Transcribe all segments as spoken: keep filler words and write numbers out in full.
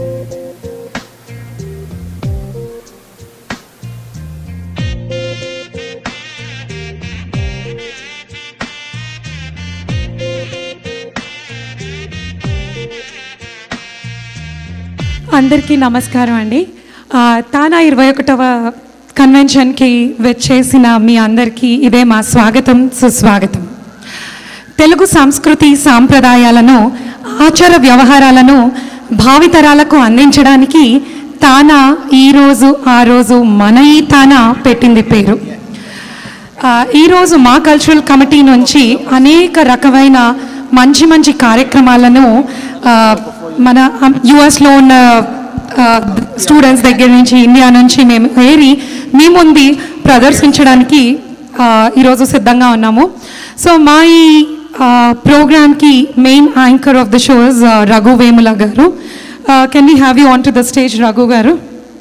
అందరికీ నమస్కారం అండి. తానా ఇరవై ఒకటవ కన్వెన్షన్కి వచ్చేసిన మీ అందరికీ ఇదే మా స్వాగతం, సుస్వాగతం. తెలుగు సంస్కృతి సాంప్రదాయాలను, ఆచార వ్యవహారాలను భావితరాలకు అందించడానికి తానా ఈరోజు ఆ రోజు మన ఈ తానా పెట్టింది పేరు. ఈరోజు మా కల్చరల్ కమిటీ నుంచి అనేక రకమైన మంచి మంచి కార్యక్రమాలను మన యుఎస్లో ఉన్న స్టూడెంట్స్ దగ్గర నుంచి, ఇండియా నుంచి మేము ఏరి మీ ముందు ప్రదర్శించడానికి ఈరోజు సిద్ధంగా ఉన్నాము. సో మా ఈ ప్రోగ్రామ్కి main anchor of the shows Raghu Vemula గారు. Can we have you on to the stage, Raghu గారు?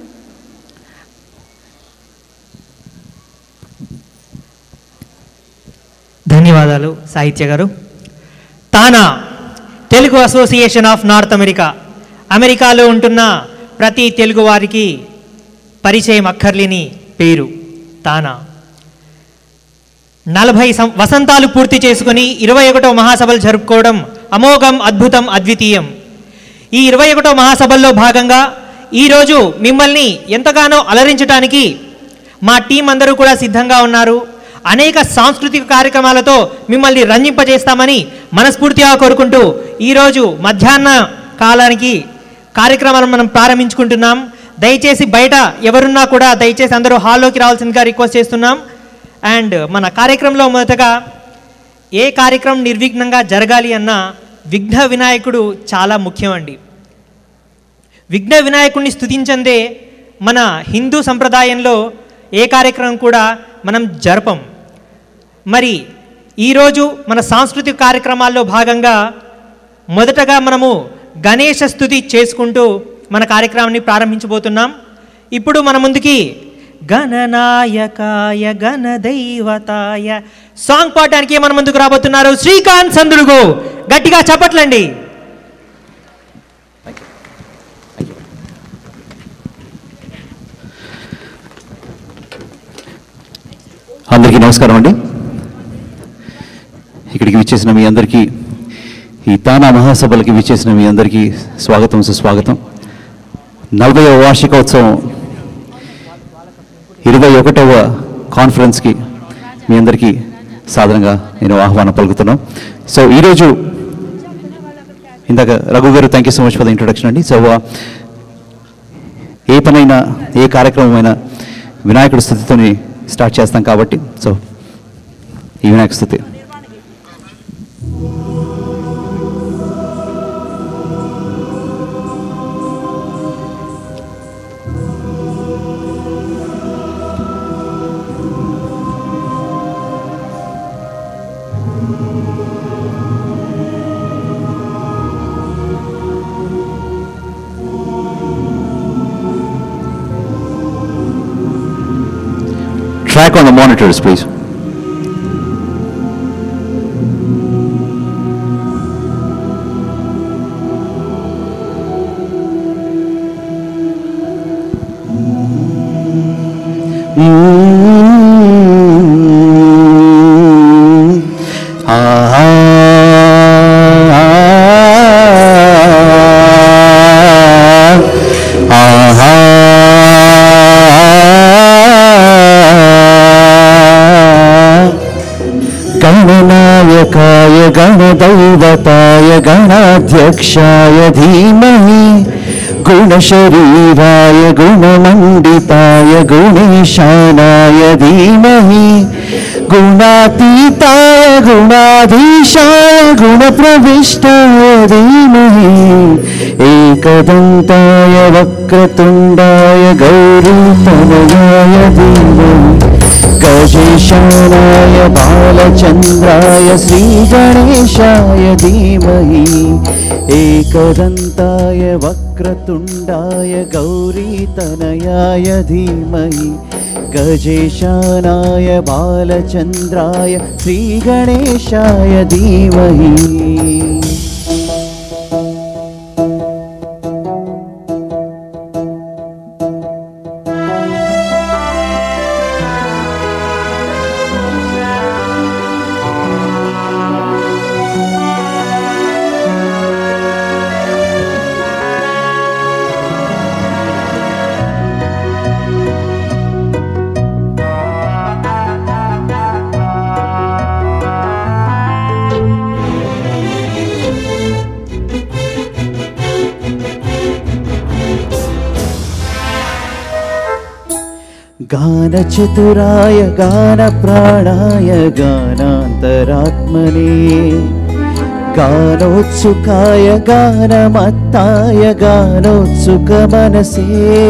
ధన్యవాదాలు సాహిత్య గారు. TANA Telugu association of North America, అమెరికాలో ఉంటున్న ప్రతి తెలుగు వారికి పరిచయం అక్కర్లేని పేరు తానా. నలభై వసంతాలు పూర్తి చేసుకుని ఇరవై ఒకటో మహాసభలు జరుపుకోవడం అమోఘం, అద్భుతం, అద్వితీయం. ఈ ఇరవై ఒకటో మహాసభల్లో భాగంగా ఈరోజు మిమ్మల్ని ఎంతగానో అలరించడానికి మా టీం అందరూ కూడా సిద్ధంగా ఉన్నారు. అనేక సాంస్కృతిక కార్యక్రమాలతో మిమ్మల్ని రంజింపజేస్తామని మనస్ఫూర్తిగా కోరుకుంటూ ఈరోజు మధ్యాహ్న కాలానికి కార్యక్రమాలను మనం ప్రారంభించుకుంటున్నాం. దయచేసి బయట ఎవరున్నా కూడా దయచేసి అందరూ హాల్లోకి రావాల్సిందిగా రిక్వెస్ట్ చేస్తున్నాం. అండ్ మన కార్యక్రమంలో మొదటగా ఏ కార్యక్రమం నిర్విఘ్నంగా జరగాలి అన్న విఘ్న వినాయకుడు చాలా ముఖ్యం అండి. విఘ్న వినాయకుడిని స్తుతించందే మన హిందూ సంప్రదాయంలో ఏ కార్యక్రమం కూడా మనం జరపం. మరి ఈరోజు మన సాంస్కృతిక కార్యక్రమాల్లో భాగంగా మొదటగా మనము గణేష స్తుతి చేసుకుంటూ మన కార్యక్రమాన్ని ప్రారంభించబోతున్నాం. ఇప్పుడు మన ముందుకి గణనాయకాయ గణదైవతాయ సాంగ్ పాడడానికి మన ముందుకు రాబోతున్నారు శ్రీకాంత్ సందులుగు. గట్టిగా చప్పట్లండి. అందరికీ నమస్కారం అండి. ఇక్కడికి విచ్చేసిన మీ అందరికీ, ఈ తానా మహాసభలకి విచ్చేసిన మీ అందరికీ స్వాగతం, సుస్వాగతం. నలభైవ వార్షికోత్సవం ఇరవై ఒకటవ కాన్ఫరెన్స్కి మీ అందరికీ సాధారణంగా నేను ఆహ్వానం పలుకుతున్నాం. సో ఈరోజు ఇందాక రఘు గారు, thank you so much for the introduction అండి. సో ఏ పనైనా, ఏ కార్యక్రమమైనా వినాయకుడి స్థుతితోని స్టార్ట్ చేస్తాం కాబట్టి, సో ఈ వినాయక స్థుతి. Track on the monitors, please. गणनायकाय गणदैवताय गणाध्यक्षाय धीमहि गुणशरीराय गुणमण्डिताय गुणेशानाय धीमहि गुणातीताय गुणाधीशाय गुणप्रविष्टाय धीमहि एकदन्ताय वक्रतुण्डाय गौरीतनयाय धीमहि गजेशानाय बालचन्द्राय श्रीगणेशाय धीमहि एकदन्ताय वक्रतुण्डाय गौरीतनयाय धीमहि गजेशानाय बालचन्द्राय श्रीगणेशाय धीमहि गानचतुराय गानप्राणाय गानान्तरात्मने गानोत्सुकाय गानमत्ताय गानोत्सुकमनसे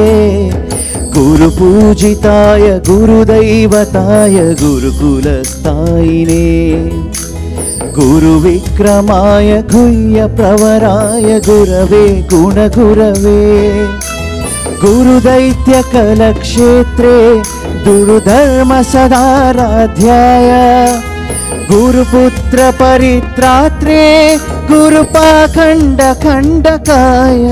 गुरुपूजिताय गुरुदैवताय गुरुकुलस्थायिने गुरुविक्रमाय गुह्यप्रवराय गुरवे गुणगुरवे गुरुदैत्यकलक्षेत्रे गुरुधर्मसदाराध्याय गुरुपुत्रपरित्रात्रे गुरुपाखण्डखण्डकाय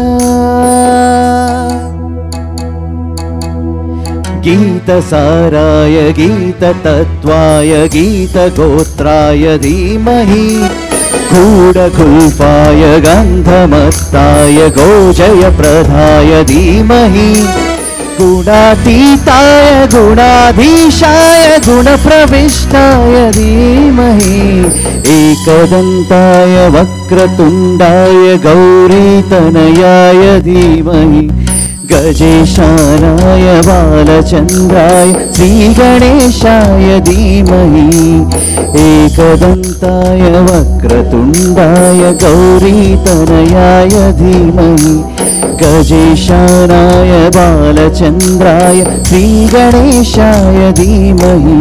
गीतसाराय गीततत्त्वाय गीतगोत्राय धीमहि गूढगुल्फाय गन्धमत्ताय गोजयप्रदाय धीमहि गुणातीताय गुणाधीशाय गुणप्रविष्टाय धीमहि एकदन्ताय वक्रतुण्डाय गौरीतनयाय धीमहि गजेशानाय बालचन्द्राय श्रीगणेशाय धीमहि एकदन्ताय वक्रतुण्डाय गौरीतनयाय धीमहि गजेशानाय बालचन्द्राय श्रीगणेशाय धीमहि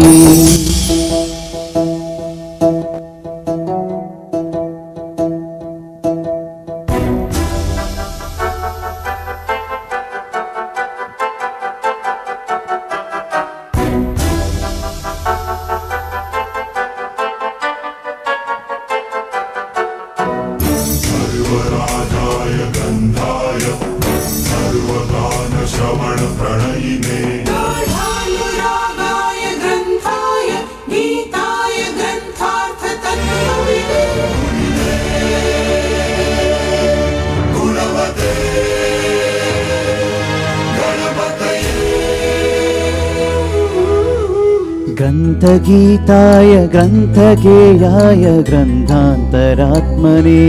ग्रन्थगीताय ग्रन्थगेयाय ग्रन्थान्तरात्मने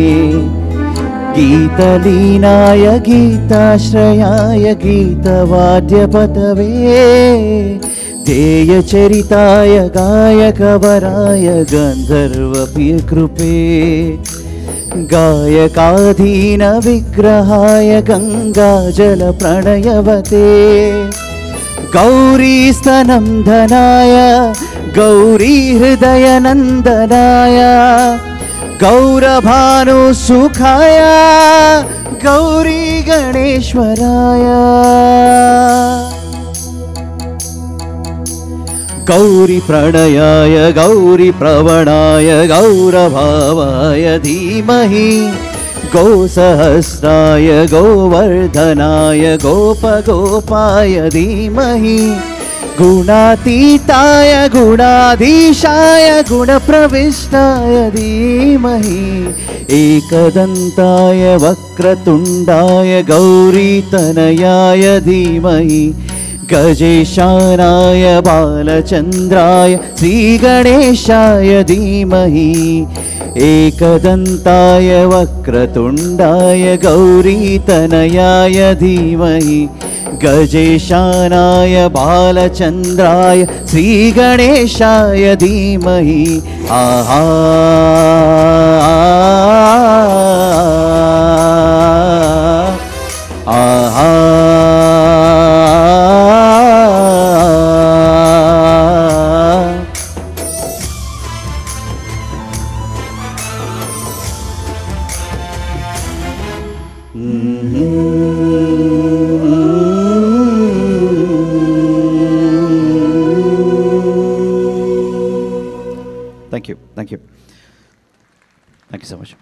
गीतलीनाय गीताश्रयाय गीतवाद्यपतवे ध्येयचरिताय गायकवराय गन्धर्वप्रियकृपे गायकाधीनविग्रहाय गङ्गाजलप्रणयवते गौरीस्तनन्दनाय गौरीहृदयनन्दनाय गौरभानुसुखाय गौरीगणेश्वराय गौरीप्रणयाय गौरीप्रवणाय गौरभावाय धीमहि गोसहस्राय गोवर्धनाय गोपगोपाय धीमहि गुणातीताय गुणाधीशाय गुणप्रविष्टाय धीमहि एकदन्ताय वक्रतुण्डाय गौरीतनयाय धीमहि गजेशानाय बालचन्द्राय श्रीगणेशाय धीमहि एकदन्ताय वक्रतुण्डाय गौरीतनयाय धीमहि गजेशानाय बालचन्द्राय श्रीगणेशाय धीमहि आहा आहा Thank you. Thank you. Thank you so much.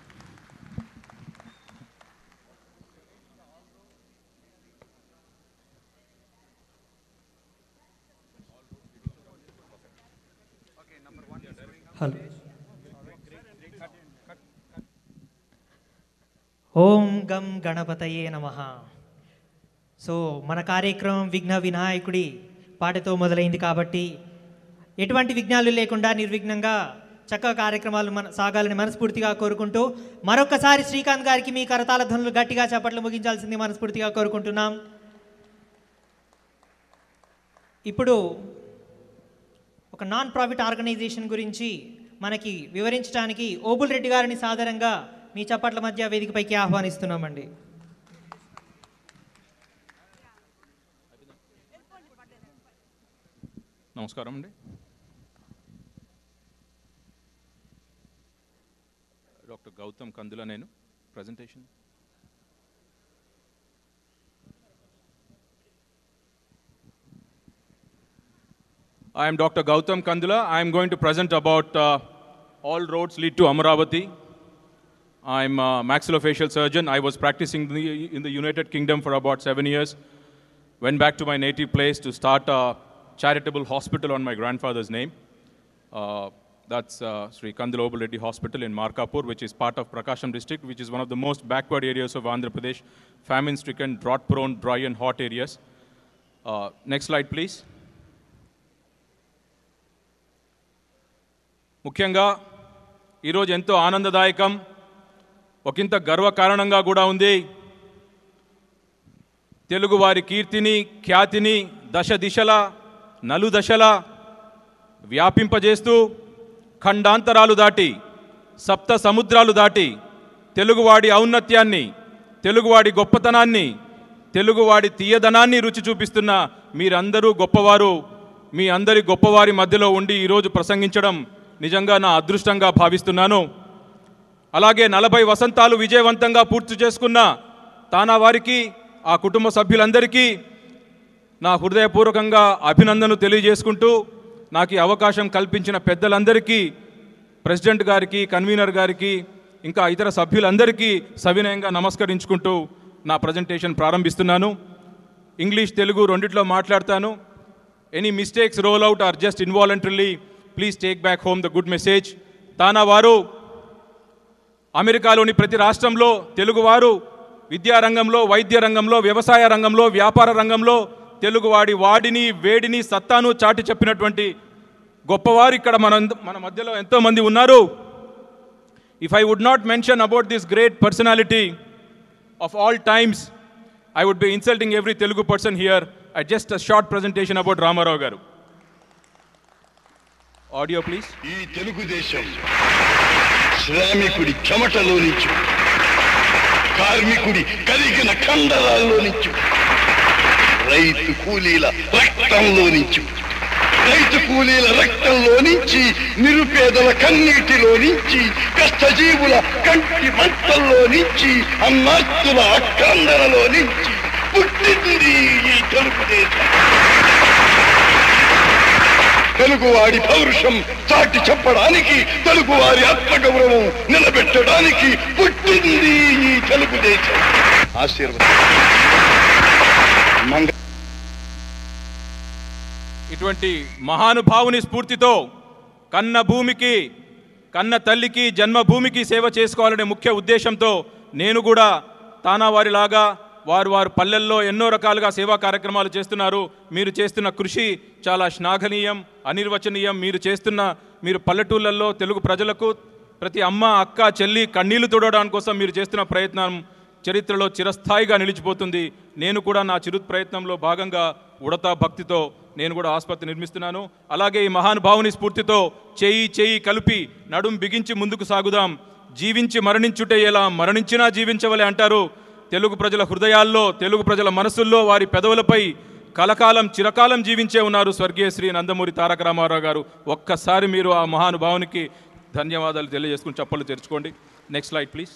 Hello ఓం గం గణపతయే నమః. సో మన కార్యక్రమం విఘ్న వినాయకుడి పాటతో మొదలైంది కాబట్టి ఎటువంటి విఘ్నాలు లేకుండా నిర్విఘ్నంగా చక్కగా కార్యక్రమాలు మన సాగాలని మనస్ఫూర్తిగా కోరుకుంటూ మరొకసారి శ్రీకాంత్ గారికి మీ కరతాళ ధ్వనులు గట్టిగా చప్పట్లు ముగించాల్సింది మనస్ఫూర్తిగా కోరుకుంటున్నాం. ఇప్పుడు ఒక నాన్ ప్రాఫిట్ ఆర్గనైజేషన్ గురించి మనకి వివరించడానికి ఓబుల్ రెడ్డి గారిని సాదరంగా మీ చప్పట్ల మధ్య వేదికపైకి ఆహ్వానిస్తున్నామండి. నమస్కారం అండి. డాక్టర్ గౌతమ్ కందుల, నేను presentation. I am Doctor Gautam Kandula. I am going to present about uh, all roads lead to Amaravati. I am a maxillofacial surgeon. I was practicing the, in the United Kingdom for about seven years. Went back to my native place to start a charitable hospital on my grandfather's name. Uh, that's uh, Sri Kandula Obul Reddy Hospital in Markapur, which is part of Prakasham district, which is one of the most backward areas of Andhra Pradesh, famine-stricken, drought-prone, dry and hot areas. Uh, next slide, please. ముఖ్యంగా ఈరోజు ఎంతో ఆనందదాయకం, ఒకంత గర్వకారణంగా కూడా ఉంది. తెలుగు వారి కీర్తిని, ఖ్యాతిని దశ దిశల నలుదశల వ్యాపింపజేస్తూ ఖండాంతరాలు దాటి సప్త సముద్రాలు దాటి తెలుగువాడి ఔన్నత్యాన్ని, తెలుగువాడి గొప్పతనాన్ని, తెలుగువాడి తీయదనాన్ని రుచి చూపిస్తున్న మీరందరూ గొప్పవారు. మీ అందరి గొప్పవారి మధ్యలో ఉండి ఈరోజు ప్రసంగించడం నిజంగా నా అదృష్టంగా భావిస్తున్నాను. అలాగే నలభై వసంతాలు విజయవంతంగా పూర్తి చేసుకున్న తానా వారికి, ఆ కుటుంబ సభ్యులందరికీ నా హృదయపూర్వకంగా అభినందనలు తెలియజేసుకుంటూ, నాకు ఈ అవకాశం కల్పించిన పెద్దలందరికీ, ప్రెసిడెంట్ గారికి, కన్వీనర్ గారికి, ఇంకా ఇతర సభ్యులందరికీ సవినయంగా నమస్కరించుకుంటూ నా ప్రజెంటేషన్ ప్రారంభిస్తున్నాను. ఇంగ్లీష్, తెలుగు రెండిట్లో మాట్లాడతాను. Any mistakes roll out are just involuntarily. Please take back home the good message. TANA వారు అమెరికాలోని ప్రతి రాష్ట్రంలో తెలుగువారు విద్యారంగంలో, వైద్య రంగంలో, వ్యవసాయ రంగంలో, వ్యాపార రంగంలో తెలుగువాడి వాడిని, వేడిని, సత్తాను చాటి చెప్పినటువంటి గొప్పవారు ఇక్కడ మన మన మధ్యలో ఎంతోమంది ఉన్నారు. If I would not mention about this great personality of all times, I would be insulting every Telugu person here. I just a short presentation about Rama Rao గారు. Audio please. ఈ తెలుగుదేశం శ్రామికుడి చెమటలో నుంచి, కార్మికుడి కరిగిన కండరాల్లో నుంచి, రైతు కూలీల రక్తంలో నుంచి, రైతు కూలీల రక్తంలో నుంచి, నిరుపేదల కన్నీటిలో నుంచి, కష్టజీవుల కంటి మంటల్లో నుంచి, అన్నార్తుల అక్కందరలో నుంచి పుట్టింది ఈ తెలుగుదేశం. తెలుగువాడి పౌరుషం చాటి చెప్పడానికి, తెలుగువారి ఆత్మగౌరవం నిలబెట్టడానికి పుట్టింది ఈ తెలుగుదేశం. ఆశీర్వాదం. ఇటువంటి మహానుభావుని స్ఫూర్తితో కన్న భూమికి, కన్న తల్లికి, జన్మభూమికి సేవ చేసుకోవాలనే ముఖ్య ఉద్దేశంతో నేను కూడా తానా వారిలాగా వారు వారు పల్లెల్లో ఎన్నో రకాలుగా సేవా కార్యక్రమాలు చేస్తున్నారు. మీరు చేస్తున్న కృషి చాలా శ్లాఘనీయం, అనిర్వచనీయం. మీరు చేస్తున్న మీరు పల్లెటూళ్ళల్లో తెలుగు ప్రజలకు, ప్రతి అమ్మ, అక్క, చెల్లి కన్నీళ్లు తుడవడానికి కోసం మీరు చేస్తున్న ప్రయత్నం చరిత్రలో చిరస్థాయిగా నిలిచిపోతుంది. నేను కూడా నా చిరు ప్రయత్నంలో భాగంగా ఉడతా భక్తితో నేను కూడా ఆసుపత్రి నిర్మిస్తున్నాను. అలాగే ఈ మహానుభావుని స్ఫూర్తితో చేయి చేయి కలిపి నడుం బిగించి ముందుకు సాగుదాం. జీవించి మరణించుటే ఎలా, మరణించినా జీవించవలే అంటారు. తెలుగు ప్రజల హృదయాల్లో, తెలుగు ప్రజల మనసుల్లో, వారి పెదవులపై కలకాలం, చిరకాలం జీవించే ఉన్నారు స్వర్గీయ శ్రీ నందమూరి తారక రామారావు గారు. ఒక్కసారి మీరు ఆ మహానుభావునికి ధన్యవాదాలు తెలియజేసుకుని చప్పలు తెరుచుకోండి. Next slide please.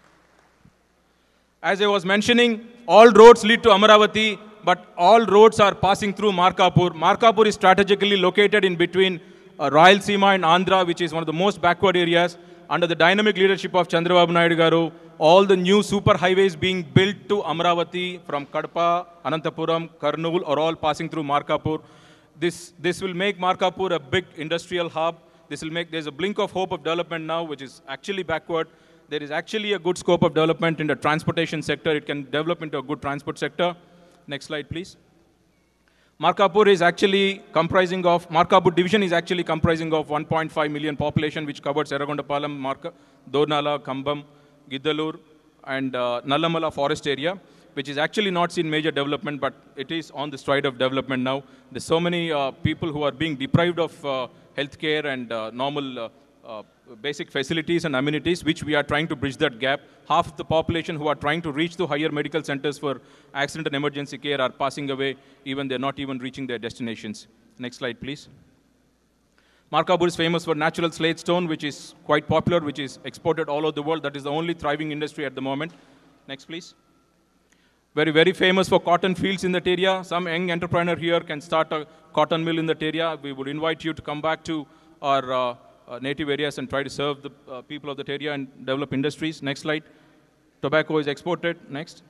As I was mentioning, all roads lead to Amaravati, but all roads are passing through Markapur. Markapur is strategically located in between uh, Rayalaseema and Andhra, which is one of the most backward areas. Under the dynamic leadership of Chandrababu Naidu Garu, all the new super highways being built to Amaravati from Kadapa, Anantapuram, Kurnool are all passing through Markapur. This, this will make Markapur a big industrial hub. This will make, there's a blink of hope of development now, which is actually backward. There is actually a good scope of development in the transportation sector. It can develop into a good transport sector. Next slide, please. Markapur is actually comprising of, Markapur division is actually comprising of one point five million population, which covers Eragondapalam, Marka, Dornala, Kambam, Giddalur, and uh, Nallamala forest area. which is actually not seen major development, but it is on the stride of development now. There's so many uh, people who are being deprived of uh, healthcare and uh, normal uh, uh, basic facilities and amenities, which we are trying to bridge that gap. Half of the population who are trying to reach to higher medical centers for accident and emergency care are passing away, even they're not even reaching their destinations. Next slide, please. Markapur is famous for natural slate stone, which is quite popular, which is exported all over the world. That is the only thriving industry at the moment. Next, please. Very, very famous for cotton fields in that area. Some young entrepreneur here can start a cotton mill in that area. We would invite you to come back to our uh, uh, native areas and try to serve the uh, people of that area and develop industries. Next slide. Tobacco is exported. Next.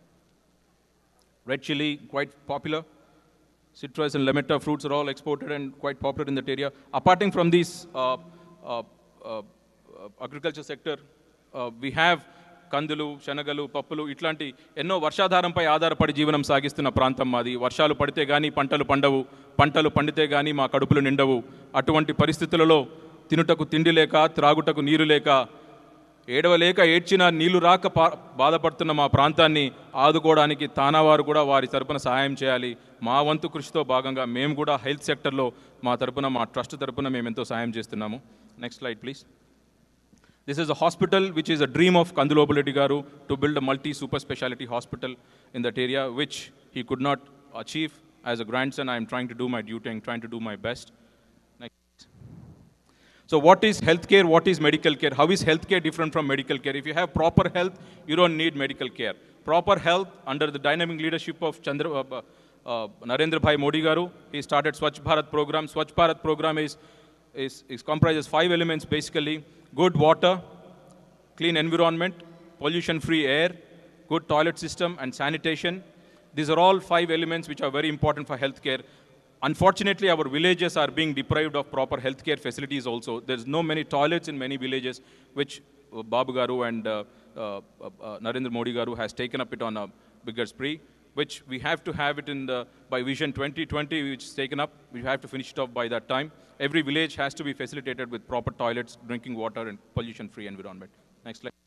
Red chili, quite popular. Citrus and lemetta fruits are all exported and quite popular in that area. Apart from these uh, uh, uh, agriculture sector, uh, we have కందులు శనగలు పప్పులు ఇట్లాంటి ఎన్నో వర్షాధారంపై ఆధారపడి జీవనం సాగిస్తున్న ప్రాంతం మాది. వర్షాలు పడితే కానీ పంటలు పండవు, పంటలు పండితే కానీ మా కడుపులు నిండవు. అటువంటి పరిస్థితులలో తినుటకు తిండి లేక, త్రాగుటకు నీరు లేక, ఏడవలేక ఏడ్చిన నీళ్లు రాక బాధపడుతున్న మా ప్రాంతాన్ని ఆదుకోవడానికి తానావారు కూడా వారి తరపున సహాయం చేయాలి. మా వంతు కృషితో భాగంగా మేము కూడా హెల్త్ సెక్టర్లో మా తరపున, మా ట్రస్ట్ తరపున మేము ఎంతో సహాయం చేస్తున్నాము. Next slide please. This is a hospital which is a dream of Kandulu Obuleddi Garu to build a multi-super speciality hospital in that area, which he could not achieve. As a grandson, I am trying to do my duty and trying to do my best. Next. So what is healthcare? What is medical care? How is healthcare different from medical care? If you have proper health, you don't need medical care. Proper health under the dynamic leadership of Chandra, uh, uh, Narendra Bhai Modi Garu, he started Swachh Bharat program. Swachh Bharat program is, is, is comprises five elements basically. Good water, clean environment, pollution-free air, good toilet system and sanitation. These are all five elements which are very important for healthcare. Unfortunately, our villages are being deprived of proper healthcare facilities also. There's no many toilets in many villages, which uh, Babu Garu and uh, uh, uh, Narendra Modi Garu has taken up it on a bigger spree, which we have to have it in the, by Vision twenty twenty, which is taken up. We have to finish it off by that time. Every village has to be facilitated with proper toilets, drinking water, and pollution-free environment. Next slide.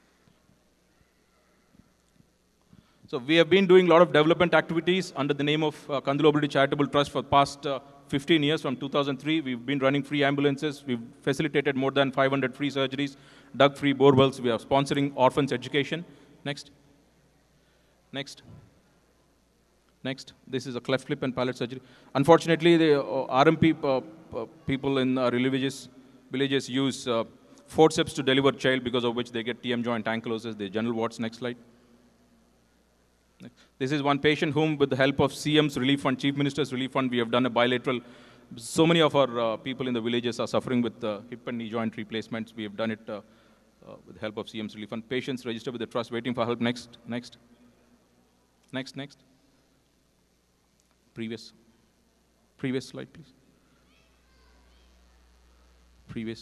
So we have been doing a lot of development activities under the name of uh, Kandulu Obuleddi Charitable Trust for the past uh, fifteen years. From two thousand three, we've been running free ambulances. We've facilitated more than five hundred free surgeries, dug free bore wells. We are sponsoring orphans' education. Next. Next. Next, this is a cleft lip and palate surgery. Unfortunately, the uh, R M P uh, uh, people in our villages, villages use uh, forceps to deliver child, because of which they get T M joint ankylosis, the general warts. Next slide. This is one patient whom, with the help of C M's Relief Fund, Chief Minister's Relief Fund, we have done a bilateral. So many of our uh, people in the villages are suffering with uh, hip and knee joint replacements. We have done it uh, uh, with the help of C M's Relief Fund. Patients registered with the trust waiting for help. Next, next, next, next. Previous, previous slide, please. Previous.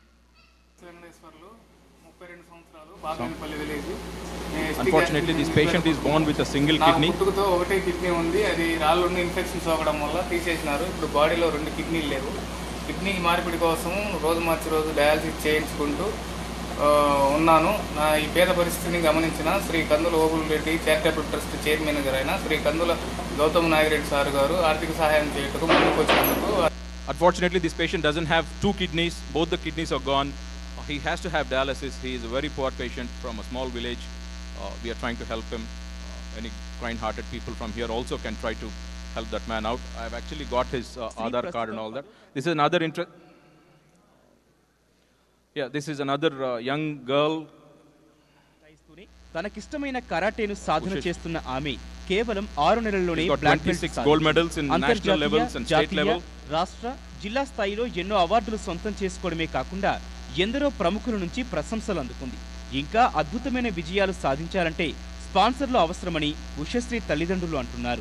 Unfortunately, this patient is born with a single kidney. ఒకటే kidney ఉంది, అది రాళ్ళున్న infection సోకడం వల్ల తీసేసినారు. ఇప్పుడు బాడీలో రెండు కిడ్నీలు లేవు. Kidney మార్పిడి కోసం రోజు మార్చి రోజు డయాలసిస్ చేయించుకుంటూ ఉన్నాను. నా ఈ పేద పరిస్థితిని గమనించిన Shri Kandula Obulareddy charitable trust chairman గారైన శ్రీ కందుల గౌతమ్ నాగిరెడ్డి సార్ గారు ఆర్థిక సహాయం చేయటకు ముందుకు వచ్చినందుకు. Unfortunately, this patient doesn't have two kidneys. Both the kidneys are gone. He has to have dialysis. He is a very poor patient from a small village. Uh, we are trying to help him. Uh, any kind-hearted people from here also can try to help that man out. I've actually got his uh, Aadhaar card and all that. This is another interest. Yeah, this is another uh, young girl. తనకిష్టమైన కరాటేను సాధన చేస్తున్న ఆమె కేవలం ఆరు నెలల్లోనే twenty-six gold medals in national levels and state level. రాష్ట్ర జిల్లా స్థాయిలో ఎన్నో అవార్డులు సొంతం చేసుకోవడమే కాకుండా ఎందరో ప్రముఖుల నుంచి ప్రశంసలు అందుకుంది. ఇంకా అద్భుతమైన విజయాలు సాధించాలంటే స్పాన్సర్లు అవసరమని ఉషశ్రీ తల్లిదండ్రులు అంటున్నారు.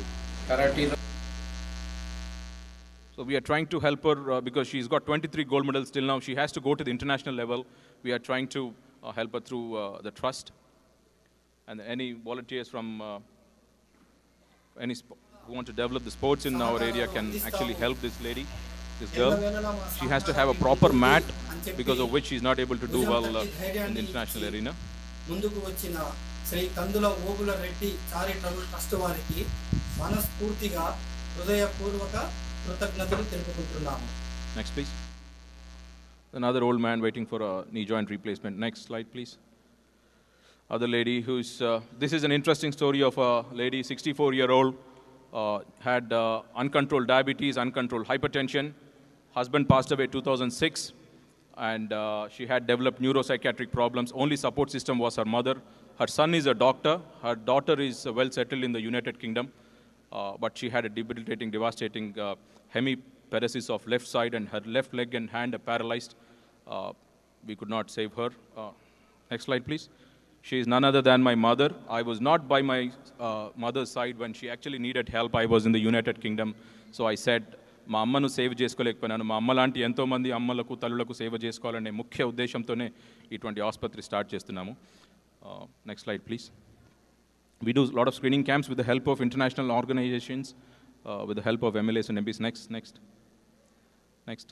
So we are trying to help her uh, because she's got twenty-three gold medals till now. She has to go to the international level. We are trying to uh, help her through uh, the trust. And any volunteers from uh, any who want to develop the sports in our area can actually help this lady, this girl. She has to have a proper mat, because of which she's not able to do well uh, in the international arena. Shri Kandula Obula Reddy charitable trust వారికి మనస్ఫూర్తిగా హృదయపూర్వక కృతజ్ఞతలు తెలుపుకుంటున్నాము. Next, please. Another old man waiting for a knee joint replacement. Next slide, please. Other lady who's, uh, this is an interesting story of a lady, sixty-four year old, uh, had uh, uncontrolled diabetes, uncontrolled hypertension. Husband passed away two thousand six, and uh, she had developed neuropsychiatric problems. Only support system was her mother. Her son is a doctor. Her daughter is uh, well settled in the United Kingdom, uh, but she had a debilitating, devastating uh, hemiparesis of left side, and her left leg and hand are paralyzed. Uh, we could not save her. Uh, next slide, please. She is none other than my mother. I was not by my uh, mother's side when she actually needed help. I was in the United Kingdom. So I said, మా అమ్మను save చేసుకోలేకపోయినాను, మా అమ్మ లాంటి ఎంతోమంది అమ్మలకు తల్లులకు సేవ చేసుకోవాలనే ముఖ్య ఉద్దేశంతోనే ఇటువంటి ఆసుపత్రి స్టార్ట్ చేస్తున్నాము. Next slide please. We do a lot of screening camps with the help of international organizations, uh, with the help of M L As and M Ps. Next, next, next.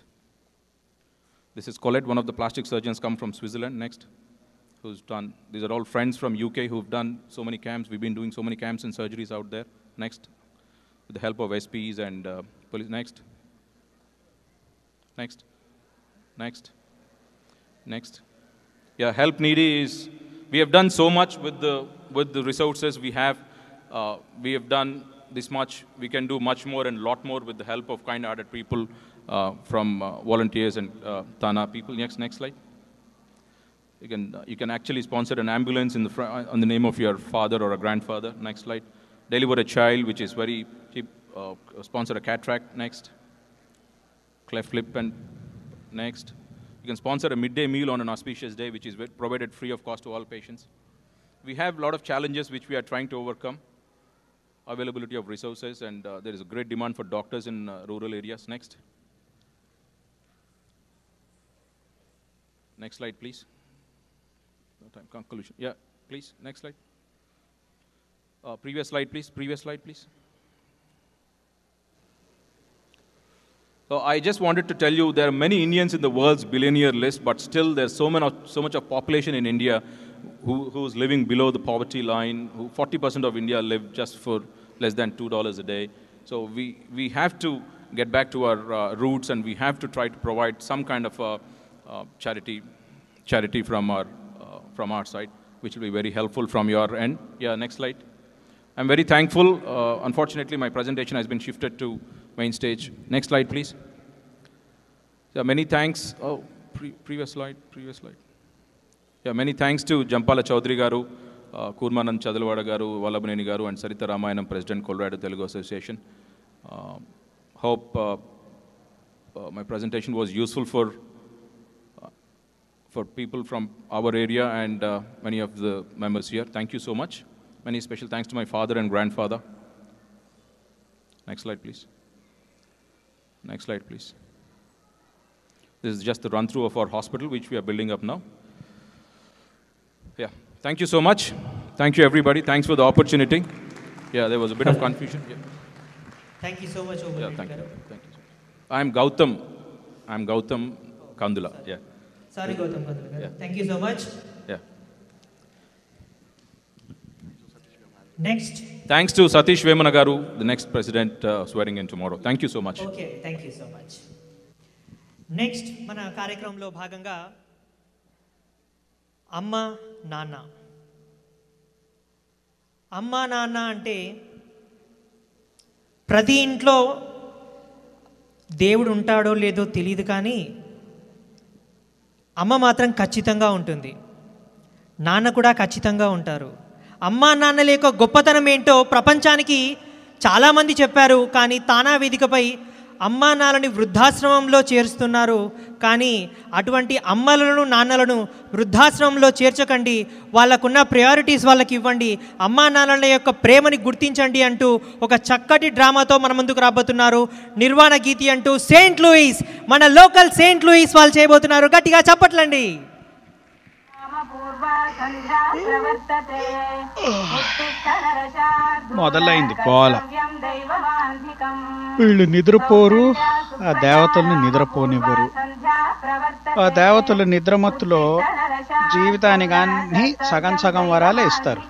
This is Colette, one of the plastic surgeons come from Switzerland. Next. Who's done, these are all friends from U K who've done so many camps. We've been doing so many camps and surgeries out there. Next, with the help of S Ps and uh, police. Next, next, next, next. Yeah, help needy is, we have done so much with the, with the resources we have. Uh, we have done this much. We can do much more and lot more with the help of kind-hearted people uh, from uh, volunteers and uh, Tana people. Next, next slide. You can, uh, you can actually sponsor an ambulance in the fr on the name of your father or a grandfather. Next slide. Deliver a child, which is very cheap. Uh, sponsor a cataract. Next. Cleft lip and next. You can sponsor a midday meal on an auspicious day, which is provided free of cost to all patients. We have a lot of challenges which we are trying to overcome. Availability of resources, and uh, there is a great demand for doctors in uh, rural areas. Next. Next slide, please. Time conclusion. Yeah, please. Next slide. Uh, previous slide, please. Previous slide, please. So I just wanted to tell you there are many Indians in the world's billionaire list, but still there's so many, so much of population in India who who's living below the poverty line. Who forty percent of India live just for less than two dollars a day. So we we have to get back to our uh, roots, and we have to try to provide some kind of uh, uh, charity charity from our. from our side, which will be very helpful from your end. Yeah, next slide. I'm very thankful. Uh, unfortunately, my presentation has been shifted to main stage. Next slide, please. Yeah, many thanks. Oh, pre previous slide, previous slide. Yeah, many thanks to Jampala Chaudhary garu, uh, Kurmanand Chadalwada garu, Vallabhaneni garu, and Sarita Ramayanam, President, Colorado Telugu Association. Uh, hope uh, uh, my presentation was useful for for people from our area and uh, many of the members here. Thank you so much. Many special thanks to my father and grandfather. Next slide, please. Next slide, please. This is just the run-through of our hospital, which we are building up now. Yeah, thank you so much. Thank you, everybody. Thanks for the opportunity. Yeah, there was a bit of confusion. Yeah. Thank you so much, Obu. Yeah, thank you. Thank you. I'm Gautam. I'm Gautam Kandula. Yeah. Sorry, Gautam Kandula. Yeah. Thank you so much. Yeah. Next. Thanks to Satish Vemanagaru, the next president uh, swearing in tomorrow. Thank you so much. Okay, thank you so much. Next, మన కార్యక్రమంలో భాగంగా అమ్మ నాన్న. అమ్మ నాన్న అంటే ప్రతి ఇంట్లో దేవుడు ఉంటాడో లేదో తెలియదు, కానీ అమ్మ మాత్రం ఖచ్చితంగా ఉంటుంది, నాన్న కూడా ఖచ్చితంగా ఉంటారు. అమ్మ నాన్నల యొక్క గొప్పతనం ఏంటో ప్రపంచానికి చాలామంది చెప్పారు, కానీ తానా వేదికపై అమ్మా నాన్నని వృద్ధాశ్రమంలో చేరుస్తున్నారు. కానీ అటువంటి అమ్మలను నాన్నలను వృద్ధాశ్రమంలో చేర్చకండి, వాళ్ళకున్న ప్రయారిటీస్ వాళ్ళకి ఇవ్వండి, అమ్మా నాన్నల యొక్క ప్రేమని గుర్తించండి అంటూ ఒక చక్కటి డ్రామాతో మన ముందుకు రాబోతున్నారు నిర్వాణ గీతి అంటూ సెయింట్ లూయిస్, మన లోకల్ సెయింట్ లూయిస్ వాళ్ళు చేయబోతున్నారు. గట్టిగా చప్పట్లండి. మొదలైంది గోల. వీళ్ళు నిద్రపోరు, ఆ దేవతల్ని నిద్రపోనివ్వరు. ఆ దేవతల నిద్రమత్తులో జీవితానికి అన్ని సగం సగం వరాలే ఇస్తారు.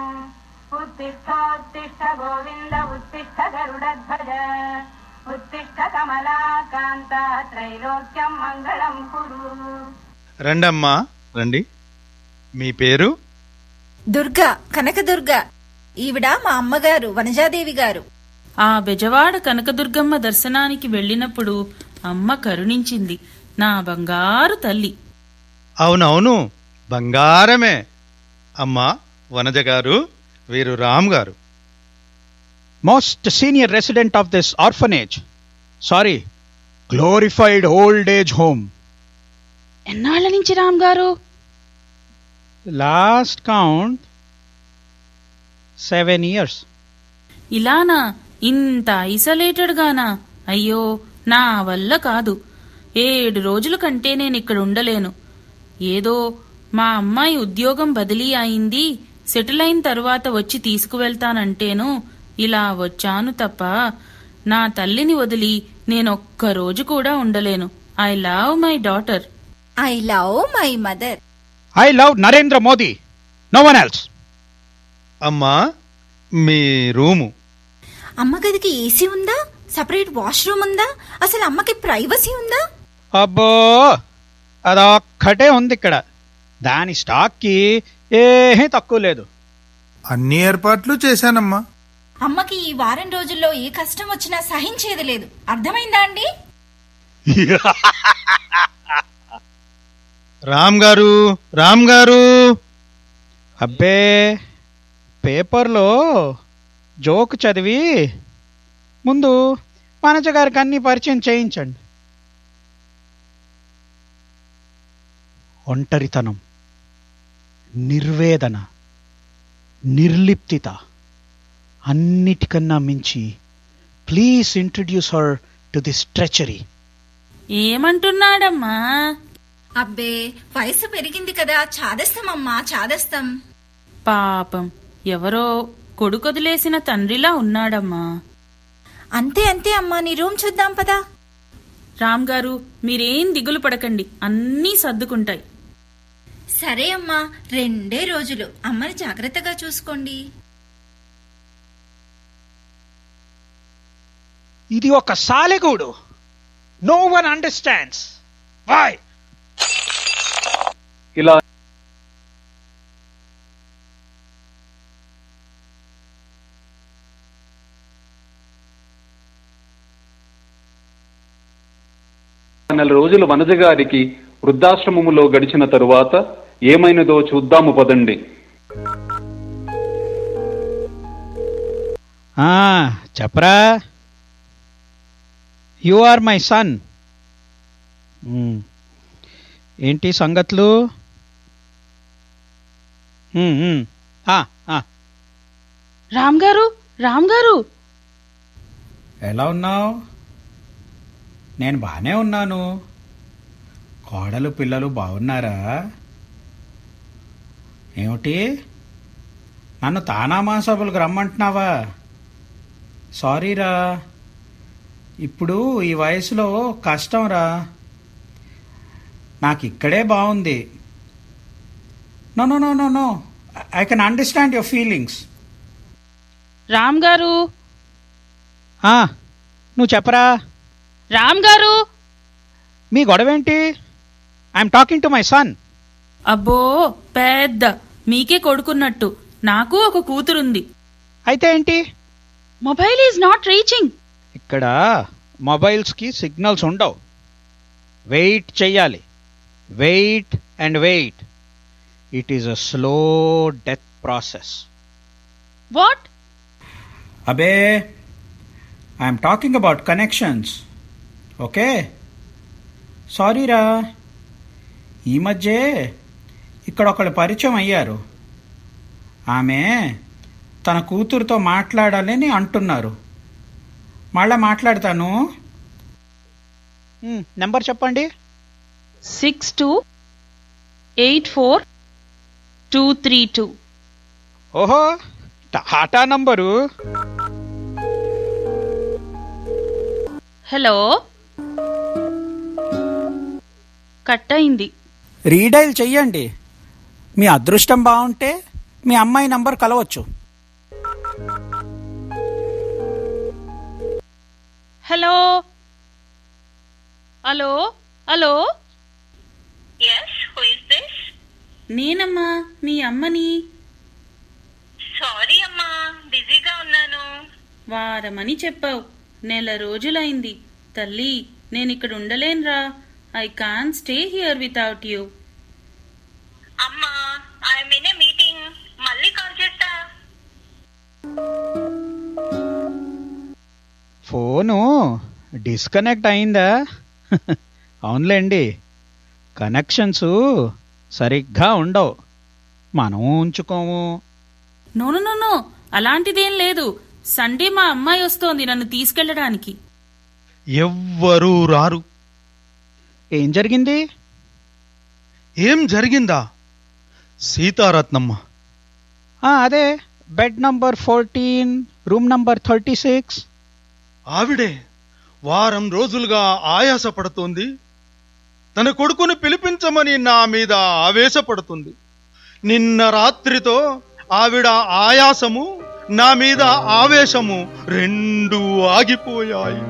రండమ్మా రండి. మీ పేరు? దుర్గా, కనకదుర్గా. ఈవిడ మా అమ్మగారు వనజాదేవి గారు. ఆ బెజవాడ కనకదుర్గమ్మ దర్శనానికి వెళ్ళినప్పుడు అమ్మ కరుణించింది. నా బంగారు తల్లి. అవునవును, బంగారమే. అమ్మా వనజ గారు, వీరు రామ్ గారు. Most senior resident of this orphanage, sorry glorified old age home. ఎన్నాళ్ళ నుంచి రామ్ గారు? Last count seven years. ఇలానా? ఇంత ఐసోలేటెడ్ గానా? అయ్యో, నా వల్ల కాదు. ఏడు రోజుల కంటే నేను ఇక్కడ ఉండలేను. ఏదో మా అమ్మాయి ఉద్యోగం బదిలీ అయింది, సెటిల్ అయిన తరువాత వచ్చి తీసుకువెళ్తానంటేను ఇలా వచ్చాను తప్ప నా తల్లిని వదిలి నేనొక్క రోజు కూడా ఉండలేను. I love my daughter. I love my mother. I love Narendra Modi, no one else. అమ్మా మీ రూము? అమ్మ గదికి ఏసీ ఉందా? సపరేట్ వాష్రూమ్ ఉందా? అసలు అమ్మకి ప్రైవసీ ఉందా? అబ్బో, అదొక్కటే ఉంది ఇక్కడ. దాని స్టాక్ కి ఏమీ తక్కువ లేదు. అన్ని ఏర్పాట్లు చేశానమ్మా. అమ్మకి ఈ వారం రోజుల్లో ఏ కష్టం వచ్చినా సహించేది లేదు. అర్థమైందా అండి? రామ్ గారు, రామ్ గారు. అబ్బే, పేపర్లో జోక్ చదివి ముందు వనజ గారికి అన్ని పరిచయం చేయించండి. ఒంటరితనం, నిర్వేదన, నిర్లిప్తిత, అన్నిటికన్నా మించి please introduce her to this treachery. ఏమంటున్నాడమ్మా? అబ్బే, వయసు పెరిగింది కదా, చాదస్తమమ్మా, చాదస్తం. పాపం, ఎవరో కొడుకొదిలేసిన తండ్రిలా ఉన్నాడమ్మా. అంతే అంతే అమ్మా, నీ రూమ్ చూద్దాం పదా. రామ్ గారు, మీరేం దిగులు పడకండి, అన్నీ సర్దుకుంటాయి. సరే అమ్మా, రెండే రోజులు, అమ్మని జాగ్రత్తగా చూసుకోండి. ఇది ఒక సాలెగూడు. No one understands why. ఇలా నెల రోజులు వనజ గారికి వృద్ధాశ్రమములో గడిచిన తరువాత ఏమైనదో చూద్దాము పదండి. చెప్పరా? You are my son. ఏంటి సంగతులు? రామ్ గారు, రామ్ గారు, ఎలా ఉన్నావు? నేను బానే ఉన్నాను. కోడలు పిల్లలు బాగున్నారా? ఏమిటి, నన్ను తానా మహాసభలకు రమ్మంటున్నావా? సారీరా, ఇప్పుడు ఈ వయసులో కష్టం రా. నాకు ఇక్కడే బాగుంది. No no no no no I can understand your feelings. Ram గారు. నువ్వు చెప్పరా? రామ్ గారు, మీ గొడవేంటి? I'm talking to my son. అబ్బో, పెద్ద మీకే కొడుకున్నట్టు నాకు ఒక కూతురుంది. అయితే ఏంటి? Mobile is not reaching. ఇక్కడ మొబైల్స్కి సిగ్నల్స్ ఉండవు. వెయిట్ చెయ్యాలి. Wait and wait. It is a slow death process. What? అబే, I'm talking about connections. Okay, సారీరా. ఈ మధ్యే ఇక్కడ ఒకళ్ళు పరిచయం అయ్యారు. ఆమె తన కూతురుతో మాట్లాడాలని అంటున్నారు. మళ్ళా మాట్లాడతాను. నెంబర్ చెప్పండి. Six two eight four two three two. ఓహో, టాటా నంబరు. హలో, కట్ అయింది. రీడైల్ చెయ్యండి. మీ అదృష్టం బాగుంటే మీ అమ్మాయి నంబర్ కలవచ్చు. హలో హలో హలో నేనమ్మా మీ అమ్మని. సారీ అమ్మా, బిజీగా ఉన్నాను. వారమని చెప్పావు, నెల రోజులైంది. తల్లి, నేను ఇక్కడ ఉండలేనురా. I can stay here without you. అమ్మా, ఐఎమ్ ఇన్ ఏ మీటింగ్. మళ్ళీ కాల్ చేస్తా. ఫోను డిస్కనెక్ట్ అయిందా? అవునులేండి, కనెక్షన్స్ సరిగ్గా ఉండవు, మనం ఉంచుకోము. నో నో నో అలాంటిదేం లేదు. సండే మా అమ్మాయి వస్తోంది నన్ను తీసుకెళ్ళడానికి. ఎవ్వరూ రారు. ఏం జరిగింది? ఏం జరిగిందా? సీతారత్నమ్మ అదే bed number fourteen, room number thirty six. ఆవిడే వారం రోజులుగా ఆయాసపడుతోంది. తన కొడుకును పిలిపించమని నా మీద ఆవేశపడుతుంది. నిన్న రాత్రితో ఆవిడ ఆయాసము, నా మీద ఆవేశము రెండు ఆగిపోయాయి.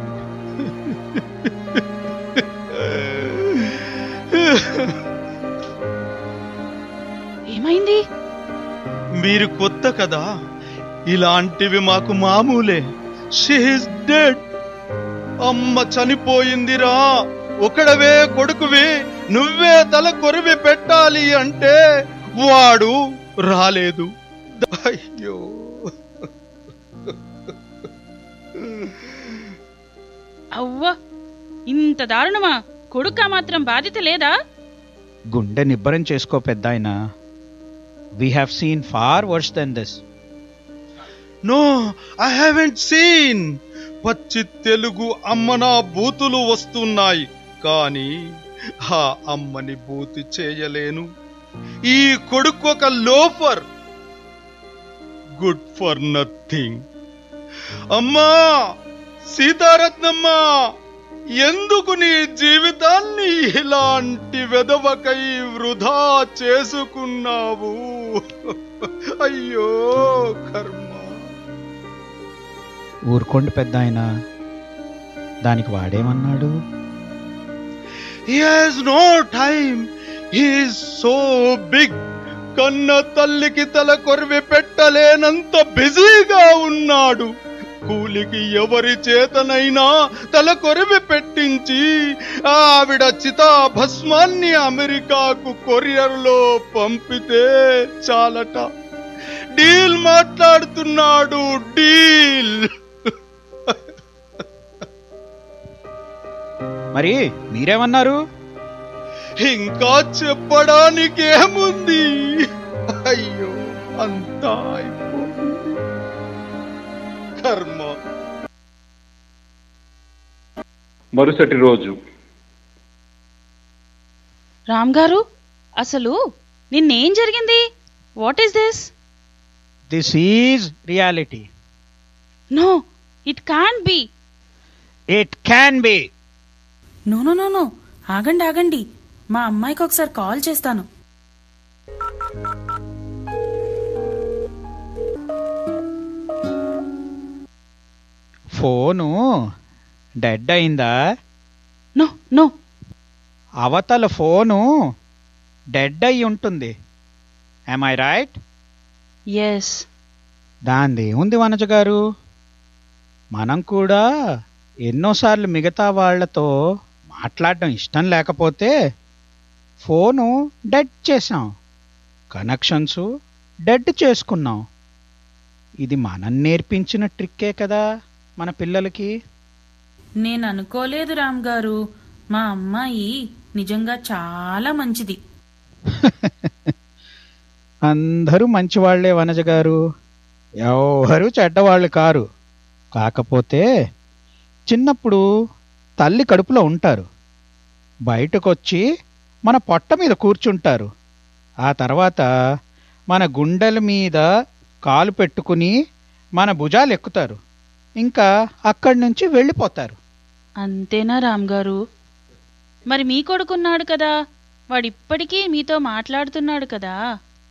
ఏమైంది? మీరు కొత్త కదా, ఇలాంటివి మాకు మామూలే. She is dead. అమ్మ చనిపోయిందిరా. ఒకడవే కొడుకువి, నువ్వే తల కొరివి పెట్టాలి అంటే వాడు రాలేదు. అయ్యో, అవ్వ, ఇంత దారుణమా? కొడుక మాత్రం బాధ్యత లేదా? గుండె నిబ్బరం చేసుకో పెద్దాయన. We have seen far worse than this. No, I haven't seen. పచ్చి తెలుగు అమ్మనా బూతులు వస్తున్నాయి, కానీ ఆ అమ్మని బూతి చేయలేను. ఈ కొడుకు ఒక లోఫర్, గుడ్ ఫర్ నథింగ్. అమ్మా సీతారత్నమ్మ, ఎందుకు నీ జీవితాన్ని ఇలాంటి వెదవకై వృధా చేసుకున్నావు? అయ్యో కర్మ. ఊరుకోండి పెద్దాయన, దానికి వాడేమన్నాడు? He has no time. He is so big. కన్న తల్లికి తల కొరివి పెట్టలేనంత బిజీగా ఉన్నాడు. కూలికి ఎవరి చేతనైనా తల కొరివి పెట్టించి ఆవిడ చితాభస్మాన్ని అమెరికాకు కొరియర్లో పంపితే చాలట. డీల్ మాట్లాడుతున్నాడు, డీల్. మరి మీరేమన్నారు? ఇంకా చెప్పడానికేముంది? అయ్యో, అంతా అయిపోయింది. కర్మ. మరుసటి రోజు. రామ్ గారు, అసలు నిన్నేం జరిగింది? What is this? This is reality. No, it can't be. It can be. No no no no ఆగండి ఆగండి, మా అమ్మాయికి ఒకసారి కాల్ చేస్తాను. ఫోను డెడ్ అయిందా? నో నో అవతల ఫోను డెడ్ అయి ఉంటుంది. Am I right? ఎస్. దాంది ఉంది వనజ గారు. మనం కూడా ఎన్నోసార్లు మిగతా వాళ్లతో మాట్లాడడం ఇష్టం లేకపోతే ఫోను డెడ్ చేసాం, కనెక్షన్స్ డెడ్ చేసుకున్నాం. ఇది మనం నేర్పించిన ట్రిక్కే కదా మన పిల్లలకి. నేను అనుకోలేదు రామ్ గారు, మా అమ్మాయి నిజంగా చాలా మంచిది. అందరూ మంచివాళ్లే వనజ గారు, ఎవరు చెడ్డవాళ్ళు కారు. కాకపోతే చిన్నప్పుడు తల్లి కడుపులో ఉంటారు, బయటకొచ్చి మన పొట్ట మీద కూర్చుంటారు. ఆ తర్వాత మన గుండెల మీద కాలు పెట్టుకుని మన భుజాలు ఎక్కుతారు, ఇంకా అక్కడి నుంచి వెళ్ళిపోతారు. అంతేనా రామ్ గారు? మరి మీ కొడుకున్నాడు కదా, వాడిప్పటికీ మీతో మాట్లాడుతున్నాడు కదా.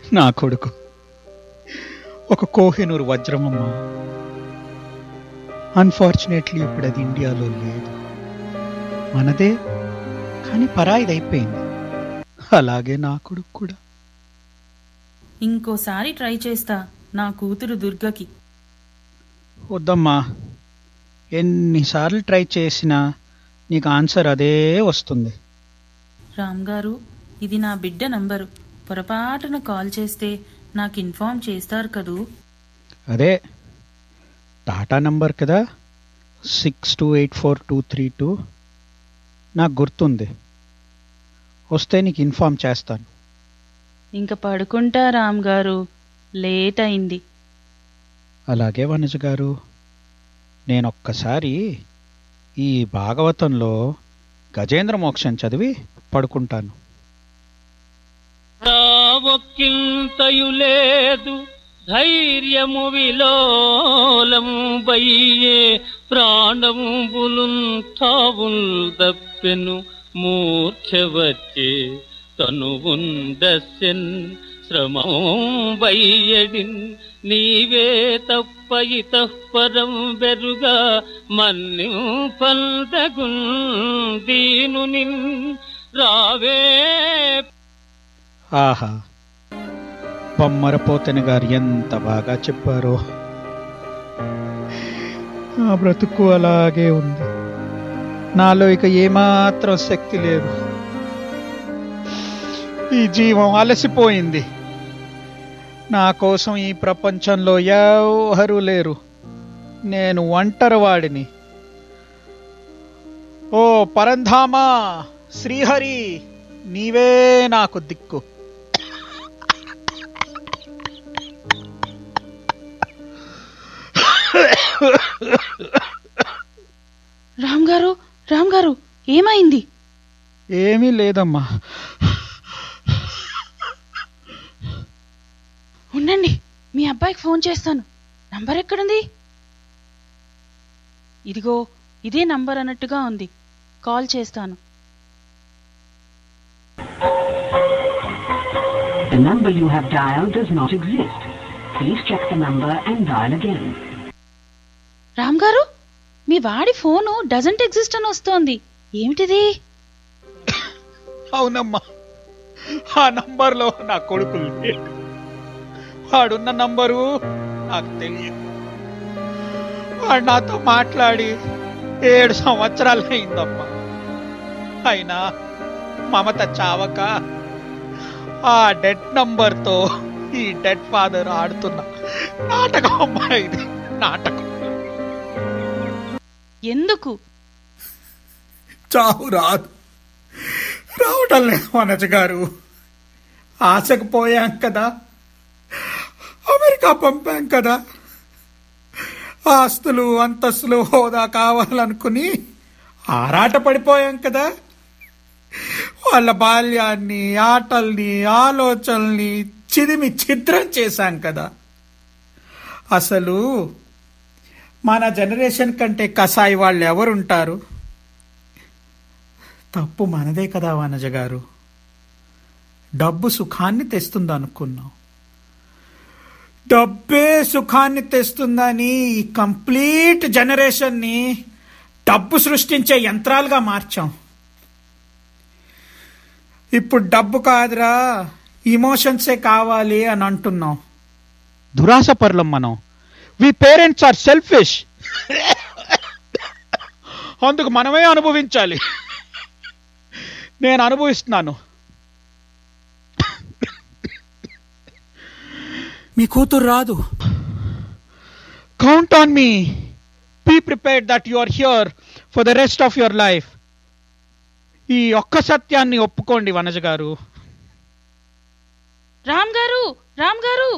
నా కొడుకు ఒక కోహినూరు వజ్రమమ్మ. అన్ఫార్చునేట్లీ ఇప్పుడు అది ఇండియాలో లేదు. మనదే కానీ పరాయిది అయిపోయింది. అలాగే నా కొడుకు కూడా. ఇంకోసారి ట్రై చేస్తా నా కూతురు దుర్గకి. వద్దమ్మా, ఎన్నిసార్లు ట్రై చేసినా నీకు ఆన్సర్ అదే వస్తుంది. రామ్ గారు, ఇది నా బిడ్డ నంబరు. పొరపాటున కాల్ చేస్తే నాకు ఇన్ఫార్మ్ చేస్తారు కదూ? అదే టాటా నంబర్ కదా, six two eight four two three two. నాకు గుర్తుంది, వస్తే నీకు ఇన్ఫార్మ్ చేస్తాను. ఇంక పడుకుంటా రామ్ గారు, లేట్ అయింది. అలాగే వనజ గారు, నేనొక్కసారి ఈ భాగవతంలో గజేంద్ర మోక్షం చదివి పడుకుంటాను. ఒక్కింతయు లేదు ధైర్యము విలోలము బయ్యే ప్రాణంబులున్ తావుల్ దప్పెను మూర్ఛ వచ్చే తనువుండస్యన్ శ్రమం బయ్యడిన్ నీవే తప్ప ఇతః పరం బెరుగా మన్నిం పందగున్ దీనునిన్ రావే. ఆహా, బొమ్మరపోతని గారు ఎంత బాగా చెప్పారో. ఆ బ్రతుకు అలాగే ఉంది. నాలో ఇక ఏమాత్రం శక్తి లేదు. ఈ జీవం అలసిపోయింది. నా కోసం ఈ ప్రపంచంలో ఎవరు లేరు. నేను ఒంటరివాడిని. ఓ పరంధామా, శ్రీహరి, నీవే నాకు దిక్కు. రామ్ గారు, రామ్ గారు, ఏమైంది? ఏమీ లేదమ్మా. ఉండండి, మీ అబ్బాయికి ఫోన్ చేస్తాను. నంబర్ ఎక్కడుంది? ఇదిగో ఇదే నంబర్ అన్నట్టుగా ఉంది. కాల్ చేస్తాను. The number you have dialed does not exist. Please check the number and dial again. Ram గారు, మీ వాడి ఫోను డజంట్ ఎగ్జిస్ట్ అని వస్తోంది. ఏమిటిది? అవునమ్మా, ఆ నంబర్లో నా కొడుకు లేడు. వాడున్న నంబరు నాకు తెలియదు. వాడు నాతో మాట్లాడి ఏడు సంవత్సరాలు అయిందమ్మా. అయినా మమత చావక ఆ డెడ్ నంబర్తో ఈ డెడ్ ఫాదర్ ఆడుతున్న నాటకం అమ్మా ఇది, నాటకం. ఎందుకు? చావు రాదు, రావటం లేదు వనజ గారు. ఆశకు పోయాం కదా, అమెరికా పంపాం కదా, ఆస్తులు అంతస్తులు హోదా కావాలనుకుని ఆరాట పడిపోయాం కదా. వాళ్ళ బాల్యాన్ని, ఆటల్ని, ఆలోచనల్ని చిదిమి ఛిద్రం చేశాం కదా. అసలు మన జనరేషన్ కంటే కసాయి వాళ్ళు ఎవరుంటారు? తప్పు మనదే కదా వనజ గారు. డబ్బు సుఖాన్ని తెస్తుంది అనుకున్నాం. డబ్బే సుఖాన్ని తెస్తుందని ఈ కంప్లీట్ జనరేషన్ని డబ్బు సృష్టించే యంత్రాలుగా మార్చాం. ఇప్పుడు డబ్బు కాదురా, ఇమోషన్సే కావాలి అని అంటున్నాం. దురాశ పరులం మనం. We parents are selfish. అందుకు మనమే అనుభవించాలి. నేను అనుభవిస్తున్నాను. మీ కూతురు రాదు. Count on me. Be prepared that you are here for the rest of your life. ఈ ఒక్క సత్యాన్ని ఒప్పుకోండి వనజ గారు. రామ్ గారు, రామ్ గారు,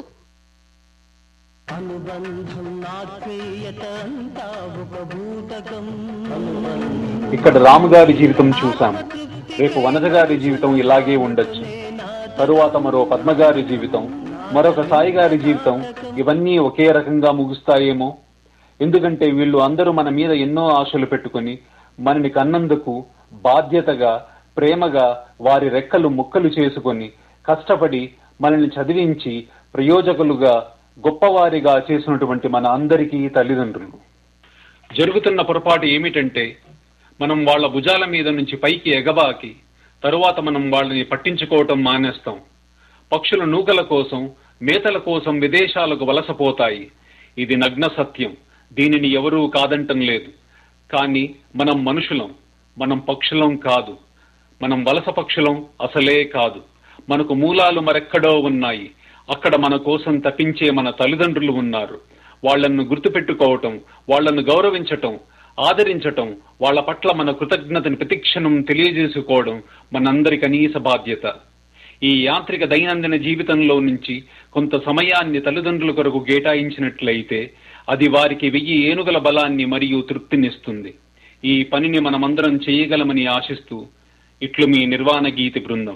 ఇక్కడ రాము గారి జీవితం చూశాం. రేపు వనజ గారి జీవితం ఇలాగే ఉండొచ్చు. తరువాత మరో పద్మగారి జీవితం, మరొక సాయి గారి జీవితం, ఇవన్నీ ఒకే రకంగా ముగుస్తాయేమో. ఎందుకంటే వీళ్ళు అందరూ మన మీద ఎన్నో ఆశలు పెట్టుకుని మనని కన్నందుకు బాధ్యతగా, ప్రేమగా వారి రెక్కలు ముక్కలు చేసుకొని కష్టపడి మనల్ని చదివించి ప్రయోజకులుగా గొప్పవారిగా చేసినటువంటి మన అందరికీ తల్లిదండ్రులు. జరుగుతున్న పొరపాటు ఏమిటంటే మనం వాళ్ళ భుజాల మీద నుంచి పైకి ఎగబాకి తరువాత మనం వాళ్ళని పట్టించుకోవటం మానేస్తాం. పక్షుల నూకల కోసం, మేతల కోసం విదేశాలకు వలసపోతాయి. ఇది నగ్న సత్యం. దీనిని ఎవరూ కాదంటం లేదు. కానీ మనం మనుషులం, మనం పక్షులం కాదు. మనం వలస పక్షులం అసలే కాదు. మనకు మూలాలు మరెక్కడో ఉన్నాయి. అక్కడ మన కోసం తప్పించే మన తల్లిదండ్రులు ఉన్నారు. వాళ్లను గుర్తుపెట్టుకోవటం, వాళ్లను గౌరవించటం, ఆదరించటం, వాళ్ళ పట్ల మన కృతజ్ఞతను ప్రతిక్షణం తెలియజేసుకోవడం మనందరి కనీస బాధ్యత. ఈ యాంత్రిక దైనందిన జీవితంలో నుంచి కొంత సమయాన్ని తల్లిదండ్రుల కొరకు కేటాయించినట్లయితే అది వారికి వెయ్యి ఏనుగుల బలాన్ని మరియు తృప్తినిస్తుంది. ఈ పనిని మనమందరం చేయగలమని ఆశిస్తూ ఇట్లు మీ నిర్వాణ గీతి బృందం.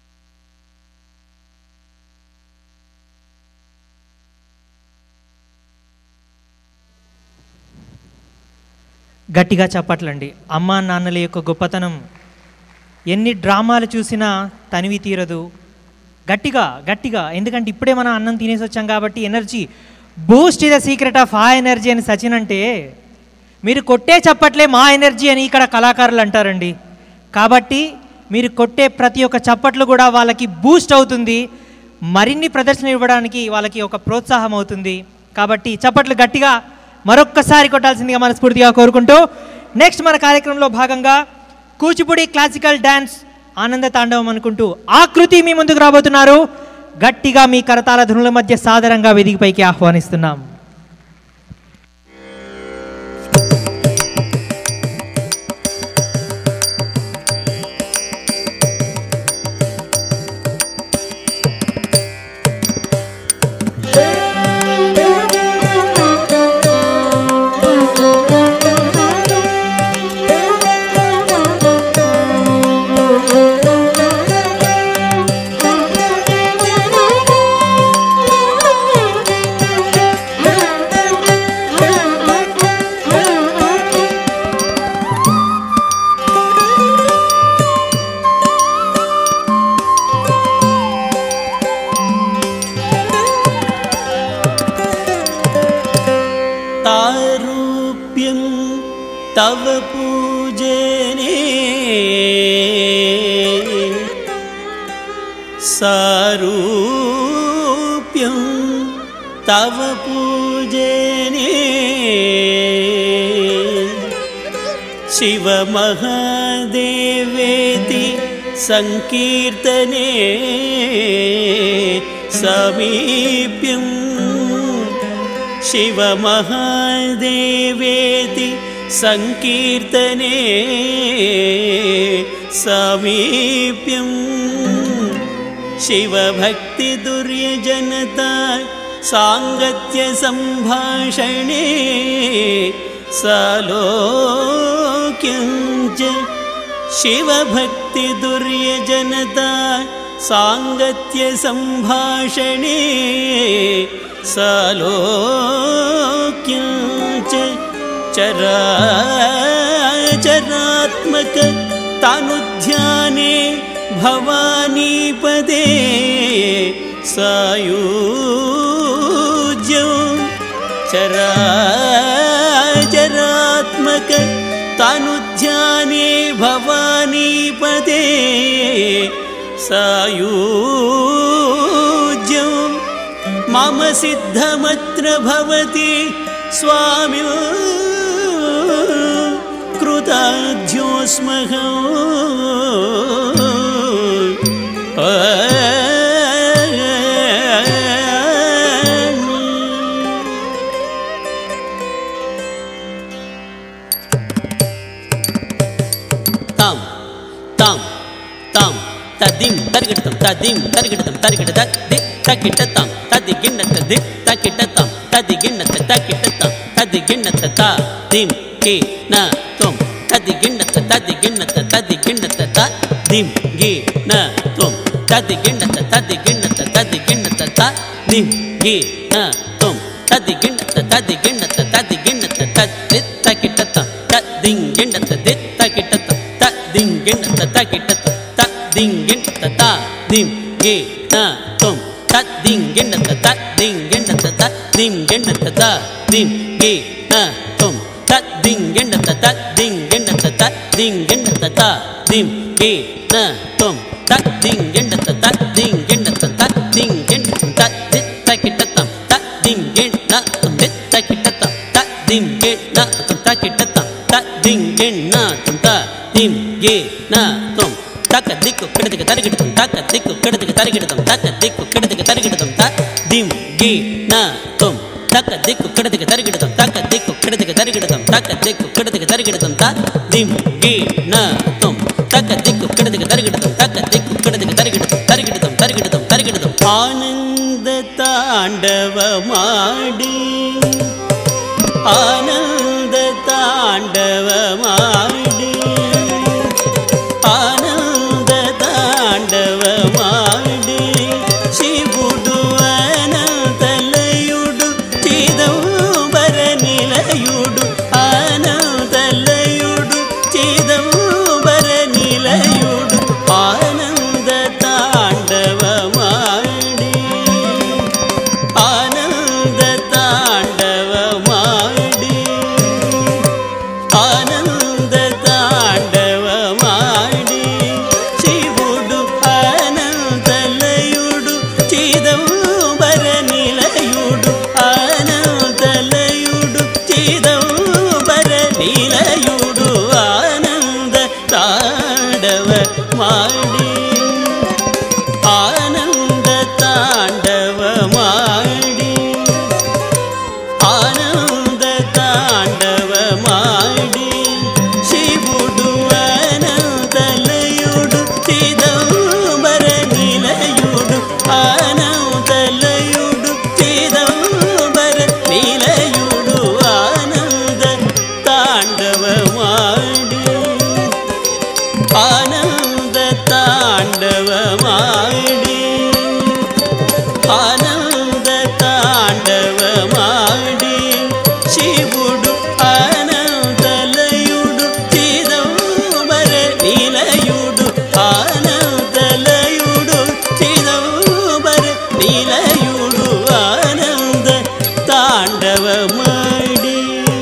గట్టిగా చెప్పట్లండి. అమ్మా నాన్నల యొక్క గొప్పతనం ఎన్ని డ్రామాలు చూసినా తనివి తీరదు. గట్టిగా గట్టిగా ఎందుకంటే ఇప్పుడే మనం అన్నం తినేసి వచ్చాం కాబట్టి energy boost is the secret of high energy అని సచిన్ అంటే, మీరు కొట్టే చప్పట్లే మా ఎనర్జీ అని ఇక్కడ కళాకారులు అంటారండి. కాబట్టి మీరు కొట్టే ప్రతి ఒక్క చప్పట్లు కూడా వాళ్ళకి బూస్ట్ అవుతుంది, మరిన్ని ప్రదర్శన ఇవ్వడానికి వాళ్ళకి ఒక ప్రోత్సాహం అవుతుంది. కాబట్టి చప్పట్లు గట్టిగా మరొక్కసారి కొట్టాల్సిందిగా మనస్ఫూర్తిగా కోరుకుంటూ, నెక్స్ట్ మన కార్యక్రమంలో భాగంగా కూచిపూడి క్లాసికల్ డ్యాన్స్ ఆనంద తాండవం అనుకుంటూ ఆకృతి మీ ముందుకు రాబోతున్నారు. గట్టిగా మీ కరతాళ ధనుల మధ్య సాదరంగా వేదికపైకి ఆహ్వానిస్తున్నాం. तव पूजने सारूप्यं तव पूजने शिव महादेवेति संकीर्तने समीप्यं शिव महादेवेति संकीर्तने समीप्यं शिवभक्ति दुर्यजनता सांगत्य संभाषणे सालोक्यं च शिवभक्ति दुर्यजनता सांगत्य संभाषणे सालोक्यं च चराचरात्मक तानुध्याने भवानीपदे सायुज्यं चराचरात्मक तानुध्याने भवानीपदे सायुज्यं मम सिद्धमत्र भवति स्वामी कृताध्योऽस्महम् तां तां तां तदिं तर्गिडतं तदिं तर्गिडतं तर्गिड तदि तकिटतं तदि गिण्णत दि तकिटतं तदि गिण्णत तकिटतं तदि गिण्णत ता दिं कि न त्वं तदि गिण्णत तदि गिण्णत तदि गिण्णत ता दिं गि न त्वं तदि गिण्णत तदि गिण्णत तदि गिण्णत ता दिं गि न त्वं तदि गिण्णत तदि गिण्णत तदि गिण्णत तदि तकिटतं तदिं गिण्णत दि तकिटतं तदिं गिण्णत तकिटतं तदिं गिण्णत ता दिं గే నా తుం తద్దిం గిన్నత తద్దిం గిన్నత తద్దిం గిన్నత తద్దిం గే నా తుం తద్దిం గిన్నత తద్దిం గిన్నత తద్దిం గిన్నత తద్దిం గే నా తుం తద్దిం గిన్నత తద్దిం గిన్నత తద్దిం గిన్నత తద్ది తకిటతం తద్దిం గిన్న తుం తకిటతం తద్దిం గిన్న తుం తకిటతం తద్దిం గిన్న తుం తద్దిం గే నా తుం తక దిక్కు కిడదిక తరిగిడతం తక దిక్కు కిడదిక తరిగిడతం తక దిక్కు కిడదిక తరిగిడతం తద్దిం గే నా తుం తక దిక్కు కిడదిక తరిగిడతం తక దిక్కు కిడదిక తరిగిడతం తక దిక్కు కిడదిక తరిగిడతం తద్దిం గే నా తుం తక దిక్కు కిడదిక తరిగిడతం తక దిక్కు కిడదిక తరిగిడతం తరిగిడతం తరిగిడతం తరిగిడతం ఆనంద తాండవమాడి ఆనంద తాండవమాడి ఆనంద తాండవమాడి శివుడు అనంతలయుడు చిదంబర నిలయుడు ఆనందలయుడు చిదంబర నిలయుడు ఆనంద తాండవమాడి ఆనంద తాండవమాడి ఆనంద తాండవమాడి శివుడు అనంతలయుడు చిదంబర నిలయుడు ఆనందలయుడు చిదంబర నిలయుడు ఆనంద తాండవమాడి ఆనంద తాండవమాడి ఆనంద తాండవమాడి శివుడు అనంతలయుడు చిదంబర నిలయుడు ఆనందలయుడు చిదంబర నిలయుడు ఆనంద తాండవమాడి ఆనంద తాండవమాడి ఆనంద తాండవమాడి శివుడు అనంతలయుడు చిదంబర నిలయుడు ఆనందలయుడు చిదంబర నిలయుడు ఆనంద తాండవమాడి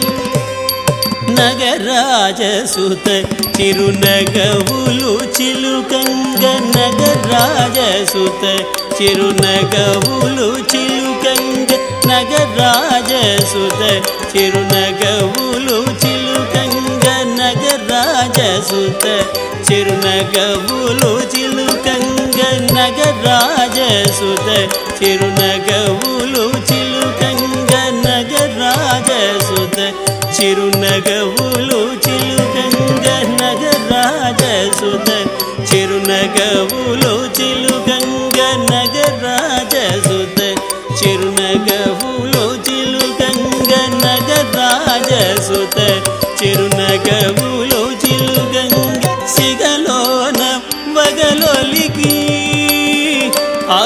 నగరాజసుత చిరునగవులు చిలుకంగ నగరాజసుత చిరునగవులు చిలుకంగ నగరాజసుత చిరునగవులు చిలుకంగ నగరాజసుత చిరునగవులు చిలుకంగ నగరాజసుత చిరునగవులు చిలుకంగ నగరాజసుత చిరునగవులు చిలుకంగ నగరాజసుత చిరునగవులు చిలుకంగ నగరాజసుత చిరునగవులు చిలుకంగ నగరాజసుత చిరునగవులు చిలుకంగ సిగలోన వగలొలికి ఆ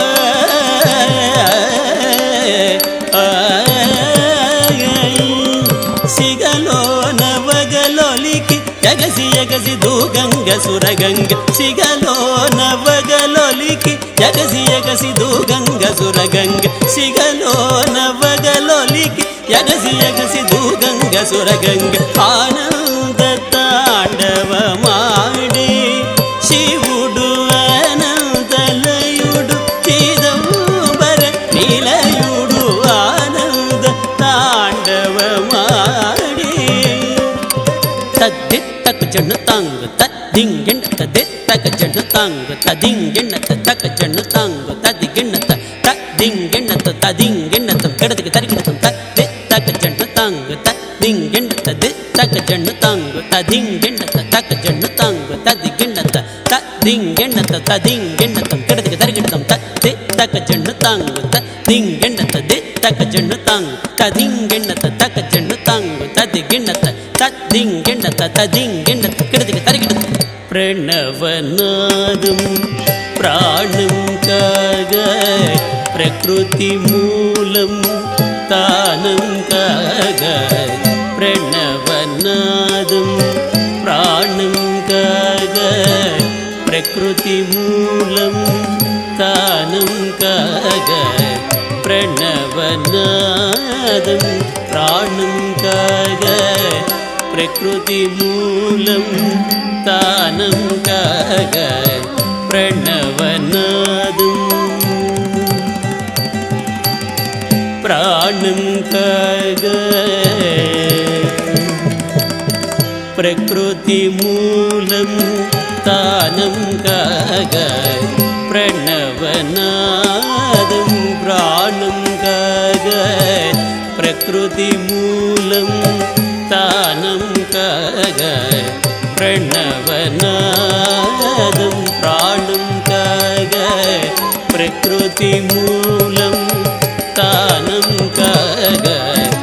సిగలోన వగలొలికి ఎగసి ఎగసి దూగంగ సురగంగ సిగలోన వగలొలికి ఎగసి ఎగసి దూగంగ సురగంగ సిగలోన వగలొలికి ఎగసి ఎగసి దూగంగ సురగంగ ఆనంద తాండవమాడి శివుడు అనంతలయుడు చిదంబర నిలయుడు ఆనంద తాండవమాడి తద్దిత్తకు జన్ను తాంగు తద్దింగిಣ್ಣ తదిత్తకు జన్ను తాంగు తదింగిಣ್ణ తక్క జన్ను తాంగు తదిగిಣ್ణ తదింగిಣ್ణ తదింగిಣ್ణ కిడదికి తరిగిణతం తదిత్తకు జన్ను తాంగు తదింగిಣ್ణ తదిత్తకు జన్ను తాంగు తదింగిಣ್ణ తక్క జన్ను తాంగు తదిగిಣ್ణ తదింగిಣ್ణ తదింగిಣ್ణ కిడదికి తరిగిణతం తదిత్తకు జన్ను తాంగు తదింగిಣ್ణ తదిత్తకు జన్ను తాంగు తదింగిಣ್ణ తక్క జన్ను తాంగు తదిగిಣ್ణ తదింగిಣ್ణ తదింగిಣ್ణ కిడదికి తరిగిణతం ప్రణవనాదం ప్రాణం కాగా ప్రకృతి మూలం తానం కాగా ప్రణవనాదం ప్రాణం కాగా ప్రకృతి మూలం తానం కాగా ప్రణవనాదం ప్రాణం కాగా ప్రకృతి మూలం తానం కాగా ప్రణవనాదం ప్రాణం కాగా ప్రకృతి మూలం తానం కాగా ప్రణవనాదం ప్రాణం కాగా ప్రకృతి మూలం తానం కాగా ప్రణవనాదం ప్రాణం కాగా ప్రకృతి మూలం తానం కాగా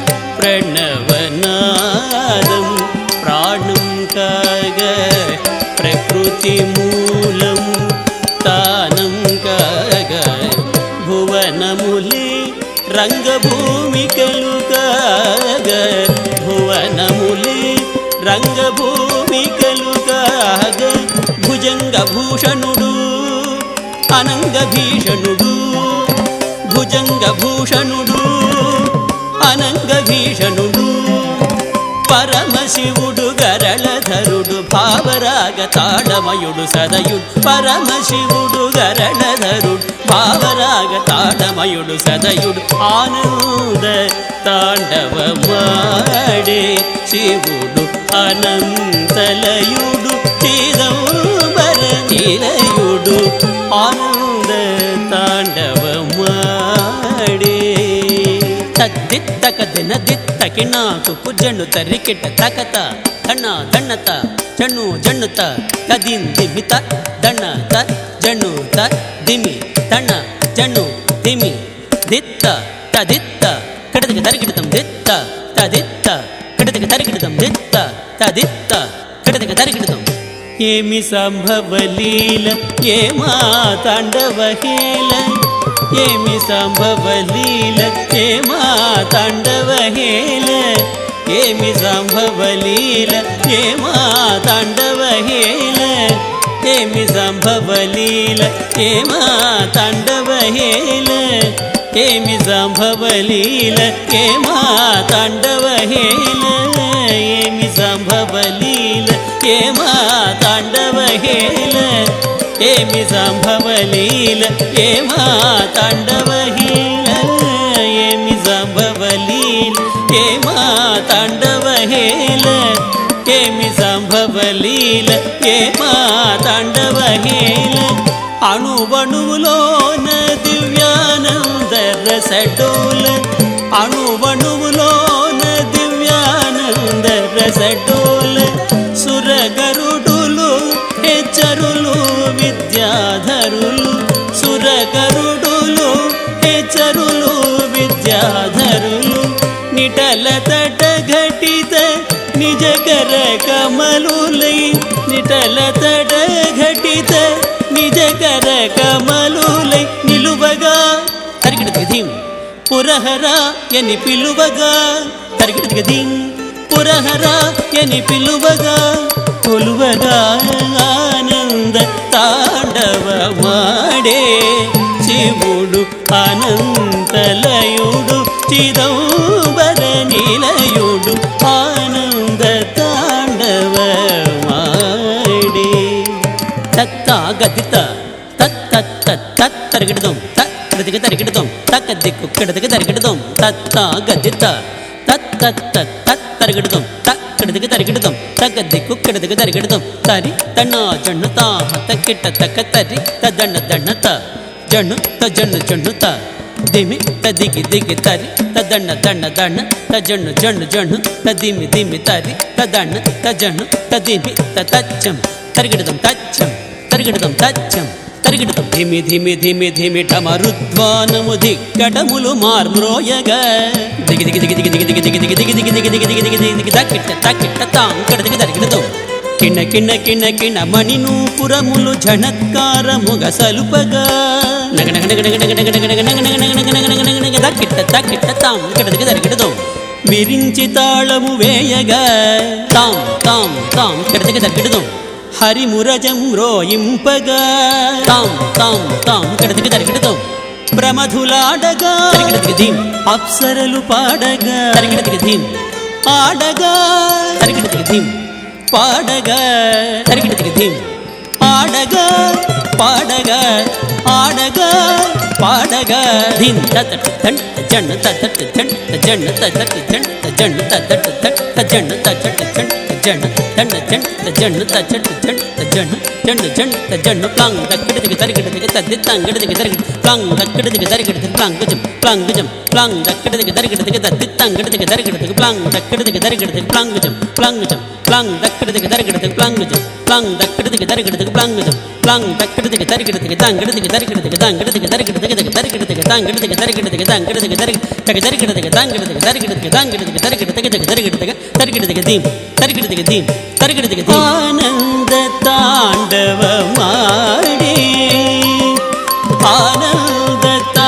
ప్రణవనాదం ప్రాణం కాగా ప్రకృతి మూలం తానం కాగా భువనములే రంగభూమికలు కాగా భువనములే రంగభూమికలు కాగా భుజంగ భూషణుడు అనంగ భీషణుడు భుజంగ భూషణుడు అనంగ భీషణుడు పరమశివుడు గరళధరుడు భావరాగ తాళమయుడు సదయుడు పరమశివుడు గరళధరుడు భావరాగ తాళమయుడు సదయుడు ఆనంద తాండవమాడే శివుడు అనంతలయుడు చిదంబర నిలయుడు ఆనంద తాండవమాడే తద్దిత్తక దిన దిత్తకి నాకు కుజను తరికిట తకత ధన ధన్నత జను జన్నుత తదిందిమిత ధనత జనుత దిమి ధన జను దిమి దిత్త తదిత్త కడతకి తరికిటం దిత్త తదిత్త కడతకి తరికిటం దిత్త తదిత్త కడతకి తరికిటం ఏమి సంభవలీల ఏమా తాండవహేల ఏమి సంభవలీల ఏమా తాండవహేల ఏమి సంభవలీల ఏమా తాండవహేల ఏమి సంభవలీల ఏమా తాండవహేల ఏమి సంభవలీల ఏమా తాండవహేల ఏమి సంభవలీల ఏమా తాండవహేల ఏమి సంభవలీల ఏమా తాండవహేల ఏమి సంభవలీల ఏమా తాండవహేల ఏమి సంభవలీల ఏమా తాండవహేల అణువణువులోన దివ్యానంద రసడోల అణువణువులోన దివ్యానంద రసడోల సురగరుడులు హెచ్చరులు విద్యాధరులు సురగరుడులు హెచ్చరులు విద్యాధరులు నిటల తట ఘటిత నిజకర కమలులై నిటల తట ఘటిత నిజకర కమలులై నిలువగా తరిగిడి దిగదీం పురహరా ఎని పిలువగా తరిగిడి దిగదీం పురహరా ఎని పిలువగా కొలువగా ఆనంద తాండవమాడే శివుడు అనంతలయుడు చిదంబర నిలయుడు ఆనంద తాండవమాడే తత్తా గదిత తత్తత్త తత్తరగిడదం తక్కడిదిగ తరిగిడదం తక్క దిక్కు కిడదిగ తరిగిడదం తత్తా గదిత తత్తత్త తత్తరగిడదం తక్కడిదిగ తరిగిడదం తగ్గ దిక్కు కిడదిగ తరిగిడదం తరి తన్నా జన్ను తా హత కిట్ట తక్క తరి తదన్న దన్నత జన్ను త జన్ను జన్ను త దిమి తదిగి దిగి తరి తదన్న దన్న దన్న తజన్ను జన్ను జన్ను తదిమి దిమి తరి తదన్న తజన్ను తదిమి తచ్చం తరిగిడదం తచ్చం తరిగిడదం తచ్చం తరిగిడదం ధిమి ధిమి ధిమి ధిమి టమరుద్వానము దిక్కటములు మార్మ్రోయగా దిగి దిగి దిగి దిగి దిగి దిగి దిగి దిగి దిగి దిగి దిగి దిగి దిగి దిగి దిగి దిగి తక్కిట్ట తక్కిట్ట తాంకడ దిగి తరిగిడదం కిణ కిణ కిణ కిణ మణినూపురములు ఝనత్కారముగ సలుపగా నగ నగ నగ నగ నగ నగ నగ నగ నగ నగ నగ నగ నగ నగ నగ తక్కిట్ట తక్కిట్ట తాంకడ దిగి తరిగిడదం విరించి తాళము వేయగా తాం తాం తాం కిడదిగ తరిగిడదం హరిమురజం రోయింపగా తాం తాం తాం కడదిగ దరిగడతాం ప్రమధులాడగా తరిగడదిగ ధీం అప్సరలు పాడగా తరిగడదిగ ధీం ఆడగా తరిగడదిగ ధీం పాడగా తరిగడదిగ ధీం ఆడగా పాడగా ఆడగా పాడగా ధీం తతట్ తంట్ జన్న తతట్ జన్ జన్న తతట్ జన్ జన్న తతట్ తట్ జన్న తతట్ జన్ జన్న జన్న జన్ జన్న తతట్ జన్ జన్న జన్న జన్ జన్న ప్లాంగ్ దక్కడదిగ తరిగడదిగ తద్ది తంగడదిగ తరిగడ ప్లాంగ్ దక్కడదిగ తరిగడదిగ ప్లాంగ్ జం ప్లాంగ్ జం ప్లాంగ్ దక్కడదిగ తరిగడదిగ తద్ది తంగడదిగ తరిగడదిగ ప్లాంగ్ దక్కడదిగ తరిగడదిగ ప్లాంగ్ జం ప్లాంగ్ జం ప్లాంగ్ దక్కడదిగ తరిగడదిగ ప్లాంగ్ జం ప్లాంగ్ దక్కడదిగ తరిగడదిగ ప్లాంగ్ జం ప్లాంగ్ దక్కడదిగ తరిగడదిగ తంగడదిగ తరిగడదిగ తంగడదిగ తరిగడదిగ తరిగడదిగ తంగడదిగ తరిగడదిగ తంగడదిగ తరిగ తరిగడదిగ తంగడదిగ తరిగడదిగ తంగడదిగ తరిగడదిగ తరిగడదిగ తరిగడదిగ దీం తరిగడదిగ దీం తరిగడదిగ దీం ఆనంద తాండవమాడి ఆనంద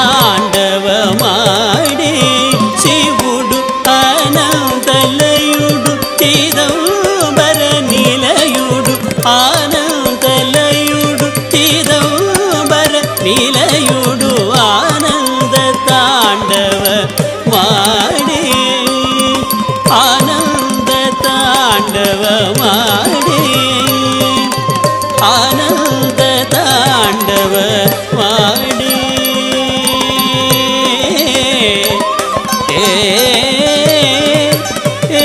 తాండవమాడి శివుడు ఆనందలయుడు చిదంబర నిలయుడు ఆనందలయుడు చిదంబర నిలయుడు ఆనంద తాండవ మాడి ఆనంద తాండవ మాడి ఆనంద తాండవ మాడి ఏ ఏ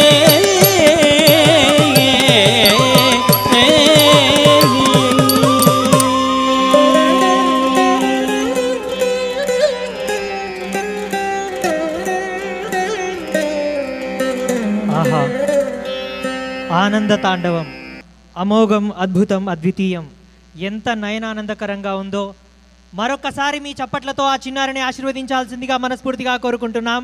ఆహా ఆనంద తాండవం అమోఘం అద్భుతం అద్వితీయం ఎంత నయనానందకరంగా ఉందో మరొకసారి మీ చప్పట్లతో ఆ చిన్నారిని ఆశీర్వదించాల్సిందిగా మనస్ఫూర్తిగా కోరుకుంటున్నాం.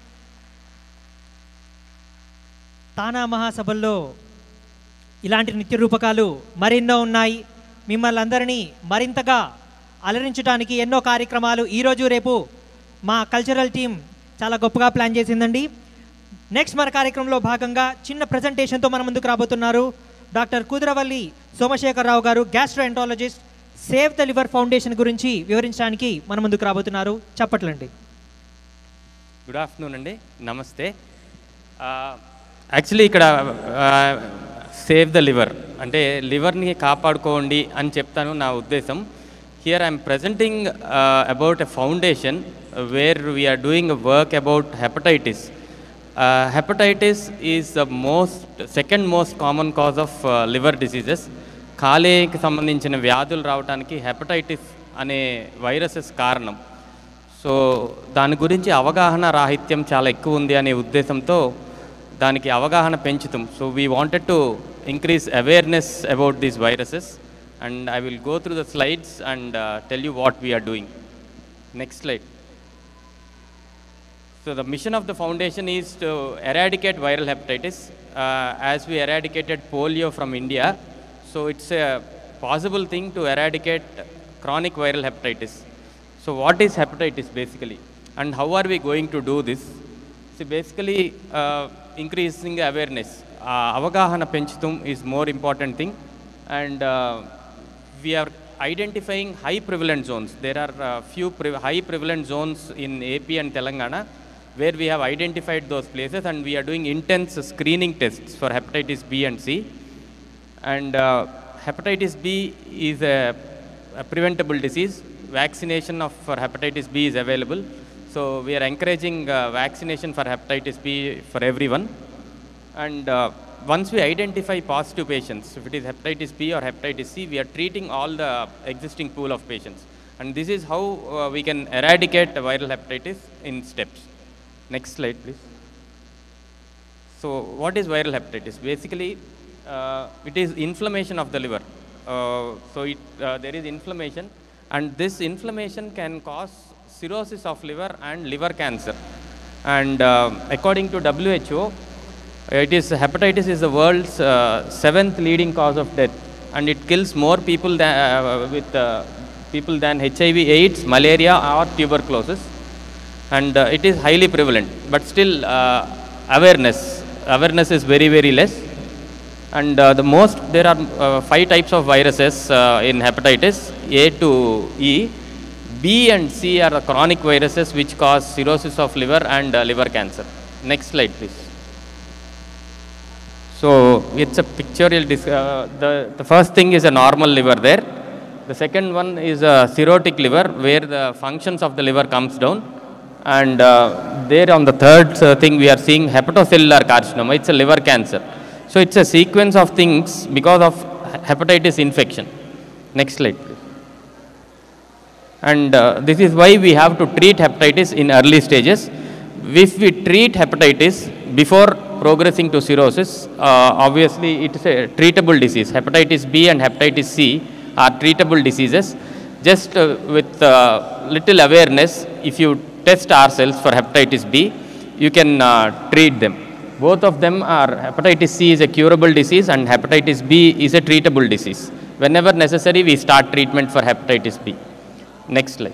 తానా మహాసభల్లో ఇలాంటి నృత్య రూపకాలు మరెన్నో ఉన్నాయి. మిమ్మల్ని అందరినీ మరింతగా అలరించడానికి ఎన్నో కార్యక్రమాలు ఈరోజు రేపు మా కల్చరల్ టీం చాలా గొప్పగా ప్లాన్ చేసిందండి. నెక్స్ట్ మన కార్యక్రమంలో భాగంగా చిన్న ప్రజెంటేషన్తో మన ముందుకు రాబోతున్నారు doctor Kuduravalli Somasekhararao garu, gastroenterologist, save the liver foundation గురించి వివరించడానికి మన ముందుకు రాబోతున్నారు. చెప్పట్లండి. గుడ్ ఆఫ్టర్నూన్ అండి, నమస్తే. యాక్చువల్లీ ఇక్కడ సేవ్ ద లివర్ అంటే లివర్ని కాపాడుకోండి అని చెప్తాను నా ఉద్దేశం. Here I'm presenting about a foundation where we're doing work about hepatitis. Hepatitis is the most second most common cause of liver diseases. కాలేయకి సంబంధించిన వ్యాధులు రావడానికి హెపటైటిస్ అనే వైరసెస్ కారణం. సో దాని గురించి అవగాహన రాహిత్యం చాలా ఎక్కువ ఉంది అనే ఉద్దేశంతో దానికి అవగాహన పెంచుతాం. So we wanted to increase awareness about these viruses and I will go through the slides and tell you what we're doing. Next slide. So the mission of the foundation is to eradicate viral hepatitis uh, as we eradicated polio from India. So it's a possible thing to eradicate chronic viral hepatitis. So what is hepatitis basically and how are we going to do this? So basically uh, increasing awareness. Uh, avagahana penchutum is more important thing and uh, we are identifying high prevalent zones. There are uh, few pre high prevalent zones in A P and Telangana where we have identified those places and we are doing intense screening tests for hepatitis B and C. And uh, hepatitis B is a, a preventable disease. Vaccination of, for hepatitis B is available. So we are encouraging uh, vaccination for hepatitis B for everyone. And uh, once we identify positive patients, if it is hepatitis B or hepatitis C, we are treating all the existing pool of patients. And this is how uh, we can eradicate viral hepatitis in steps. Next slide, please. So what is viral hepatitis? Basically, uh, it is inflammation of the liver. Uh, so it, uh, there is inflammation and this inflammation can cause cirrhosis of liver and liver cancer. And uh, according to W H O, it is hepatitis is the world's uh, seventh leading cause of death and it kills more people than, uh, with uh, people than H I V AIDS, malaria or tuberculosis. And uh, it is highly prevalent, but still uh, awareness, awareness is very, very less. And uh, the most, there are uh, five types of viruses uh, in hepatitis, A to E. B and C are the chronic viruses which cause cirrhosis of liver and uh, liver cancer. Next slide, please. So it's a pictorial, dis uh, the, the first thing is a normal liver there. The second one is a cirrhotic liver where the functions of the liver comes down. And uh, there on the third uh, thing we are seeing hepatocellular carcinoma, it's a liver cancer. So it's a sequence of things because of hepatitis infection. Next slide, please. And uh, this is why we have to treat hepatitis in early stages. If we treat hepatitis before progressing to cirrhosis, uh, obviously it is a treatable disease. Hepatitis B and hepatitis C are treatable diseases. Just uh, with uh, little awareness, if you test ourselves for hepatitis B, you can uh, treat them. Both of them are, hepatitis C is a curable disease and hepatitis B is a treatable disease. Whenever necessary, we start treatment for hepatitis B. Next slide.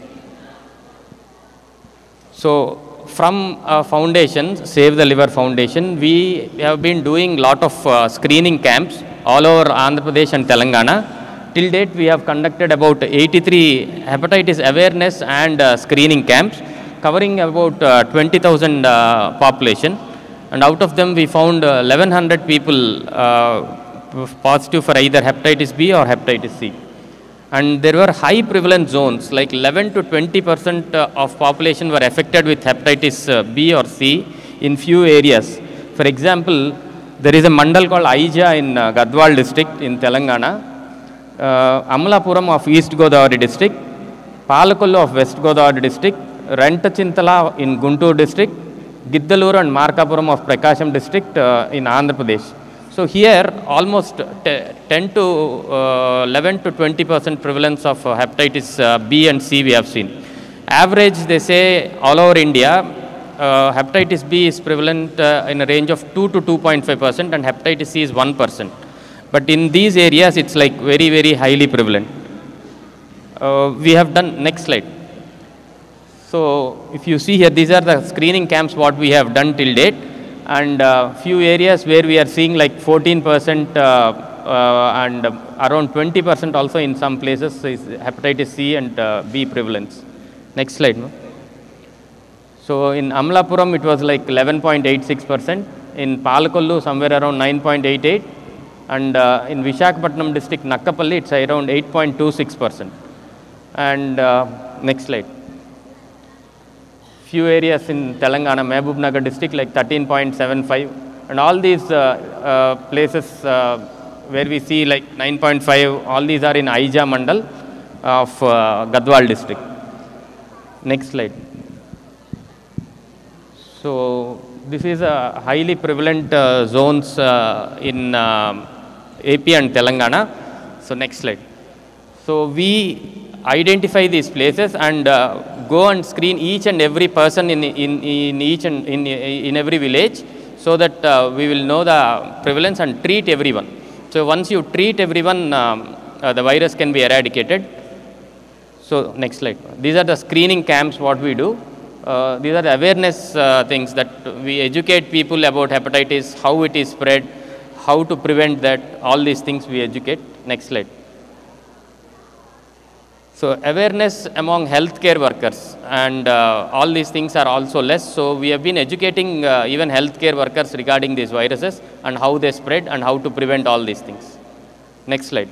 So from a foundation, Save the Liver Foundation, we have been doing lot of uh, screening camps all over Andhra Pradesh and Telangana. Till date, we have conducted about eighty-three hepatitis awareness and uh, screening camps, covering about uh, twenty thousand uh, population. And out of them, we found uh, eleven hundred people uh, positive for either hepatitis B or hepatitis C. And there were high prevalence zones, like eleven to twenty percent of population were affected with hepatitis B or C in few areas. For example, there is a mandal called Aija in uh, Gadwal district in Telangana, uh, Amalapuram of East Godavari district, Palakollu of West Godavari district, Rentachintala in Guntur district, Giddaluru and Markapuram of Prakasham district uh, in Andhra Pradesh. So here almost ten to eleven to twenty percent prevalence of uh, hepatitis uh, B and C we have seen. Average, they say all over India, uh, hepatitis B is prevalent uh, in a range of two to two point five percent and hepatitis C is one percent. But in these areas it's like very very highly prevalent. Uh, we have done, next slide. So if you see here, these are the screening camps what we have done till date. And uh, few areas where we are seeing like fourteen percent uh, uh, and uh, around twenty percent also in some places is hepatitis C and uh, B prevalence. Next slide. No? So in Amalapuram it was like eleven point eight six percent, in Palakollu somewhere around nine point eight eight, and uh, in Visakhapatnam district Nakkapalli it's around eight point two six percent. And uh, next slide. Few areas in Telangana, Mehboob Nagar district like thirteen point seven five, and all these uh, uh, places uh, where we see like nine point five, all these are in Aija Mandal of uh, Gadwal district. Next slide. So this is a highly prevalent uh, zones uh, in uh, A P and Telangana. So next slide. So we identify these places and uh, go and screen each and every person in, in, in each and in, in every village, so that uh, we will know the prevalence and treat everyone. So once you treat everyone, um, uh, the virus can be eradicated. So next slide. These are the screening camps what we do. Uh, these are the awareness uh, things that we educate people about hepatitis, how it is spread, how to prevent that, all these things we educate. Next slide. So awareness among healthcare workers and uh, all these things are also less. So we have been educating uh, even healthcare workers regarding these viruses and how they spread and how to prevent all these things. Next slide.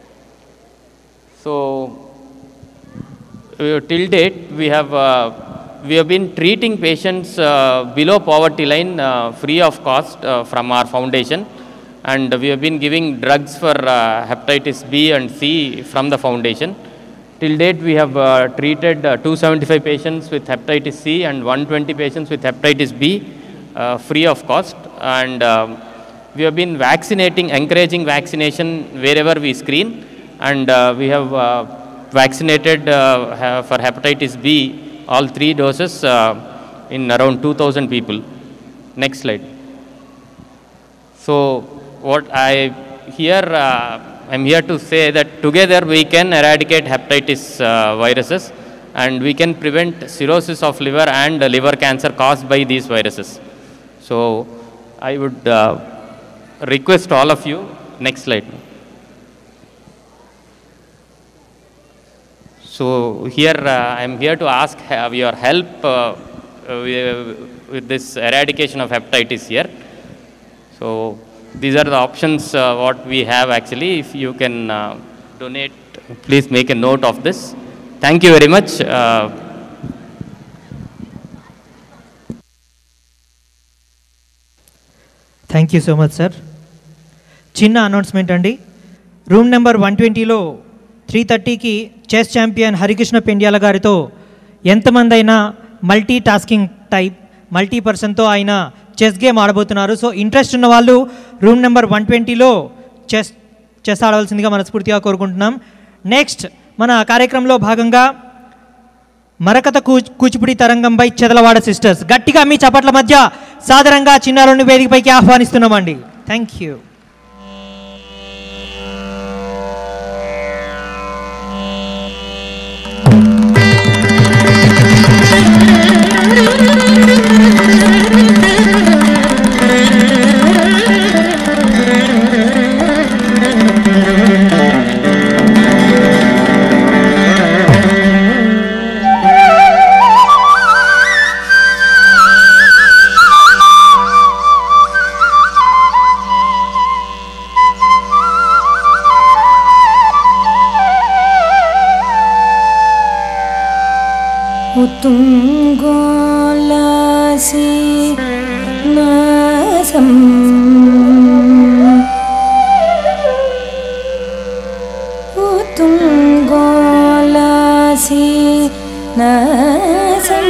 So uh, till date we have uh, we have been treating patients uh, below poverty line uh, free of cost uh, from our foundation, and we have been giving drugs for uh, hepatitis B and C from the foundation. Till date, we have uh, treated uh, two hundred seventy-five patients with hepatitis C and one hundred twenty patients with hepatitis B uh, free of cost. And uh, we have been vaccinating, encouraging vaccination wherever we screen. And uh, we have uh, vaccinated uh, for hepatitis B all three doses uh, in around two thousand people. Next slide. So what I here uh, I'm here to say that together we can eradicate hepatitis uh, viruses, and we can prevent cirrhosis of liver and uh, liver cancer caused by these viruses. So I would uh, request all of you, next slide. So here uh, I am here to ask have your help uh, with, with this eradication of hepatitis here. So these are the options uh, what we have actually. If you can uh, donate, please make a note of this. Thank you very much. Uh, thank you so much sir. చిన్న announcement అండి, room number one ట్వంటీలో three థర్టీకి chess champion Harikrishna Pendyala గారితో ఎంతమంది అయినా multi tasking type multi పర్సన్తో ఆయన chess game ఆడబోతున్నారు. సో ఇంట్రెస్ట్ ఉన్న వాళ్ళు రూమ్ నెంబర్ వన్ ట్వంటీలో చెస్ చెస్ ఆడవలసిందిగా మనస్ఫూర్తిగా కోరుకుంటున్నాం. నెక్స్ట్ మన కార్యక్రమంలో భాగంగా మరకత కూ కూచిపూడి తరంగంపై చెదలవాడ సిస్టర్స్, గట్టిగా మీ చప్పట్ల మధ్య సాదరంగా చిన్నారుని వేదికపైకి ఆహ్వానిస్తున్నామండి. Thank you. ఉతుంగోలాసి నాసం ఉతుంగోలాసి నాసం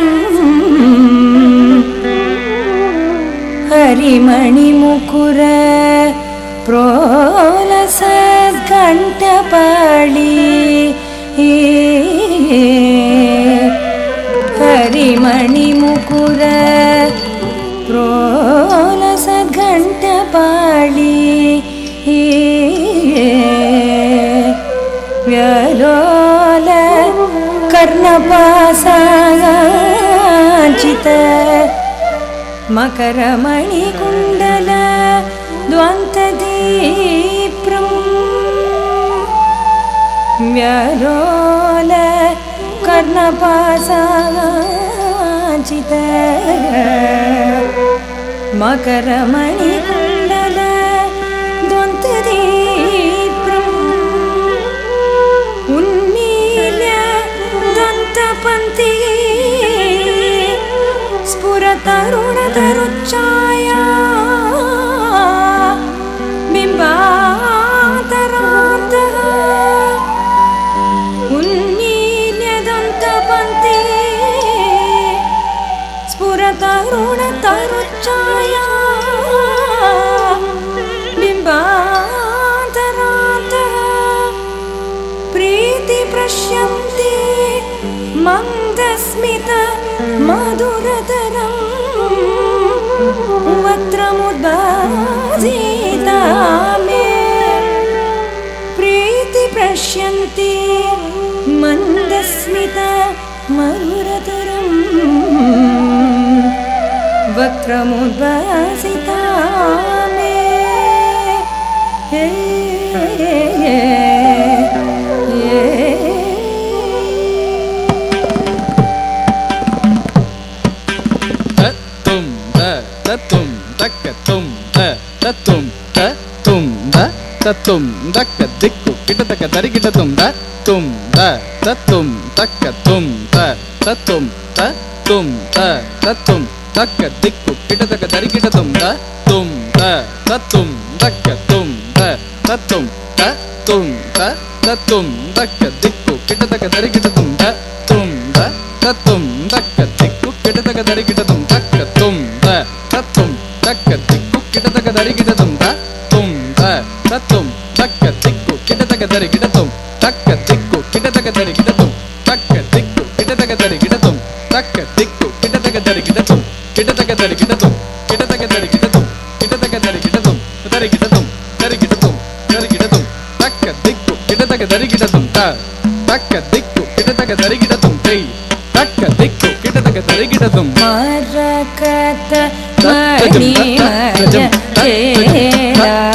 హరిమణి ముకుర ప్రోలసద్ఘంటపాళి హరిమణి ముకుర ప్రోలసద్ఘంటపాళి వ్యాలోల కర్ణపాసాంచిత మకరమణి కుండల ద్వంతదీప్రం వ్యాలోల కర్ణపాసాంచిత మకరమణి కుండల ద్వంతదీప్రం ఉన్మీల్య దంతపంతి స్ఫురతరుణతరుచ్ఛాయా బింబాతరాంతః ఉన్మీల్యదంతపంతి స్ఫురతరుణతరుచ్ఛాయా బింబాతరాంతః ప్రీతి ప్రశ్యంతి మందస్మిత మధురతరం వక్త్రముద్భాసితా మే ప్రీతి ప్రశ్యంతి మందస్మిత మధురతరం వక్త్రముద్భాసితా మే హే tum dakka tum da da tum da tum da da tum dakka dikku kita taka dari kita tum da tum da da tum dakka tum da da tum da tum da da tum dakka dikku kita taka dari kita tum da tum da da tum dakka tum da da tum da tum da da tum dakka dikku kita taka dari kita tum da tum da da tum dakka dikku kita taka dari kita tum dakka tum da da tum dakka dikku kita taka dari kita tum da tum da da tum dakka dikku kita taka dari kita tum dakka dikku kita taka dari kita tum dakka dikku kita taka dari kita tum dakka dikku kita taka dari kita tum kita taka dari kita tum kita taka dari kita tum kita taka dari kita tum dari kita tum dari kita tum dari kita tum dakka dikku kita taka dari kita tum da dakka dikku kita taka dari kita tum dei dakka dikku kita taka dari kita tum marakata mani maya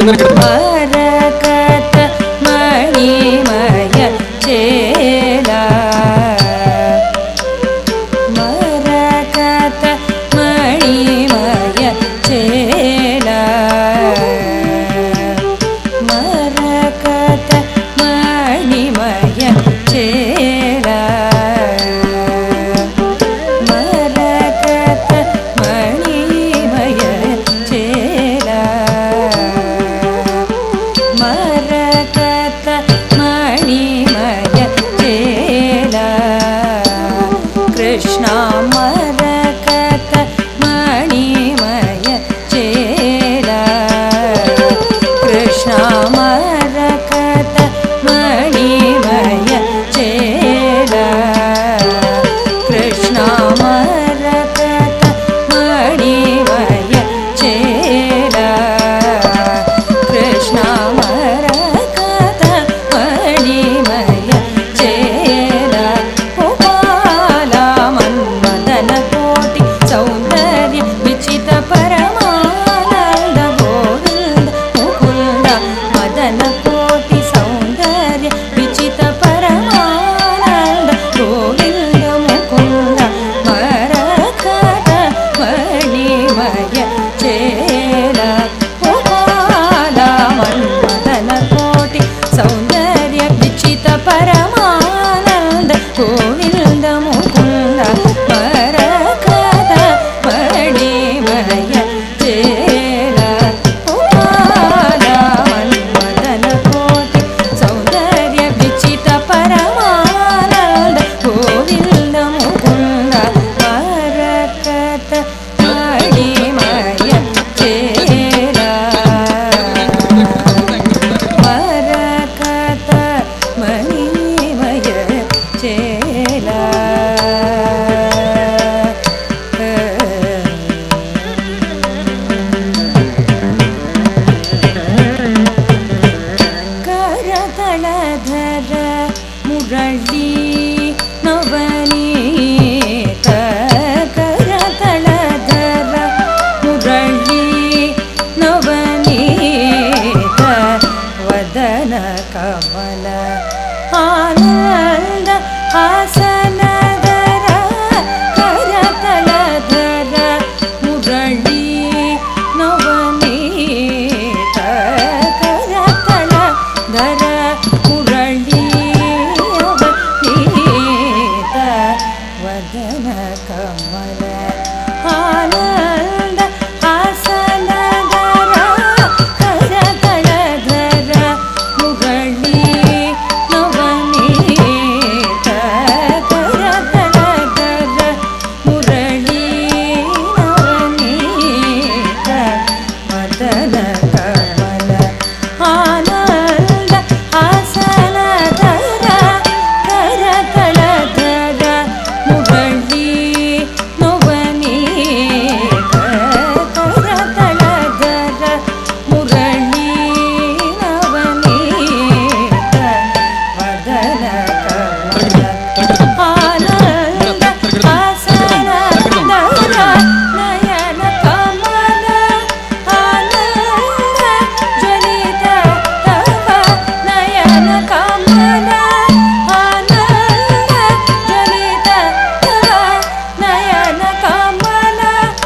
మరకత మణిమయ చేలా మరకత మణిమయ చేలా మరకత మణిమయ చేలా మరకత మణిమయ చేలా మరకత మణిమయ చేలా Krishna మరకత మణిమయ చేలా Krishna మరకత మణిమయ చేలా Krishna మరకత మణిమయ చేలా Krishna మరకత మణిమయ చేలా Gopala మన్మదన కోటి సౌందర్య విచిత పరమానంద గోవింద ముకుంద మదన కోటి సౌందర్య విచిత పరమానంద గోవింద ముకుంద మరకత మణిమయ చేలా గోపాల మన్మదన కోటి సౌందర్య విచిత పరమానంద గోవింద ముకుంద మరకత మణిమయ చేలా గోపాల మన్మదన కోటి సౌందర్య విచిత పరమానంద గోవింద ముకుంద మరకత మణిమయ చేలా మరకత మణిమయ చేలా ಕರತಳಧರ ಮುರಳಿ ನವನೀತ ಕರತಳಧರ ಮುರಳಿ ನವನೀತ ವದನ ಕಮಲ ಆನಂದ ಹಾಸನದರ ಕರತಳಧರ ಮುರಳಿ ನವನೀತ ಕರತಳಧರ ಮುರಳಿ ನವನೀತ ವದನ ಕಮಲ ಆನಂದ ಹಾಸನದರ ಕರತಳಧರ ಮುರಳಿ ನವನೀತ ಕರತಳಧರ ಮುರಳಿ ನವನೀತ ವದನ ಕಮಲ ಆನಂದ ಹಾಸನದರ ಕರತಳಧರ ಮುರಳಿ ನವನೀತ ಕರತಳಧರ ಮುರಳಿ ನವನೀತ ವದನ ಕಮಲ ಆನಂದ ಹಾಸನದರ ನಯನ ಕಮಲ ಆನಂದ ಜ್ವಲಿತ ತವ ನಯನ ಕಮಲ ಆನಂದ ಜ್ವಲಿತ ತವ ನಯನ ಕಮಲ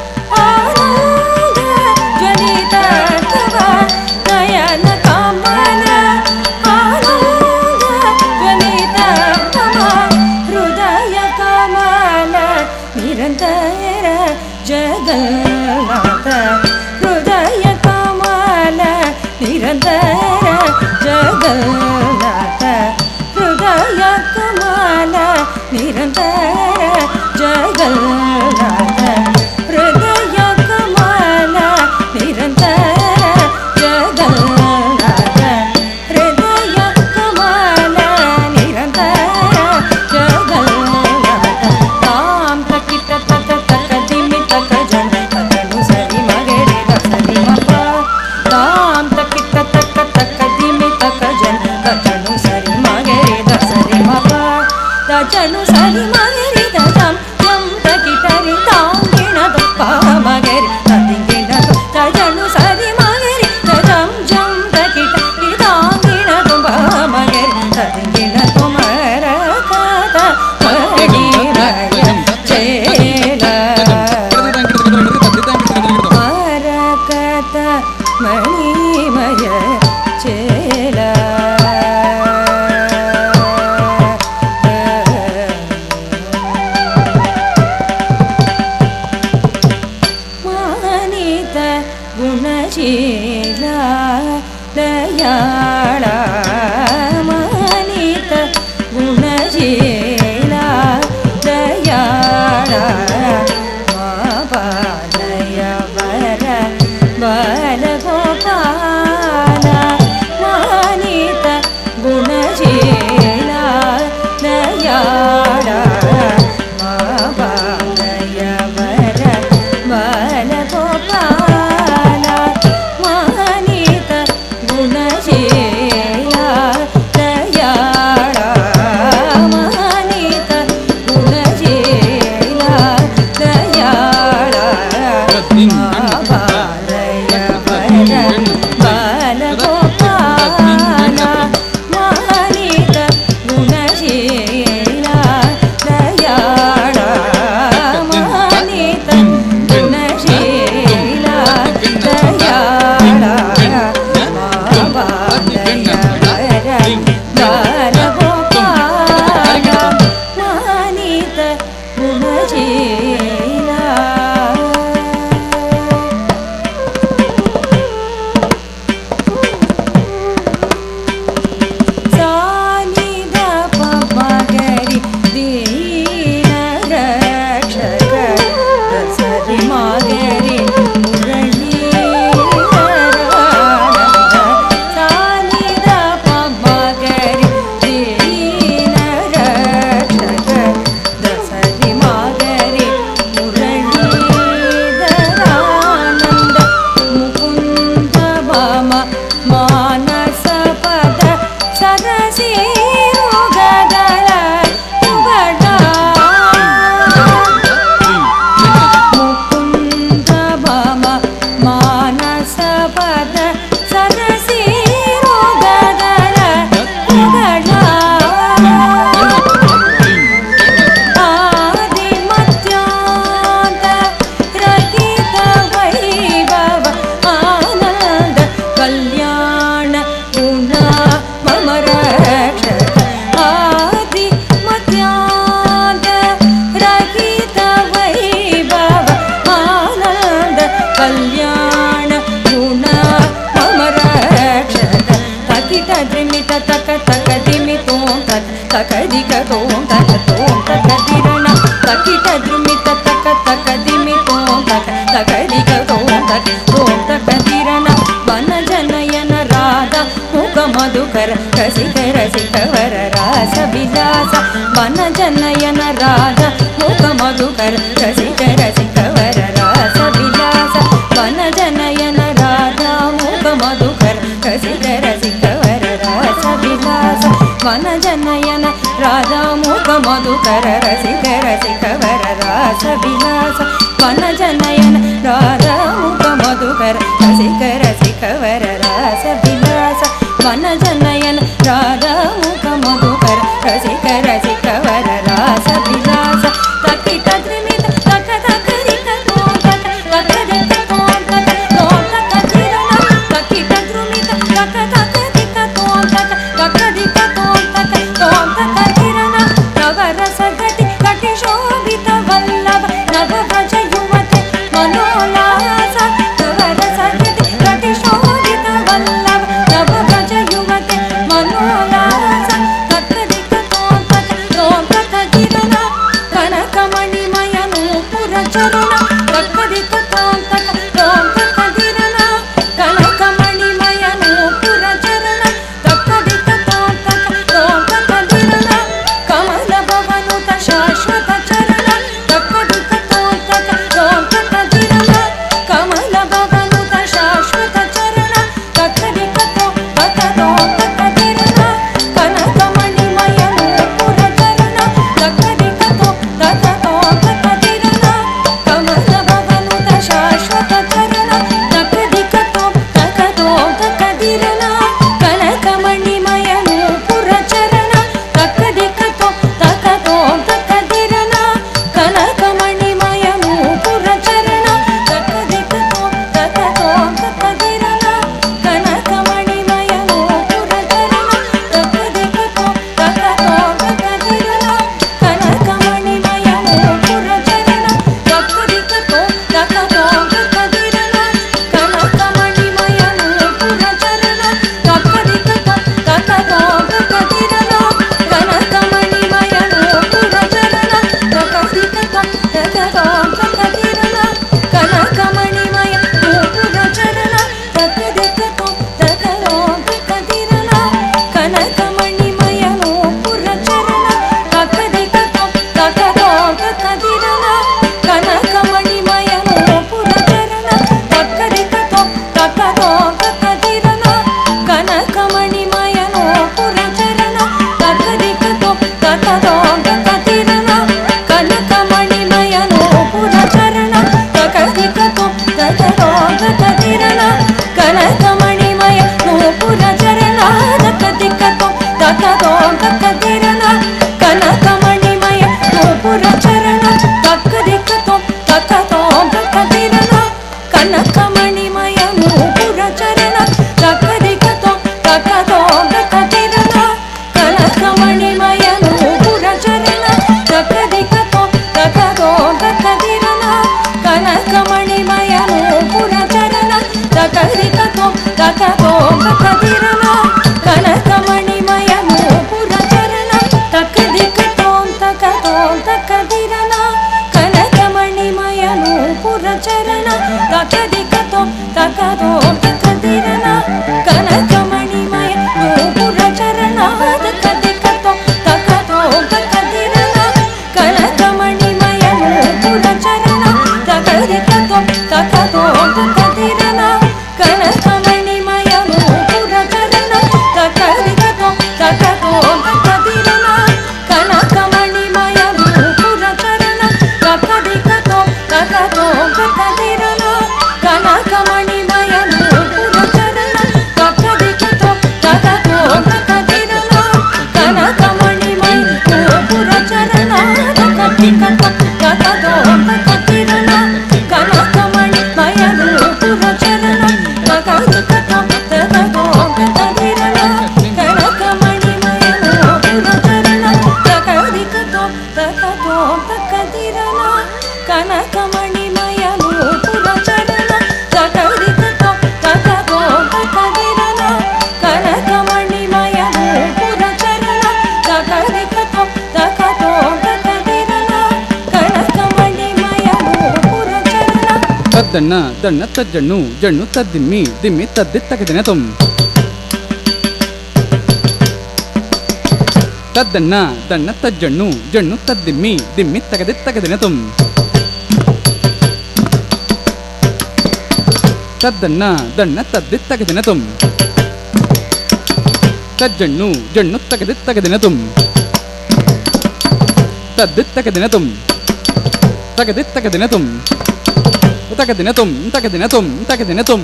ಆನಂದ ಜ್ವಲಿತ ತವ ನಯನ ಕಮಲ ಆನಂದ ಜ್ವಲಿತ ತವ ಹೃದಯ ಕಮಲ ನಿರಂತರ ಜಗನ್ನಾಥ ಹೃದಯ ಕಮಲ ನಿರಂತರ ಜಗನ್ನಾಥ ಹೃದಯ ಕಮಲ ನಿರಂತರ ಜಗನ್ನಾಥ ಹೃದಯ ಕಮಲ ನಿರಂತರ ಜಗನ್ನಾಥ ಹೃದಯ ಕಮಲ ನಿರಂತರ ಜಗನ್ನಾಥ ತಾಂ ತಕಿಟ ತಕ ತಕ ದಿಮಿ ತಕ ಜನ ತಕನು ಸರ తకిట ద్రుమిత తక తక దిమి తోం తక తక దిగ తోం తక తోం తక దిరన వన జనయన రాధ ముఖ మధుకర రసిక రసిక వర రాస విలాస వన జనయన రాధ ముఖ మధుకర రసిక రసిక వర రాస విలాస వన జనయన రాధ ముఖ మధుకర రసిక రసిక వర రాస విలాస వన జనయన రాధా ముఖ మధుకర రసిక రసిక వర రాస విలాస వన జనయన రాధా ముఖ మధుకర రసిక రసిక వర రాస విలాస వన జనయన రాధా ముఖ మధుకర రసిక రసిక వర రాస విలాస తకిట త్రిమిత తక తక రిక తోం తక తక రిక తోం తక తోం తక దిరన తకిట త్రిమిత తక తక రిక తోం తక తక రిక తోం తక తోం తక దిరన నవరస గతి కటి శోభిత వల్లభ నవ వ్రజ యువతే మనోలాస నవరస గతి కటి శోభిత వల్లభ నవ వ్రజ యువతే మనోలాస తక రిక తోం తక తోం తక దిరన కనకమణిమయ నూపుర చరణ తక రిక తోం తక తోం తక దిరన కనకమణిమయ నూపుర చరణ తక రిక తోం తక తోం తక దిరన కమల భవనుత శాశ్వత చరణ తక రిక తోం తక తోం తక దిరన కమల భవనుత శాశ్వత చరణ తక రిక తోం తక తోం తక దిరన కనకమణిమయ నూపుర చరణ తక రిక తోం తక తోం తక దిరన కమల భవనుత శాశ్వత చరణ తక రిక తోం తక తోం తక దిరన కనకమణిమయ నూపుర చరణ తక రిక తోం తక తోం తక దిరన కనకమణిమయ నూపుర చరణ తక రిక తోం తక తోం తక దిరన కనకమణిమయ నూపుర చరణ తక రిక తోం తక తోం తక దిరన కనకమణిమయ నూపుర చరణ తక రిక తోం తక తోం తక దిరన కనకమణిమయ నూపుర చరణ తక రిక తోం తక తోం తక దిరన కనకమణిమయ నూపుర చరణ తక రిక తోం తక తోం తక దిరన కనకమణిమయ నూపుర చరణ తక రిక తోం తక తోం తక దిరన కనకమణిమయ నూపుర చరణ తక రిక తోం తక తోం తక దిరన కనకమణిమయ నూపుర చరణ తక రిక తోం తక తోం తక దిరన కనకమణిమయ నూపుర చరణ తక రిక తోం తక తోం తక దిరన కనకమణిమయ నూపుర చరణ తక రిక తోం తక తోం తక దిరన కనకమణిమయ నూపుర చరణ తక రిక తోం తక తోం తక దిరన కనకమణిమయ నూపుర చరణ తక రిక తోం తక తోం తక దిరన కనకమణిమయ నూపుర చరణ తక రిక తోం తక తోం తక దిరన కనకమణిమయ నూపుర చరణ తక రిక తోం తక తోం తక దిరన కనకమణిమయ నూపుర చరణ తక రిక తోం తక తోం తక దిరన కనకమణిమయ నూపుర చరణ తక రిక తోం తక తోం తక దిరన కనకమణిమయ నూపుర చరణ తక రిక తోం తక తోం తక దిరన కనకమణిమయ నూపుర చరణ తక రిక తోం తక తోం తక దిరన కనకమణిమయ నూపుర చరణ తక రిక తోం తక తోం తక దిరన కనకమణిమయ నూపుర చరణ తక రిక తోం తక తోం తక దిరన కనకమణిమయ నూపుర చరణ తక రిక తోం తక తోం తక దిరన కనకమణిమయ నూపుర చరణ తక రిక తోం తక తోం తక దిరన కనకమణిమయ నూపుర చరణ తక రిక తోం తక తోం తక దిరన కనకమణిమయ నూపుర చరణ తక రిక తోం తక తోం తక దిరన కనకమణిమయ నూపుర చరణ తక రిక తోం తక తోం తక దిరన కనకమణిమయ నూపుర చరణ తక రిక తోం తక తోం తక దిరన కనకమణిమయ నూపుర చరణ తక రిక తోం తక తోం తక దిరన కనకమణిమయ ತದ್ದಣ್ಣ ದಣ್ಣ ತಜ್ಜಣ್ಣು ಜಣ್ಣು ತದ್ದಿಮ್ಮಿ ದಿಮ್ಮಿ ತದ್ದಿ ತಗದಿನ ತುಂ ತದ್ದಣ್ಣ ದಣ್ಣ ತಜ್ಜಣ್ಣು ಜಣ್ಣು ತದ್ದಿಮ್ಮಿ ದಿಮ್ಮಿ ತಗದಿ ತಗದಿನ ತುಂ ತದ್ದಣ್ಣ ದಣ್ಣ ತದ್ದಿ ತಗದಿನ ತುಂ ತಜ್ಜಣ್ಣು ಜಣ್ಣು ತಗದಿ ತಗದಿನ ತುಂ ತದ್ದಿ ತಗದಿನ ತುಂ ತಗದಿ ತಗದಿನ ತುಂ ತಗದಿನ ತುಂ ತಗದಿನ ತುಂ ತಗದಿನ ತುಂ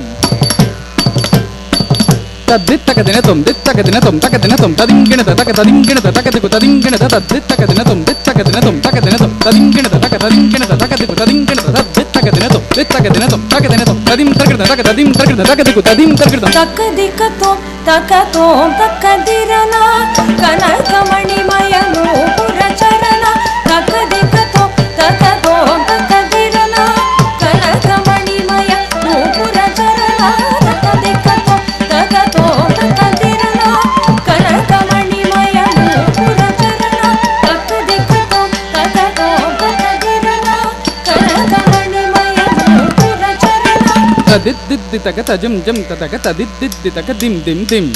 ತದ್ದಿ ತಗದಿನ ತುಂ ದಿತ್ ತಗದಿನ ತುಂ ತಗದಿನ ತುಂ ತದಿಂಗಿಣದ ತಗ ತದಿಂಗಿಣದ ತಗದಿಗು ತದಿಂಗಿಣದ ತದ್ದಿ ತಗದಿನ ತುಂ ದಿತ್ ತಗದಿನ ತುಂ ತಗದಿನ ತುಂ ತದಿಂಗಿಣದ ತಗ ತದಿಂಗಿಣದ ತಗದಿಗು ತದಿಂಗಿಣದ ತದ್ದಿ ತಗದಿನ ತುಂ ದಿತ್ ತಗದಿನ ತುಂ ತಗದಿನ ತುಂ ತದಿಂ ತಗದಿನ ತಗ ತದಿಂ ತಗದಿನ ತಗದಿಗು ತದಿಂ ತಗದಿನ ತಕ್ಕದಿಕ ತೋಂ ತಕ ತೋಂ ತಕ್ಕದಿರನ ಕನಕಮಣಿಮಯನು ಪುರಚರಣ ತಕ್ಕದಿಕ ತೋಂ ತಕ ತೋಂ ತಕ್ಕದಿರನ ಕನಕಮಣಿಮಯ ಪುರಚರಣ ತಕ್ಕದಿಕ ತೋಂ ತಕ ತೋಂ ತಕ್ಕದಿರನ ಕನಕಮಣಿಮಯ ಪುರಚರಣ ತಕ್ಕದಿಕ ತೋಂ ತಕ ತೋಂ ತಕ್ಕದಿರನ ಕನಕಮಣಿಮಯ ಪುರಚರಣ ತದಿದ್ದಿದ್ದಿ ತಗ ತಜಂ ಜಂ ತಗ ತದಿದ್ದಿದ್ದಿ ತಗ ದಿಂ ದಿಂ ದಿಂ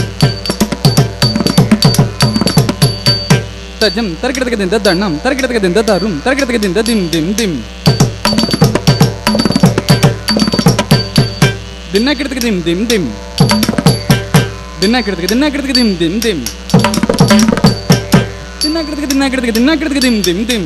ತಜಂ ತರಗಿಡತಗದಿಂದ ದಣ್ಣಂ ತರಗಿಡತಗದಿಂದ ದಾರುಂ ತರಗಿಡತಗದಿಂದ ದಿಂ ದಿಂ ದಿಂ ದಿನ ಕಿಡತಗ ದಿಂ ದಿಂ ದಿಂ ದಿನ ಕಿಡತಗ ದಿನ ಕಿಡತಗ ದಿಂ ದಿಂ ದಿಂ ದಿನ ಕಿಡತಗ ದಿನ ಕಿಡತಗ ದಿನ ಕಿಡತಗ ದಿಂ ದಿಂ ದಿಂ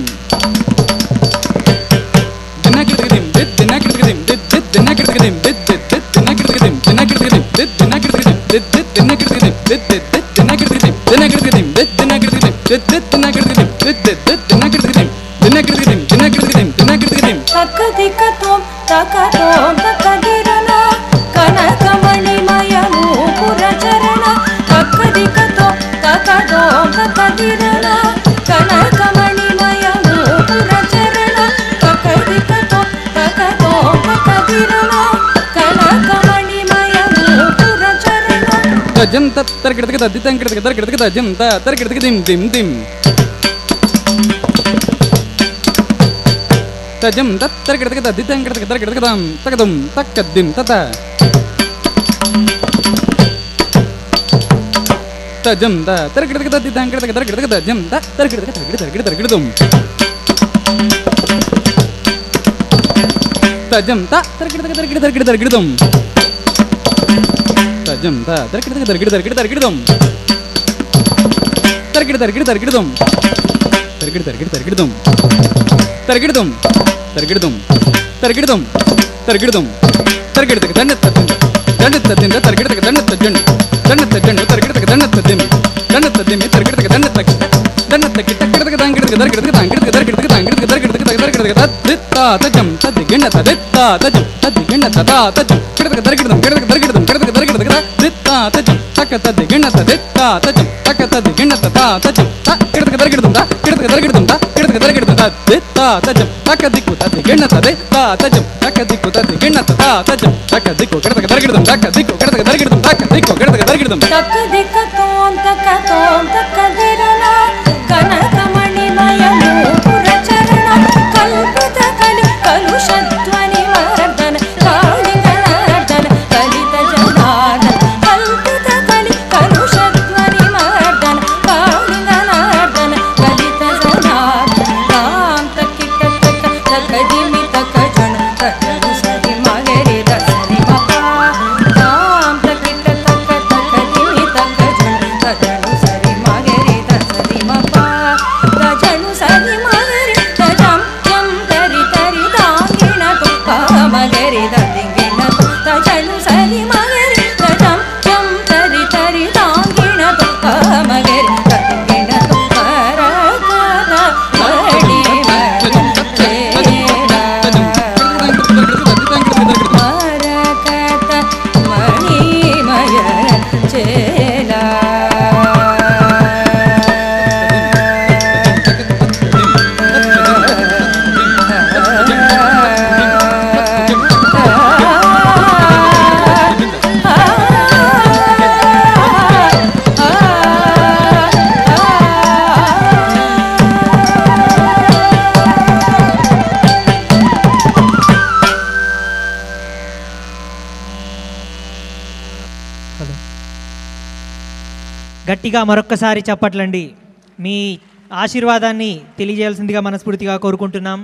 ದಿನ ಕಿಡತಗ ದಿಂ ದಿತ್ ದಿನ ಕಿಡತಗ ದಿಂ ದಿತ್ ದಿತ್ ದಿನ ಕಿಡತಗ ದಿಂ ದಿತ್ ದಿತ್ ದಿತ್ ದಿನ ಕಿಡತಗ ದಿಂ ದಿನ ಕಿಡತಗ ದಿಂ ದಿತ್ ದಿನ ಕಿಡತಗ ದಿಂ ದಿತ್ ದಿತ್ ದಿನ ಕಿಡತಗ ದಿಂ ದಿತ್ ದಿತ್ ದಿತ್ ದಿನ ಕಿಡತಗ ದಿಂ ದಿನ ಕಿಡತಗ ದಿಂ ದಿತ್ ದಿನ ಕಿಡತಗ ದಿಂ ದಿತ್ ದಿತ್ ದಿನ ಕಿಡತಗ ದಿಂ ದಿತ್ ದಿತ್ ದಿತ್ ದಿನ ಕಿಡತಗ ದಿಂ ದಿನ ಕಿಡತಗ ದಿಂ ದಿನ ಕಿಡತಗ ದಿಂ ದಿನ ಕಿಡತಗ ದಿಂ ತಕ್ಕದಿಕ ತೋಂ ತಕ ತೋಂ ತಕ್ಕದಿರನ ಕನಕಮಣಿಮಯನು ಪುರಚರಣ ತಕ್ಕದಿಕ ತೋಂ ತಕ ತೋಂ ತಕ್ಕದಿರನ ಕನಕಮಣಿಮಯನು ಪುರಚರಣ ತಕ್ಕದಿಕ ತೋಂ ತಕ ತೋಂ ತಕ್ಕದಿರನ ಕನಕಮಣಿಮಯನು ಪುರಚರಣ ತಜಂ ತತ್ ತರಗಿಡತಗ ತದ್ದಿ ತಂ ಕಿಡತಗ ತರಗಿಡತಗ ತಜಂ ತ ತರಗಿಡತಗ ದಿಂ ದಿಂ ದಿಂ ತಜಂ ತತ್ ತರಗಿಡತಗ ತದ್ದಿ ತಂ ಕಿಡತಗ ತರಗಿಡತಗ ತಂ ತಕದಂ ತಕ್ಕದ್ದಿಂ ತತ ತಜಂ ತ ತರಗಿಡತಗ ತದ್ದಿ ತಂ ಕಿಡತಗ ತರಗಿಡತಗ ತಜಂ ತ ತರಗಿಡತಗ ತರಗಿಡ ತರಗಿಡ ತರಗಿಡದಂ ತಜಂ ತ ತರಗಿಡತಗ ತರಗಿಡ ತರಗಿಡ ತರಗಿಡದಂ ತಜಂ ತ ತರಗಿಡತಗ ತರಗಿಡ ತರಗಿಡ ತರಗಿಡದಂ ತರಗಿಡ ತರಗಿಡ ತರಗಿಡದಂ ತರಗಿಡ ತರಗಿಡ ತರಗಿಡದಂ ತರಗಿಡದಂ ತರಗಿಡದಂ ತರಗಿಡದಂ ತರಗಿಡದಂ ತರಗಿಡತಗ ದಂಡ ತದ್ದಿಂದ ದಂಡ ತದ್ದಿಂದ ತರಗಿಡತಗ ದಂಡ ತಜ್ಜಣ್ಣು ದಂಡ ತಜ್ಜಣ್ಣು ತರಗಿಡತಗ ದಂಡ ತದ್ದಿಮ್ಮಿ ದಂಡ ತದ್ದಿಮ್ಮಿ ತರಗಿಡತಗ ದಂಡ ತಕ್ಕ ದಂಡ ತಕ್ಕಿ ತಕ್ಕಿಡತಗ ದಂಗಿಡತಗ ದರ್ಗಿಡತಗ ದಂಗಿಡತಗ ದರ್ಗಿಡತಗ ದಂಗಿಡತಗ ದರ್ಗಿಡತಗ ದರ್ಗಿಡತಗ ತದ್ದಿತ್ತ ತಜಂ ತದ್ದಿ ಗಿಣ್ಣ ತದಿತ್ತ ತಜಂ ತದ್ದಿ ಗಿಣ್ಣ ತದ ತಜಂ ಕಿಡತಗ ದರ್ಗಿಡದಂ ಕಿಡತಗ ದರ್ಗಿಡದಂ ಕಿಡತಗ ದರ್ಗಿಡತಗ ದಿತ್ತ ತಜಂ ತಕ್ಕ ತದ್ದಿ ಗಿಣ್ಣ ತದಿತ್ತ ತಜಂ ತಕ್ಕ ತದ್ದಿ ಗಿಣ್ಣ ತದ ತಜಂ ತ ಕಿಡತಗ ದರ್ಗಿಡದಂ ತ ಕಿಡತಗ ದರ್ಗಿಡದಂ ತ ಕಿಡತಗ ದರ್ಗಿಡದಂ ತದಿತ್ತ ತಜಂ ತಕ್ಕ ದಿಕ್ಕು ತದ್ದಿ ಗಿಣ್ಣ ತದಿತ್ತ ತಜಂ ತಕ್ಕ ದಿಕ್ಕು ತದ್ದಿ ಗಿಣ್ಣ ತದ ತಜಂ ತಕ್ಕ ದಿಕ್ಕು ಕಿಡತಗ ದರ್ಗಿಡದಂ ತಕ್ಕ ದಿಕ್ಕು ಕಿಡತಗ ದರ್ಗಿಡದಂ ತಕ್ಕ ದಿಕ್ಕು ಕಿಡತಗ ದರ್ಗಿಡದಂ ತಕ್ಕದಿಕ ತೋಂ ತಕ ತೋಂ ತಕ್ಕದಿರನ ಕನಕಮಣಿಮಯನು ಪುರಚರಣ ಕಲ್ಪಿತ ಕಲಿ ಕಲುಷಧ್ವನಿ ಮರ್ದನ ಕಾಳಿಂಗನರ್ದನ ಕಲಿತ ಜನಾರ್ದನ ಕಲ್ಪಿತ ಕಲಿ ಕಲುಷಧ್ವನಿ ಮರ್ದನ ಕಾಳಿಂಗನರ್ದನ ಕಲಿತ ಜನಾರ್ದನ ತಾಂ ತಕ್ಕಿಟ್ಟ ತಕ್ಕ ತಕದಿಮಿ ತಕ ಜಣ ತಕರು ಸರಿ ಮಗರಿ ದಸರಿ ಮಪ ತಾಂ ತಕ್ಕಿಟ್ಟ ತಕ್ಕ ತಕದಿಮಿ ತಕ ಜಣ గట్టిగా మరొక్కసారి చప్పట్లండి. మీ ఆశీర్వాదాన్ని తెలియజేయాల్సిందిగా మనస్ఫూర్తిగా కోరుకుంటున్నాం.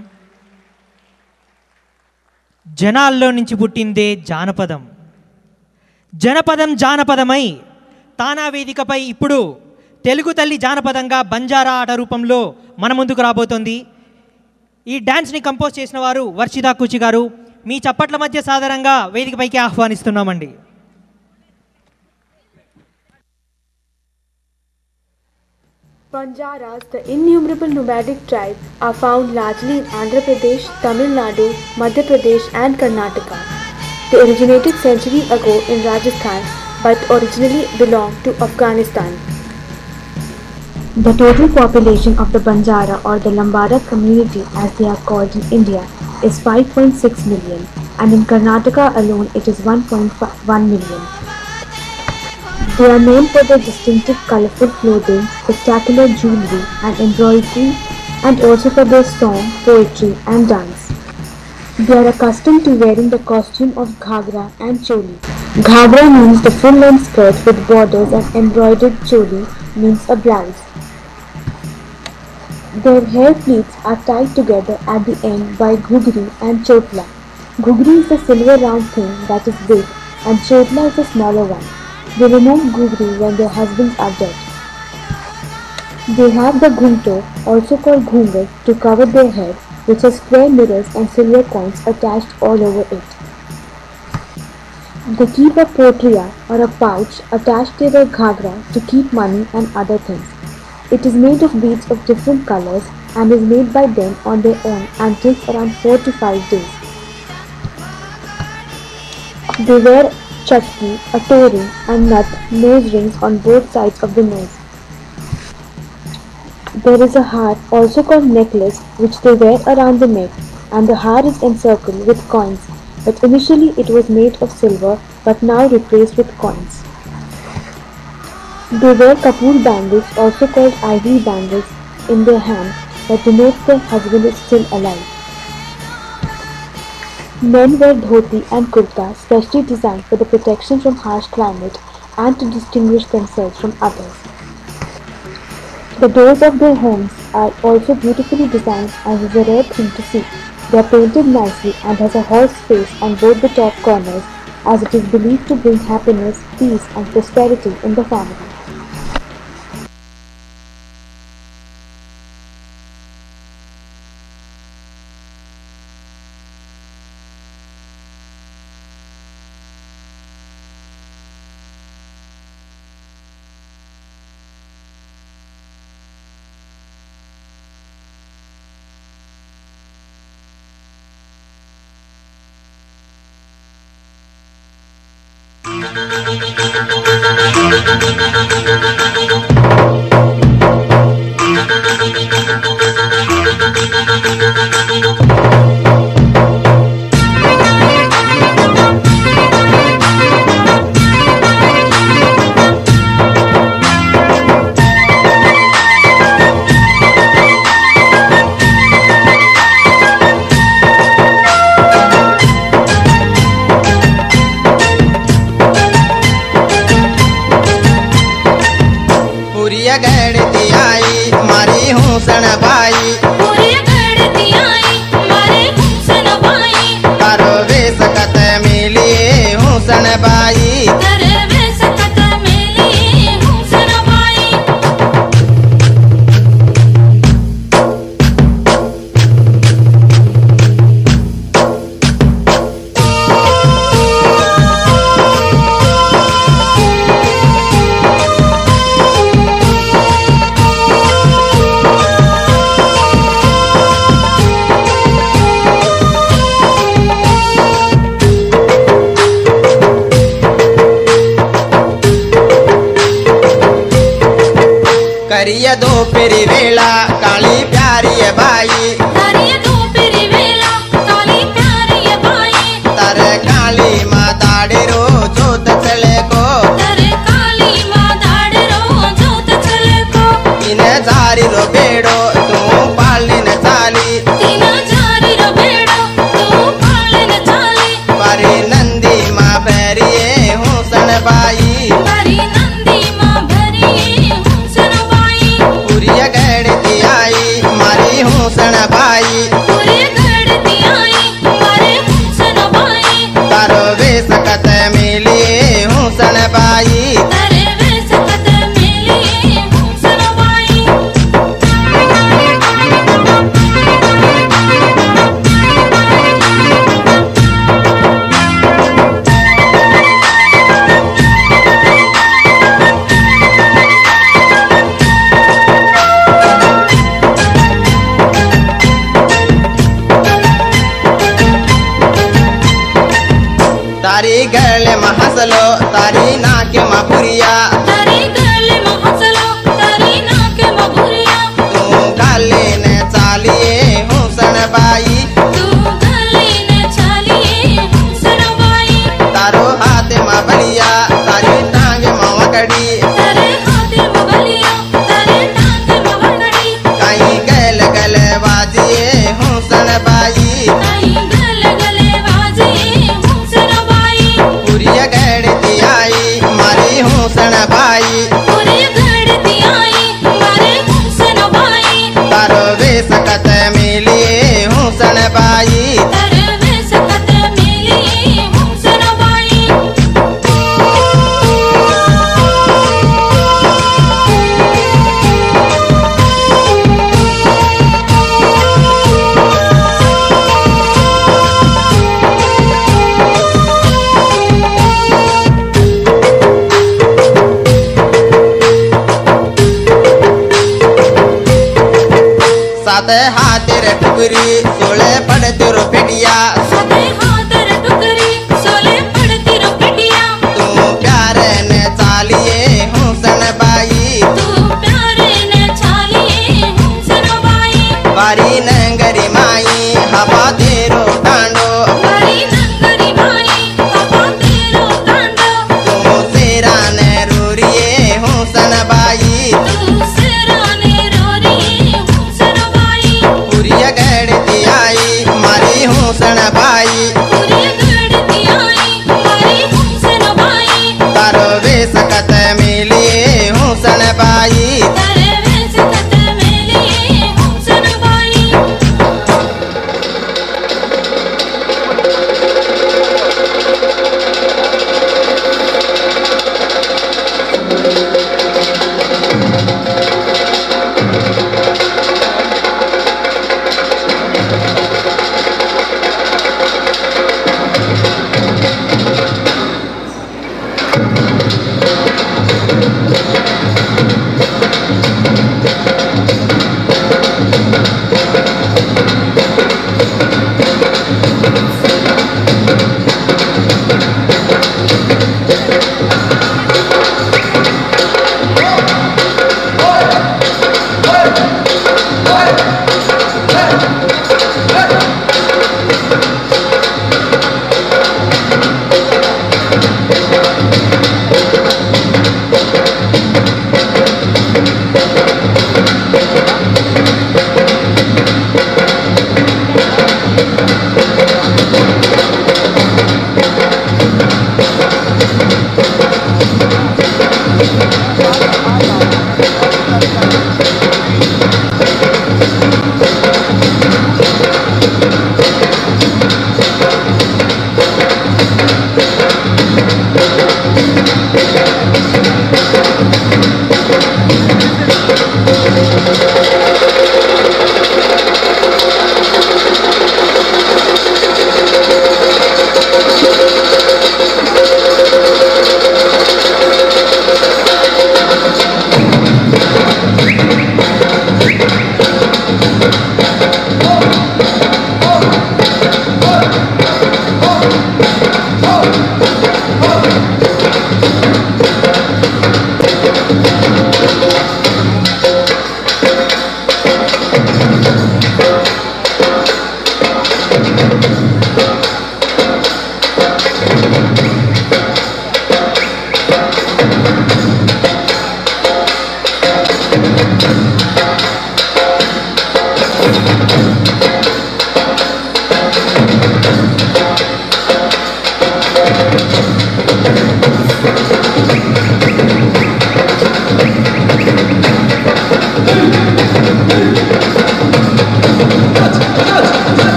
జనాల్లో నుంచి పుట్టిందే జానపదం. జనపదం జానపదమై తానా వేదికపై ఇప్పుడు తెలుగు తల్లి జానపదంగా బంజారా ఆట రూపంలో మన ముందుకు రాబోతోంది. ఈ డ్యాన్స్ని కంపోజ్ చేసిన వారు వర్షిదా కూచి గారు. మీ చప్పట్ల మధ్య సాధారణంగా వేదికపైకి ఆహ్వానిస్తున్నామండి. Banjaras, the innumerable nomadic tribes, are found largely in Andhra Pradesh, Tamil Nadu, Madhya Pradesh and Karnataka. They originated centuries ago in Rajasthan but originally belonged to Afghanistan. The total population of the Banjara or the Lambada community, as they are called in India, is five point six million, and in Karnataka alone it is one point one million. They are known for their distinctive colorful clothing, spectacular jewelry and embroidery, and also for their song, poetry and dance. They are accustomed to wearing the costume of ghagra and choli. Ghagra means the full-length skirt with borders and embroidered choli means a blouse. Their hair pleats are tied together at the end by ghugri and chotla. Ghugri is the silver round thing that is big and chotla is the smaller one. They remove ghugri when their husbands are dead. They have the ghunto, also called ghungat, to cover their head, which has square mirrors and silver coins attached all over it. They keep a potria or a pouch attached to their ghagra to keep money and other things. It is made of beads of different colors and is made by them on their own and takes around four to five days. They wear chutki, a toe ring and nut nose rings on both sides of the nose. There is a har, also called necklace, which they wear around the neck, and the har is encircled with coins, but initially it was made of silver but now replaced with coins. They wear kapoor bangles, also called ivory bangles, in their hand that denotes their husband is still alive. Men wear dhoti and kurta, specially designed for the protection from harsh climate and to distinguish themselves from others. The doors of their homes are also beautifully designed and is a rare thing to see. They are painted nicely and has a horse face on both the top corners, as it is believed to bring happiness, peace and prosperity in the family. करिया दो peri वेला काली प्यारी by करिया दो peri वेला काली प्यारी by तारे काली माँ दाड़े रो जोत चले को तारे काली माँ दाड़े रो जोत चले को तीन जारी रो बेड़ो तू पाली न चाली तीन जारी रो बेड़ो तू पाली न चाली परी नंदी माँ भरिए हूँ सन बाई परी नंदी माँ भरिए हंसलो तारी नाक मपुरिया तारी गले में हंसलो तारी नाक मपुरिया तू गाले ने चालिए हुसन बाई तू गले ने चालिए हुसन बाई तारो हाथ में बलिया तारी टांग में मकड़ी तारे हाथ में बलिया तारे टांग में मकड़ी कहीं गल गल बाजिए हुसन बाई कहीं गल गले बाजिए हुसन बाई पूरी गड़ती आई मारी हुसन बाई पूरी गड़ती आई मारे हुसन बाई तारो वेश कत मिलिए हुसन बाई तारे वेश कत मिलिए हुसन बाई सात हाथेर टुकरी सोले पड़ती रुपटिया सते हाथर टुकरी सोले पड़ती रुपटिया तू प्यारे ने चालिए हुसन बाई तू प्यारे ने चालिए हुसन बाई बारी नंगरी माई हवा तेरो टांडो बारी नंगरी माई हवा तेरो कांडो तू सेरा ने रूरिए हुसन बाई तू सिराने रोरी हुसन बाई पूरी गड़ती आई मारी हुसन बाई पूरी गड़ती आई मारी हुसन बाई तारो वेश कत मिलिए हुसन बाई तारे वेश कत मिलिए हुसन बाई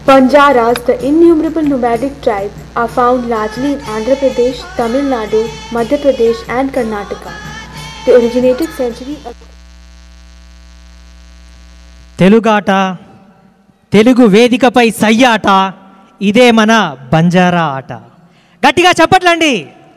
Banjaras, the innumerable nomadic tribe, are found largely in Andhra Pradesh, Tamil Nadu, Madhya Pradesh and Karnataka. They originated century ago. తెలుగాట తెలుగు వేదికపై సయ్యాట ఇదే మన బంజారా ఆట. గట్టిగా చెప్పట్లండి.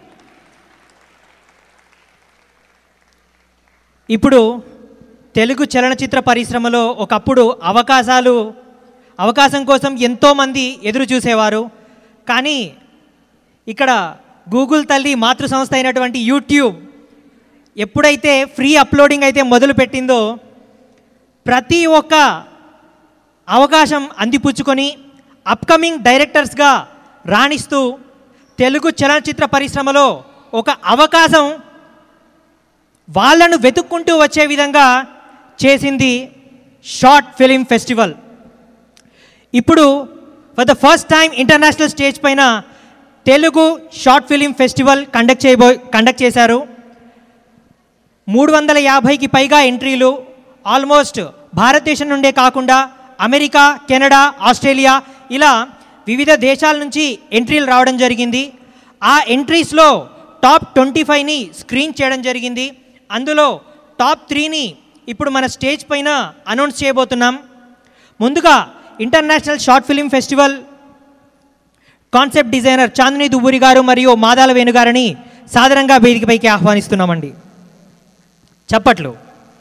ఇప్పుడు తెలుగు చలనచిత్ర పరిశ్రమలో ఒకప్పుడు అవకాశాలు అవకాశం కోసం ఎంతోమంది ఎదురు చూసేవారు. కానీ ఇక్కడ గూగుల్ తల్లి మాతృ సంస్థ అయినటువంటి యూట్యూబ్ ఎప్పుడైతే ఫ్రీ అప్లోడింగ్ అయితే మొదలుపెట్టిందో ప్రతి ఒక్క అవకాశం అందిపుచ్చుకొని అప్కమింగ్ డైరెక్టర్స్గా రాణిస్తూ తెలుగు చలనచిత్ర పరిశ్రమలో ఒక అవకాశం వాళ్ళను వెతుక్కుంటూ వచ్చే విధంగా చేసింది షార్ట్ ఫిలిం ఫెస్టివల్. ఇప్పుడు for the first time international stage పైన Telugu short film festival conduct చేయబో కండక్ట్ చేశారు. మూడు వందల యాభైకి పైగా ఎంట్రీలు ఆల్మోస్ట్ భారతదేశం నుండే కాకుండా అమెరికా, కెనడా, ఆస్ట్రేలియా ఇలా వివిధ దేశాల నుంచి ఎంట్రీలు రావడం జరిగింది. ఆ ఎంట్రీస్లో టాప్ ట్వంటీ ఫైవ్ని స్క్రీన్ చేయడం జరిగింది. అందులో టాప్ త్రీని ఇప్పుడు మన స్టేజ్ పైన అనౌన్స్ చేయబోతున్నాం. ముందుగా international short film festival concept designer Chandini Duvvuri garu మరియు మాదాల వేణు గారిని సాదరంగా వేదికపైకి ఆహ్వానిస్తున్నామండి. చప్పట్లు.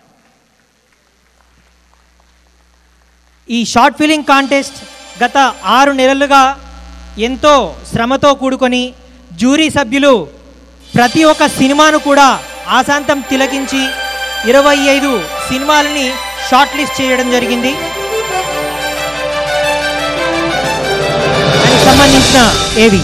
ఈ షార్ట్ ఫిలిం కాంటెస్ట్ గత ఆరు నెలలుగా ఎంతో శ్రమతో కూడుకొని జ్యూరీ సభ్యులు ప్రతి ఒక్క సినిమాను కూడా ఆశాంతం తిలకించి ఇరవై ఐదు సినిమాలని షార్ట్ లిస్ట్ చేయడం జరిగింది. దానికి సంబంధించిన ఏవి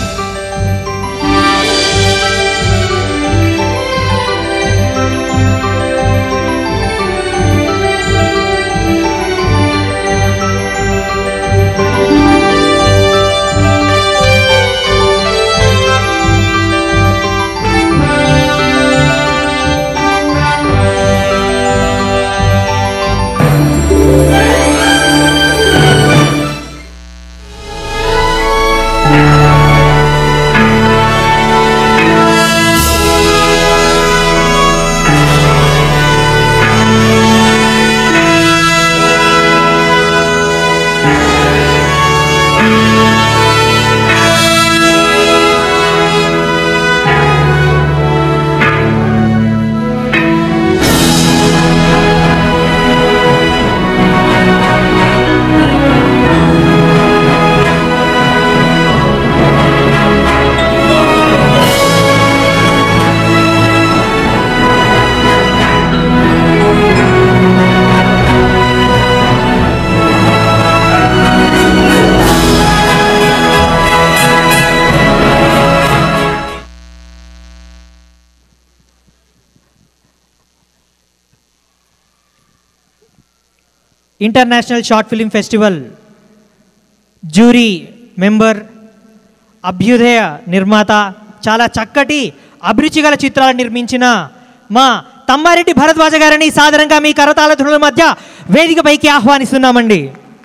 international short film festival jury member, అభ్యుదయ నిర్మాత, చాలా చక్కటి అభిరుచిగల చిత్రాలు నిర్మించిన మా తమ్మారెడ్డి భరద్వాజ గారిని సాదరంగా మీ కరతాళ ధ్వనుల మధ్య వేదికపైకి ఆహ్వానిస్తున్నామండి.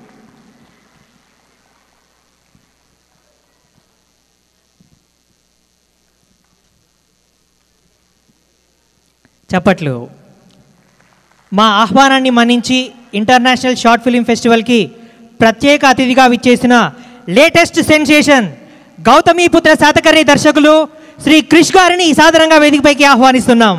చప్పట్లు. మా ఆహ్వానాన్ని మన్నించి ఇంటర్నేషనల్ షార్ట్ ఫిలిం ఫెస్టివల్కి ప్రత్యేక అతిథిగా విచ్చేసిన లేటెస్ట్ సెన్సేషన్ గౌతమీపుత్ర శాతకర్ణి దర్శకులు శ్రీ క్రిష్ గారిని సాదరంగా వేదికపైకి ఆహ్వానిస్తున్నాం.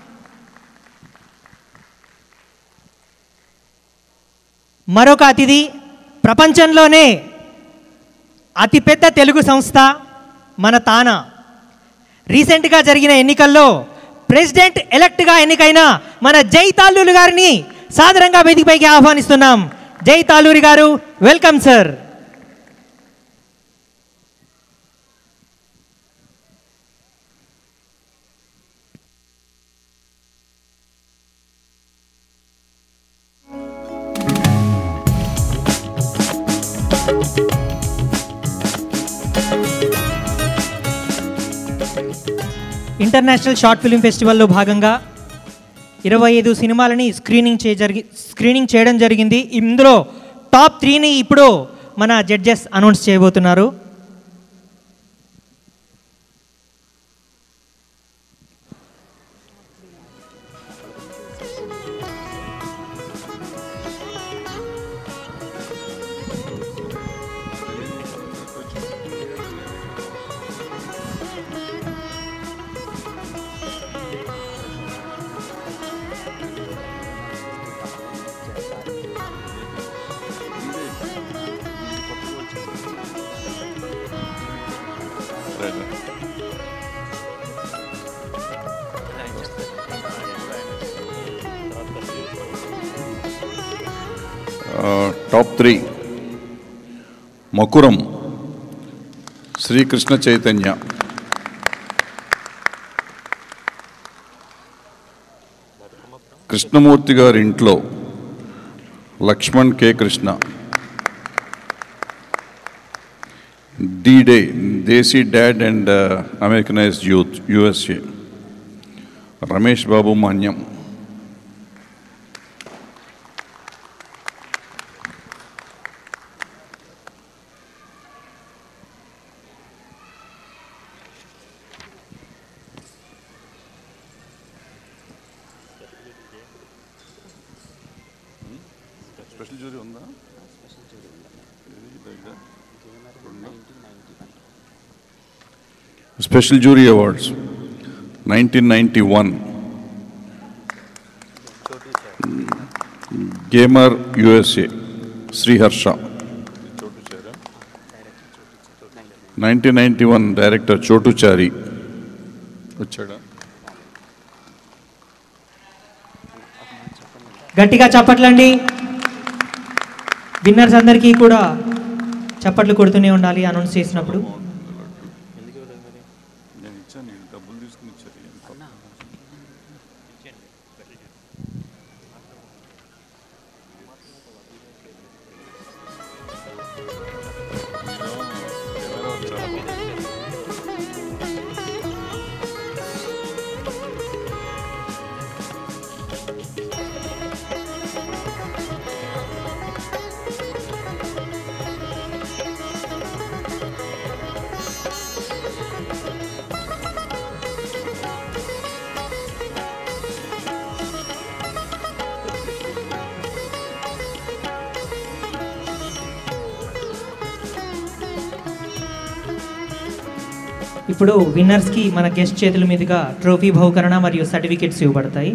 మరొక అతిథి ప్రపంచంలోనే అతిపెద్ద తెలుగు సంస్థ మన తానా. రీసెంట్గా జరిగిన ఎన్నికల్లో ప్రెసిడెంట్ ఎలక్ట్గా ఎన్నికైన మన జై తాళ్ళూరి గారిని సాదరంగా వేదికపైకి ఆహ్వానిస్తున్నాం. Jai Talluri garu, welcome sir. International short film ఫెస్టివల్లో భాగంగా ఇరవై ఐదు సినిమాలని స్క్రీనింగ్ చే జరిగి స్క్రీనింగ్ చేయడం జరిగింది. ఇందులో టాప్ త్రీని ఇప్పుడు మన జడ్జెస్ అనౌన్స్ చేయబోతున్నారు. టాప్ త్రీ మకురం శ్రీ కృష్ణ చైతన్య, కృష్ణమూర్తి గారి ఇంట్లో Lakshman K Krishna, D day desi dad and Americanized youth USA Ramesh Babu Manyam, special jury ఉందా? Special jury awards nineteen ninety one gamer USA Sriharsha, nineteen ninety one director Chotuchari వచ్చాడా? గట్టిగా చప్పట్లండి. విన్నర్స్ అందరికీ కూడా చప్పట్లు కొడుతూనే ఉండాలి అనౌన్స్ చేసినప్పుడు. ఇప్పుడు విన్నర్స్కి మన గెస్ట్ చేతుల మీదుగా ట్రోఫీ, బహుకరణ మరియు సర్టిఫికెట్స్ ఇవ్వబడతాయి.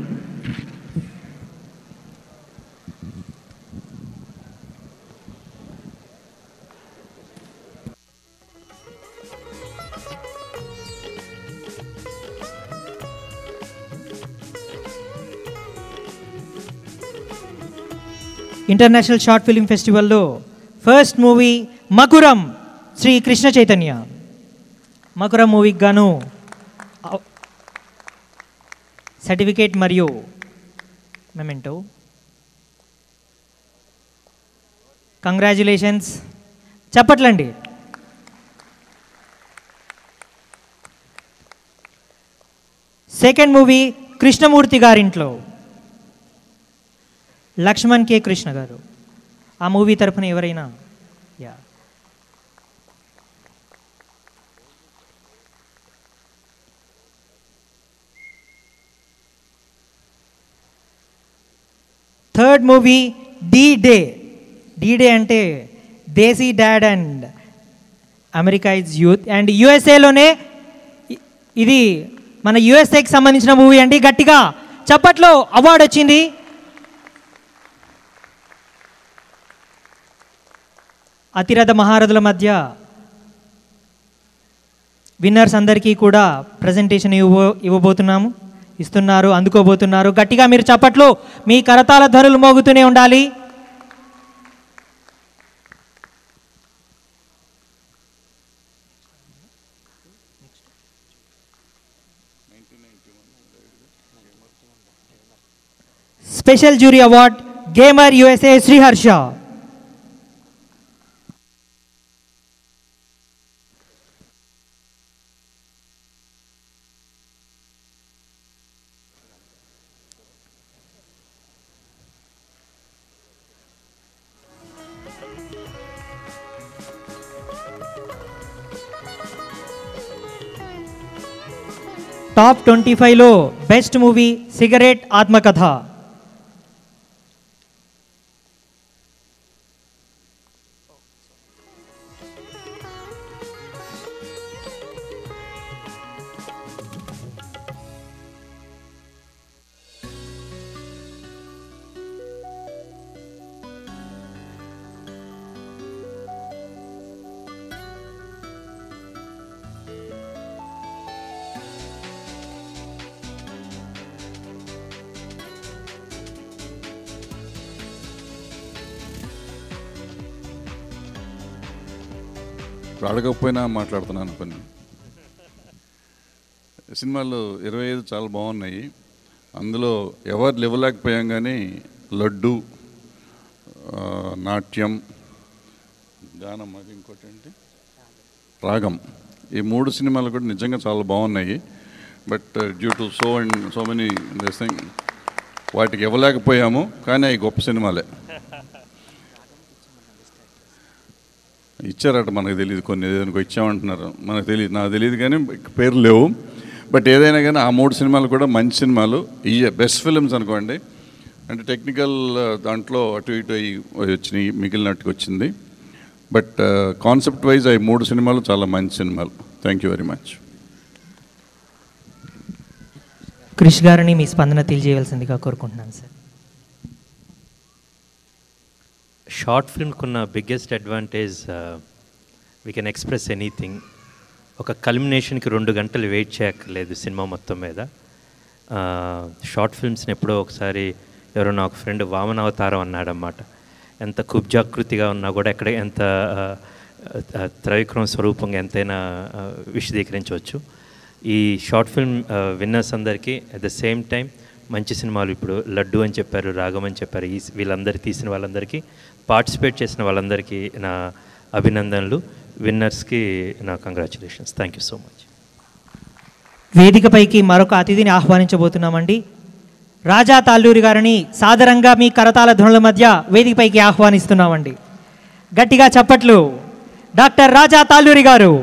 ఇంటర్నేషనల్ షార్ట్ ఫిల్మ్ ఫెస్టివల్లో ఫస్ట్ మూవీ మకురం శ్రీ కృష్ణ చైతన్య. మకురం మూవీకి గాను సర్టిఫికేట్ మరియు మెమెంటో. కంగ్రాచ్యులేషన్స్, చెప్పట్లండి. సెకండ్ మూవీ కృష్ణమూర్తి గారింట్లో లక్ష్మణ్ కే కృష్ణ గారు. ఆ మూవీ తరఫున ఎవరైనా యా third movie D day. D day అంటే desi dad and Americanized youth and యుఎస్ఏలోనే ఇది మన యుఎస్ఏకి సంబంధించిన మూవీ అండి. గట్టిగా చప్పట్లో అవార్డు వచ్చింది. అతిరథ మహారథుల మధ్య విన్నర్స్ అందరికీ కూడా ప్రజెంటేషన్ ఇవ్వ ఇవ్వబోతున్నాము ఇస్తున్నారు అందుకోబోతున్నారు. గట్టిగా మీరు చప్పట్లు, మీ కరతాళ ధ్వనులు మోగుతూనే ఉండాలి. Special jury award gamer USA Sriharsha. Top twenty ఫైవ్లో బెస్ట్ మూవీ సిగరెట్ ఆత్మకథ. అడగకపోయినా మాట్లాడుతున్నాను కొన్ని సినిమాలు. ఇరవై ఐదు చాలా బాగున్నాయి. అందులో ఎవరు లేవలేకపోయాం కానీ లడ్డు, నాట్యం, గానం, అది ఇంకోటి ఏంటి రాగం, ఈ మూడు సినిమాలు కూడా నిజంగా చాలా బాగున్నాయి. But due to so and so many this thing వాటికి ఇవ్వలేకపోయాము. కానీ అవి గొప్ప సినిమాలే. ఇచ్చారట, మనకు తెలియదు. కొన్ని ఏదైనా ఇచ్చామంటున్నారు, మనకు తెలియదు. నాకు తెలియదు కానీ పేర్లు లేవు. బట్ ఏదైనా కానీ ఆ మూడు సినిమాలు కూడా మంచి సినిమాలు. ఈ బెస్ట్ ఫిల్మ్స్ అనుకోండి. అంటే టెక్నికల్ దాంట్లో అటు ఇటు అవి వచ్చినాయి, మిగిలినట్టుకు వచ్చింది. బట్ కాన్సెప్ట్ వైజ్ అవి మూడు సినిమాలు చాలా మంచి సినిమాలు. Thank you very much. Krish గారిని మీ స్పందన తెలియజేయవలసిందిగా కోరుకుంటున్నాను సార్. షార్ట్ ఫిల్మ్కున్న biggest advantage we can express anything. ఒక కల్మినేషన్కి రెండు గంటలు వెయిట్ చేయక్కర్లేదు సినిమా మొత్తం మీద. షార్ట్ ఫిల్మ్స్ని ఎప్పుడో ఒకసారి ఎవరో నా ఒక ఫ్రెండ్ వామనావతారం అన్నాడన్నమాట. ఎంత కుబ్జాకృతిగా ఉన్నా కూడా ఎక్కడ ఎంత త్రైవిక్రమ స్వరూపంగా ఎంతైనా విశదీకరించవచ్చు. ఈ షార్ట్ ఫిల్మ్ విన్నర్స్ అందరికీ అట్ ద సేమ్ టైం మంచి సినిమాలు ఇప్పుడు లడ్డు అని చెప్పారు, రాగం అని చెప్పారు, ఈ వీళ్ళందరూ తీసిన వాళ్ళందరికీ, పార్టిసిపేట్ చేసిన వాళ్ళందరికీ నా అభినందనలు. విన్నర్స్కి నా congratulations. Thank you so much. వేదికపైకి మరొక అతిథిని ఆహ్వానించబోతున్నామండి. రాజా తాళ్ళూరి గారిని సాదరంగా మీ కరతాళ ధ్వనుల మధ్య వేదికపైకి ఆహ్వానిస్తున్నామండి. గట్టిగా చప్పట్లు. డాక్టర్ రాజా తాళ్ళూరి గారు.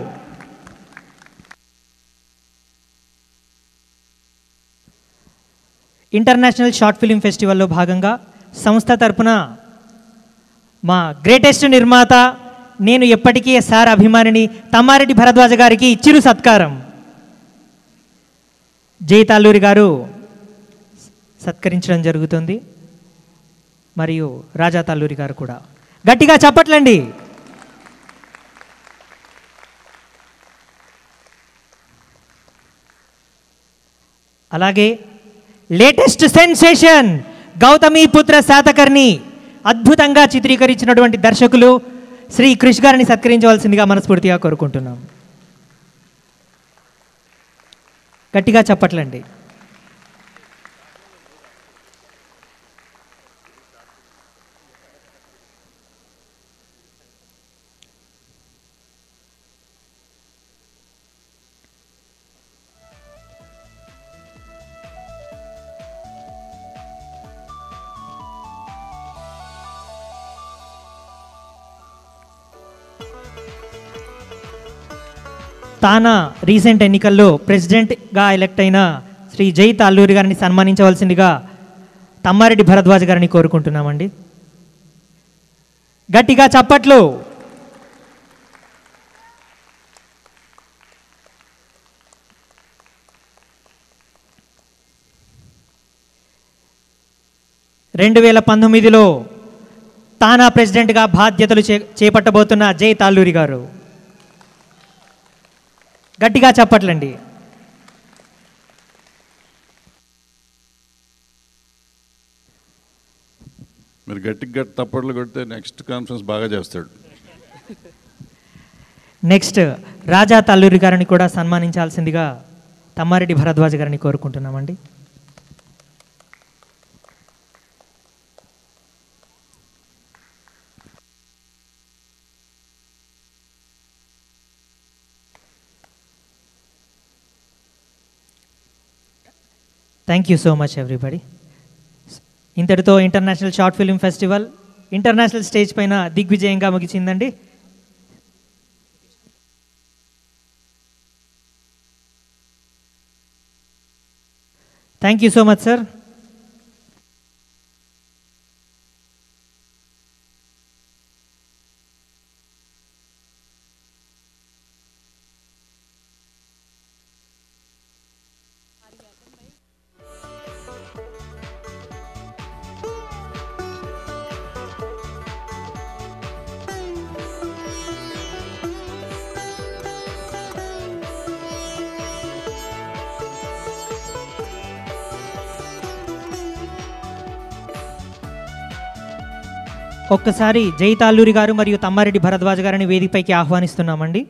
ఇంటర్నేషనల్ షార్ట్ ఫిల్మ్ ఫెస్టివల్లో భాగంగా సంస్థ తరపున మా గ్రేటెస్ట్ నిర్మాత, నేను ఎప్పటికీ సార్ అభిమానిని తమ్మారెడ్డి భరద్వాజ గారికి చిరు సత్కారం. జై తాళ్ళూరి గారు సత్కరించడం జరుగుతుంది. మరియు రాజా తాళ్ళూరి గారు కూడా. గట్టిగా చప్పట్లండి. అలాగే లేటెస్ట్ సెన్సేషన్ గౌతమి పుత్ర శాతకర్ణి అద్భుతంగా చిత్రీకరించినటువంటి దర్శకులు శ్రీ క్రిష్ గారిని సత్కరించవలసిందిగా మనస్ఫూర్తిగా కోరుకుంటున్నాం. గట్టిగా చప్పట్లండి. తానా రీసెంట్ ఎన్నికల్లో ప్రెసిడెంట్గా ఎలక్ట్ అయిన శ్రీ జై తాళ్ళూరి గారిని సన్మానించవలసిందిగా తమ్మారెడ్డి భరద్వాజ గారిని కోరుకుంటున్నామండి. గట్టిగా చప్పట్లు. రెండు వేల పంతొమ్మిదిలో తానా ప్రెసిడెంట్గా బాధ్యతలు చే చేపట్టబోతున్న జై తాళ్ళూరి గారు. గట్టిగా చప్పట్లండి. మీరు గట్టిగా గట్టి తప్పట్లు కొడితే నెక్స్ట్ కాన్ఫరెన్స్ బాగా చేస్తాడు. నెక్స్ట్ రాజా తాళ్ళూరి గారిని కూడా సన్మానించాల్సిందిగా తమ్మారెడ్డి భరద్వాజ గారిని కోరుకుంటున్నామండి. Thank you so much everybody. ఇంతటితో international short film festival international stage పైన దిగ్విజయంగా ముగిసిందండి. Thank you so much sir. ఒక్కసారి జైతాల్లూరి గారు మరియు తమ్మారెడ్డి భరద్వాజ్ గారిని వేదికపైకి ఆహ్వానిస్తున్నామండి.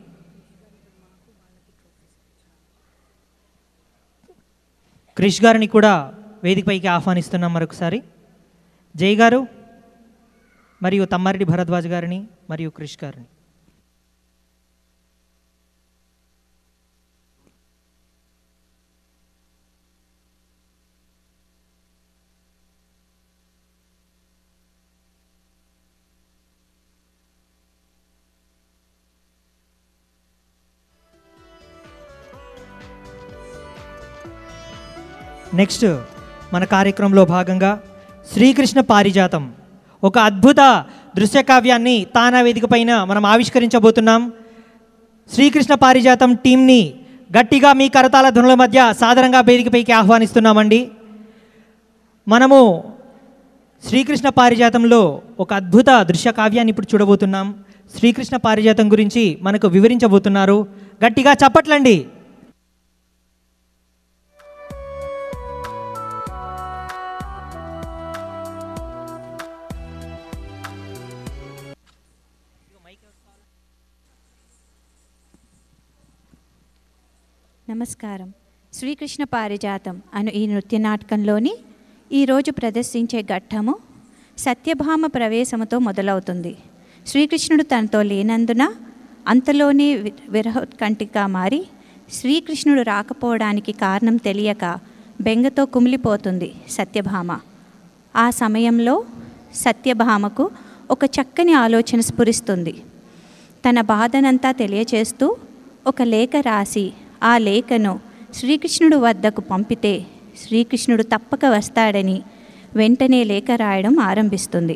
క్రిష్ గారిని కూడా వేదికపైకి ఆహ్వానిస్తున్నాం మరొకసారి. జై గారు మరియు తమ్మారెడ్డి భరద్వాజ్ గారిని మరియు క్రిష్ గారిని. నెక్స్ట్ మన కార్యక్రమంలో భాగంగా శ్రీకృష్ణ పారిజాతం ఒక అద్భుత దృశ్య కావ్యాన్ని తానా వేదిక పైన మనం ఆవిష్కరించబోతున్నాం. శ్రీకృష్ణ పారిజాతం టీంని గట్టిగా మీ కరతాళ ధ్వనుల మధ్య సాదరంగా వేదికపైకి ఆహ్వానిస్తున్నామండి. మనము శ్రీకృష్ణ పారిజాతంలో ఒక అద్భుత దృశ్య కావ్యాన్ని ఇప్పుడు చూడబోతున్నాం. శ్రీకృష్ణ పారిజాతం గురించి మనకు వివరించబోతున్నారు. గట్టిగా చప్పట్లండి. నమస్కారం. శ్రీకృష్ణ పారిజాతం అను ఈ నృత్య నాటకంలోని ఈరోజు ప్రదర్శించే ఘట్టము సత్యభామ ప్రవేశముతో మొదలవుతుంది. శ్రీకృష్ణుడు తనతో లేనందున అంతలోనే విరహోత్కంఠిగా మారి శ్రీకృష్ణుడు రాకపోవడానికి కారణం తెలియక బెంగతో కుమిలిపోతుంది సత్యభామ. ఆ సమయంలో సత్యభామకు ఒక చక్కని ఆలోచన స్ఫురిస్తుంది. తన బాధనంతా తెలియచేస్తూ ఒక లేఖ రాసి ఆ లేఖను శ్రీకృష్ణుడు వద్దకు పంపితే శ్రీకృష్ణుడు తప్పక వస్తాడని వెంటనే లేఖ రాయడం ఆరంభిస్తుంది.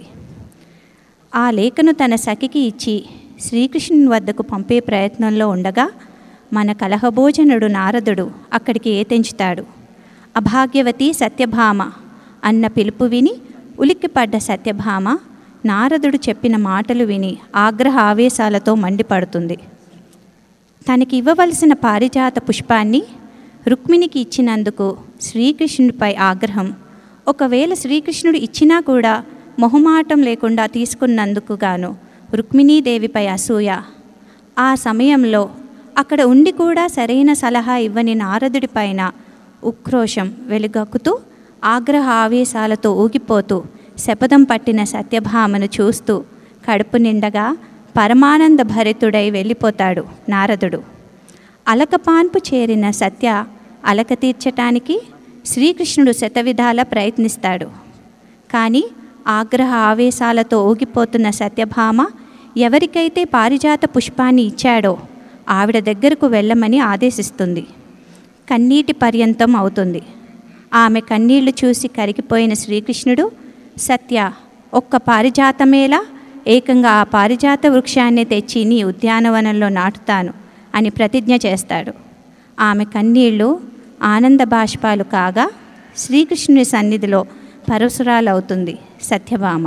ఆ లేఖను తన సఖికి ఇచ్చి శ్రీకృష్ణుని వద్దకు పంపే ప్రయత్నంలో ఉండగా మన కలహభోజనుడు నారదుడు అక్కడికి ఏతెంచుతాడు. అభాగ్యవతి సత్యభామ అన్న పిలుపు విని ఉలిక్కిపడ్డ సత్యభామ నారదుడు చెప్పిన మాటలు విని ఆగ్రహ ఆవేశాలతో మండిపడుతుంది. తనకి ఇవ్వవలసిన పారిజాత పుష్పాన్ని రుక్మిణికి ఇచ్చినందుకు శ్రీకృష్ణుడిపై ఆగ్రహం, ఒకవేళ శ్రీకృష్ణుడు ఇచ్చినా కూడా మొహమాటం లేకుండా తీసుకున్నందుకు గాను రుక్మిణీదేవిపై అసూయ. ఆ సమయంలో అక్కడ ఉండి కూడా సరైన సలహా ఇవ్వని నారదుడి పైన ఉక్రోషం వెలుగక్కుతూ ఆగ్రహ ఆవేశాలతో ఊగిపోతూ శపథం పట్టిన సత్యభామను చూస్తూ కడుపు నిండగా పరమానంద భరితుడై వెళ్ళిపోతాడు నారదుడు. అలకపాన్పు చేరిన సత్య అలక తీర్చటానికి శ్రీకృష్ణుడు శతవిధాల ప్రయత్నిస్తాడు. కానీ ఆగ్రహ ఆవేశాలతో ఊగిపోతున్న సత్యభామ ఎవరికైతే పారిజాత పుష్పాన్ని ఇచ్చాడో ఆవిడ దగ్గరకు వెళ్ళమని ఆదేశిస్తుంది. కన్నీటి పర్యంతం అవుతుంది. ఆమె కన్నీళ్లు చూసి కరిగిపోయిన శ్రీకృష్ణుడు, సత్య ఒక్క పారిజాతమేలా, ఏకంగా ఆ పారిజాత వృక్షాన్ని తెచ్చి నీ ఉద్యానవనంలో నాటుతాను అని ప్రతిజ్ఞ చేస్తాడు. ఆమె కన్నీళ్లు ఆనంద బాష్పాలు కాగా శ్రీకృష్ణుని సన్నిధిలో పరవశురాలవుతుంది సత్యభామ.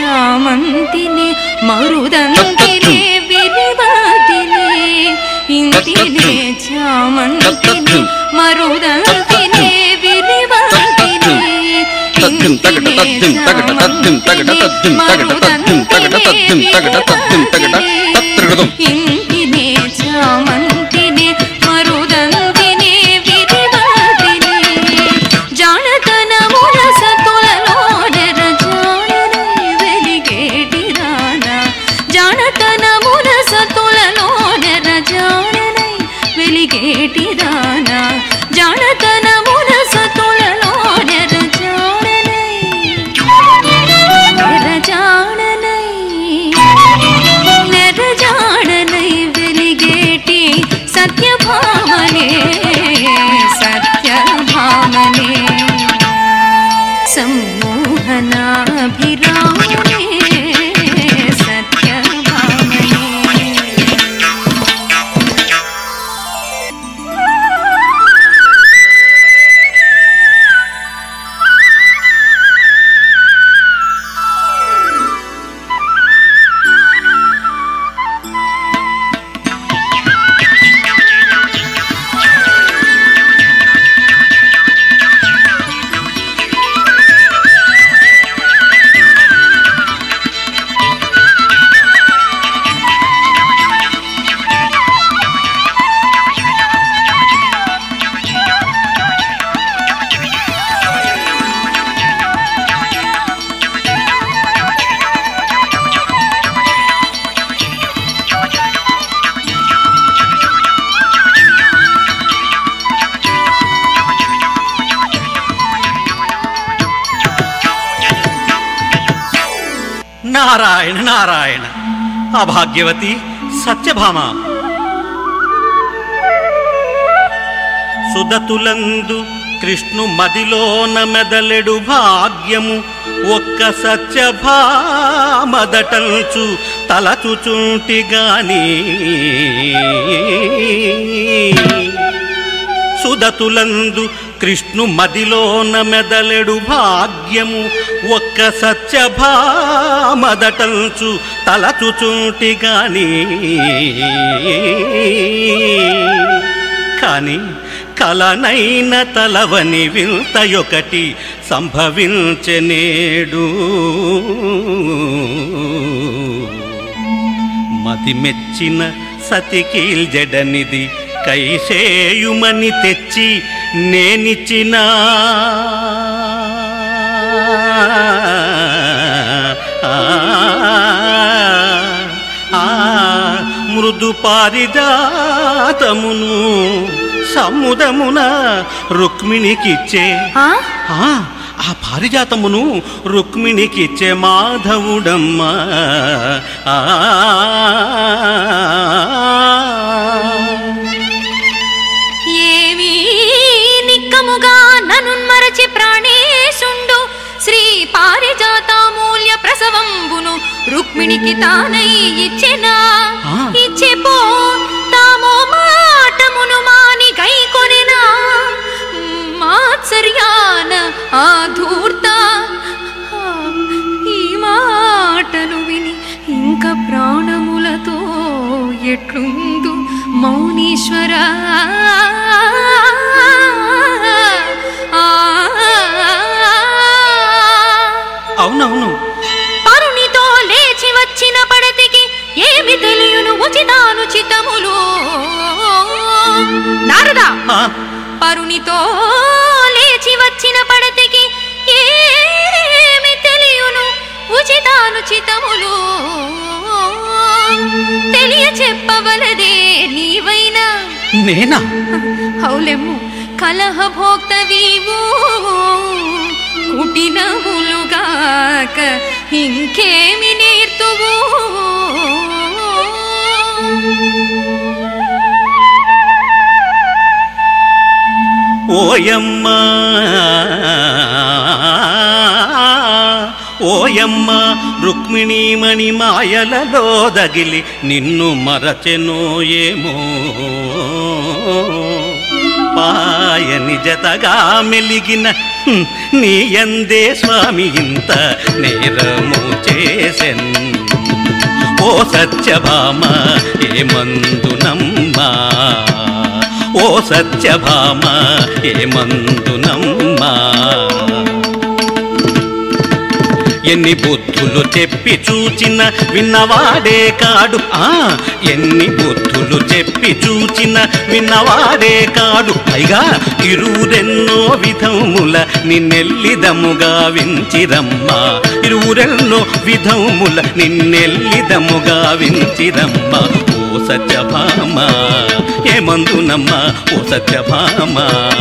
ఇంటినే చామంతిని మరుదంతినే విరివంతిని ఇంటినే చామంతిని ఇంటినే చామంతిని మరుదంతిని విరివంతిని జానతనముల సతులలో నెరజాడనై వెలిగేటి రానా జానతనముల సతులలో నెరజాడనై వెలిగేటి రానా జానతనముల సతులలో నెరజాడనై నెరజాడనై నెరజాడనై వెలిగేటి సత్యభామనే సత్యభామనే సమ్మోహనాభిరామనే సత్యభామనే నారాయణ నారాయణ అభాగ్యవతి సత్యభామ సుదతులందు కృష్ణు మదిలోన మెదలెడు భాగ్యము ఒక్క సత్యభామదటల్చు తలచుచుంటిగాని సుదతులందు కృష్ణు మదిలోన మెదలెడు భాగ్యము ఒక్క సత్యభామదటల్చు తలచుచుంటిగాని కాని కలనైన తలవని వింతయొకటి సంభవించెనేడు మతి మెచ్చిన సతికీల్జడనిది కైసేయుమని తెచ్చి నేనిచ్చిన మృదు పారిజాతమును సముదమున రుక్మిణికిచ్చే ఆ పారిజాతమును రుక్మిణికిచ్చే మాధవుడమ్మ ఏమీ నిక్కముగా ననున్మరచి ప్రాణేశుండు శ్రీ పారిజాతామూల్య ప్రసవంబును రుక్మిణికి తానై ఇచ్చెనా ఇచ్చెపో తామో మాటమును మాని గైకొనెనా మాత్సర్యాన ఆ ధూర్త ఈ మాటలు విని ఇంక ప్రాణములతో ఎట్లుందు మౌనీశ్వర అవునవును పరునితో లేచి వచ్చిన పడతికి ఏమి తెలియను ఉచితానుచితములు నారదా పరునితో లేచి వచ్చిన పడతికి ఏమి తెలియను ఉచితానుచితములు తెలియ చెప్పవలదే నీవైనా నేనా హౌలెమ్ము కలహ భోక్తవీవు కుటినములుగాక ఇంకేమి నేర్తువు ఓయమ్మ ఓయమ్మ రుక్మిణీమణి మాయలలో దగిలి నిన్ను మరచెనో ఏమో పాయని జతగా మెలిగిన నీ యందే స్వామి ఇంత నేరము చేసెన్ ఓ సత్యభామ ఏమందునమ్మా ఓ సత్యభామ ఏమందునమ్మా ఎన్ని బుద్ధులు చెప్పి చూచిన విన్నవాడే కాడు ఆ ఎన్ని బుద్ధులు చెప్పి చూచిన విన్నవాడే కాడు పైగా ఇరువురెన్నో విధముల నిన్నెల్లిదముగా వించిరమ్మా ఇరువురెన్నో విధముల నిన్నెల్లిదముగా వించిరమ్మా ఓ సత్యభామ ఏమందునమ్మా ఓ సత్యభామ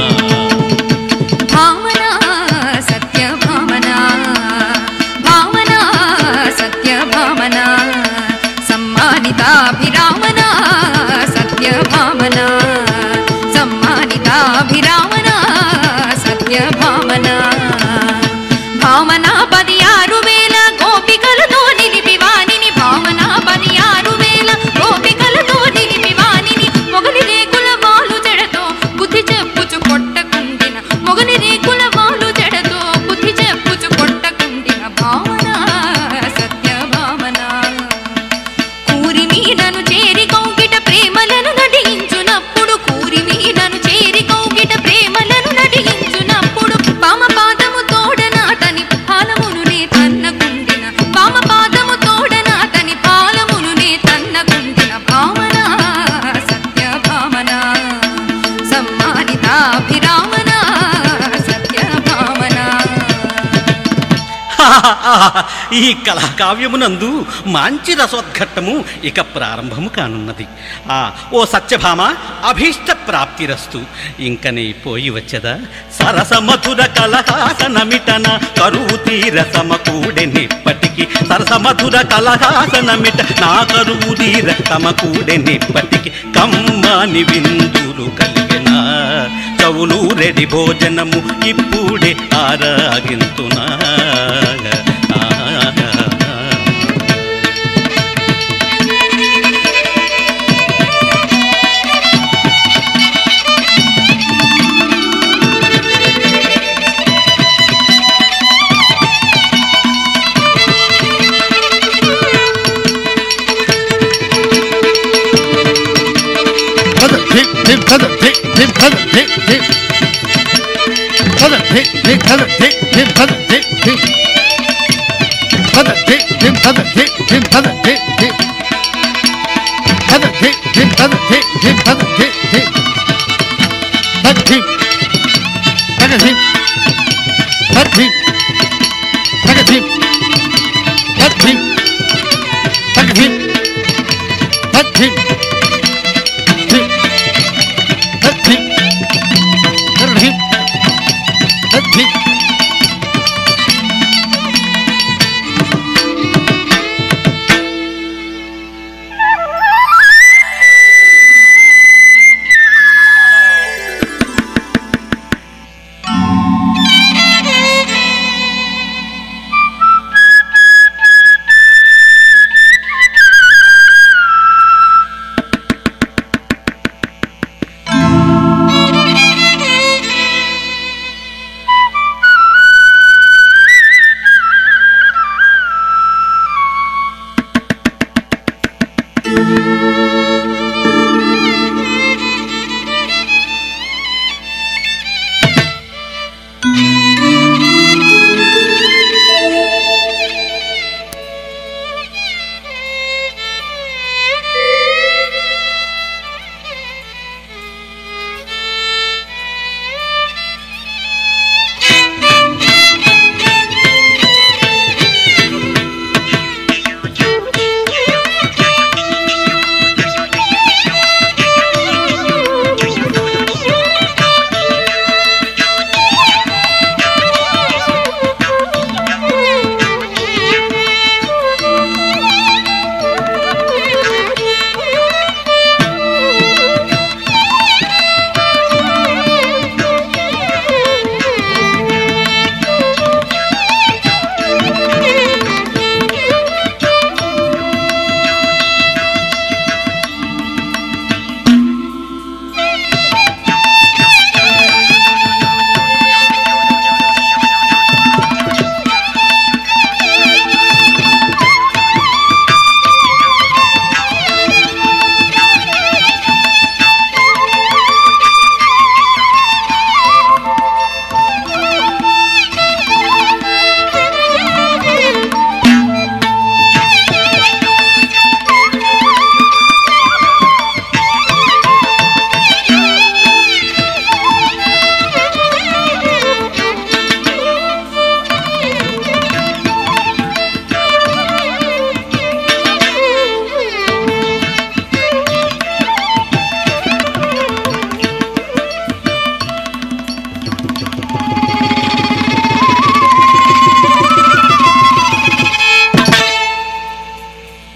భామన సత్యభామన భామన సత్యభామన సమ్మానితాభిరామన సత్యభామన సమ్మానితాభిరామన సత్యభామన భామన పది ఆరు వేల గోపికలతో నిలిపి వాణిని భామన పది ఆరు వేల గోపికలతో నిలిపి వాణిని మొగలి రేకుల వాలు జడతో బుద్ధి చెప్పుచు కొట్టకుండిన మొగలి రేకుల వాలు జడతో బుద్ధి చెప్పుచు కొట్టకుండిన భామన సత్యభామన కూరి మీదను చేరి కౌగిట ప్రేమలను నటించునప్పుడు కూరి మీదను చేరి కౌగిట ప్రేమలను నటించునప్పుడు పామ పాదము తోడనాటని పాలమునునే తన్నకుండిన పామ పాదము తోడనాటని పాలమునునే తన్నకుండిన భామన సత్యభామన సమ్మానితాభిరామన సత్యభామన ఈ కళాకావ్యమునందు మంచి రసోద్ఘట్టము ఇక ప్రారంభము కానున్నది. ఆ ఓ సత్యభామ అభీష్ట ప్రాప్తిరస్తు. ఇంకనే పోయి వచ్చదా సరస మధుర కలహాసనమిటన కరువు తీర సమకూడెనిప్పటికి సరస మధుర కలహాసనమిట నా కరువు తీర సమకూడెనిప్పటికి కమ్మాని విందులు కలిగిన చవులు రెడి భోజనము ఇప్పుడే ఆరాగింతునా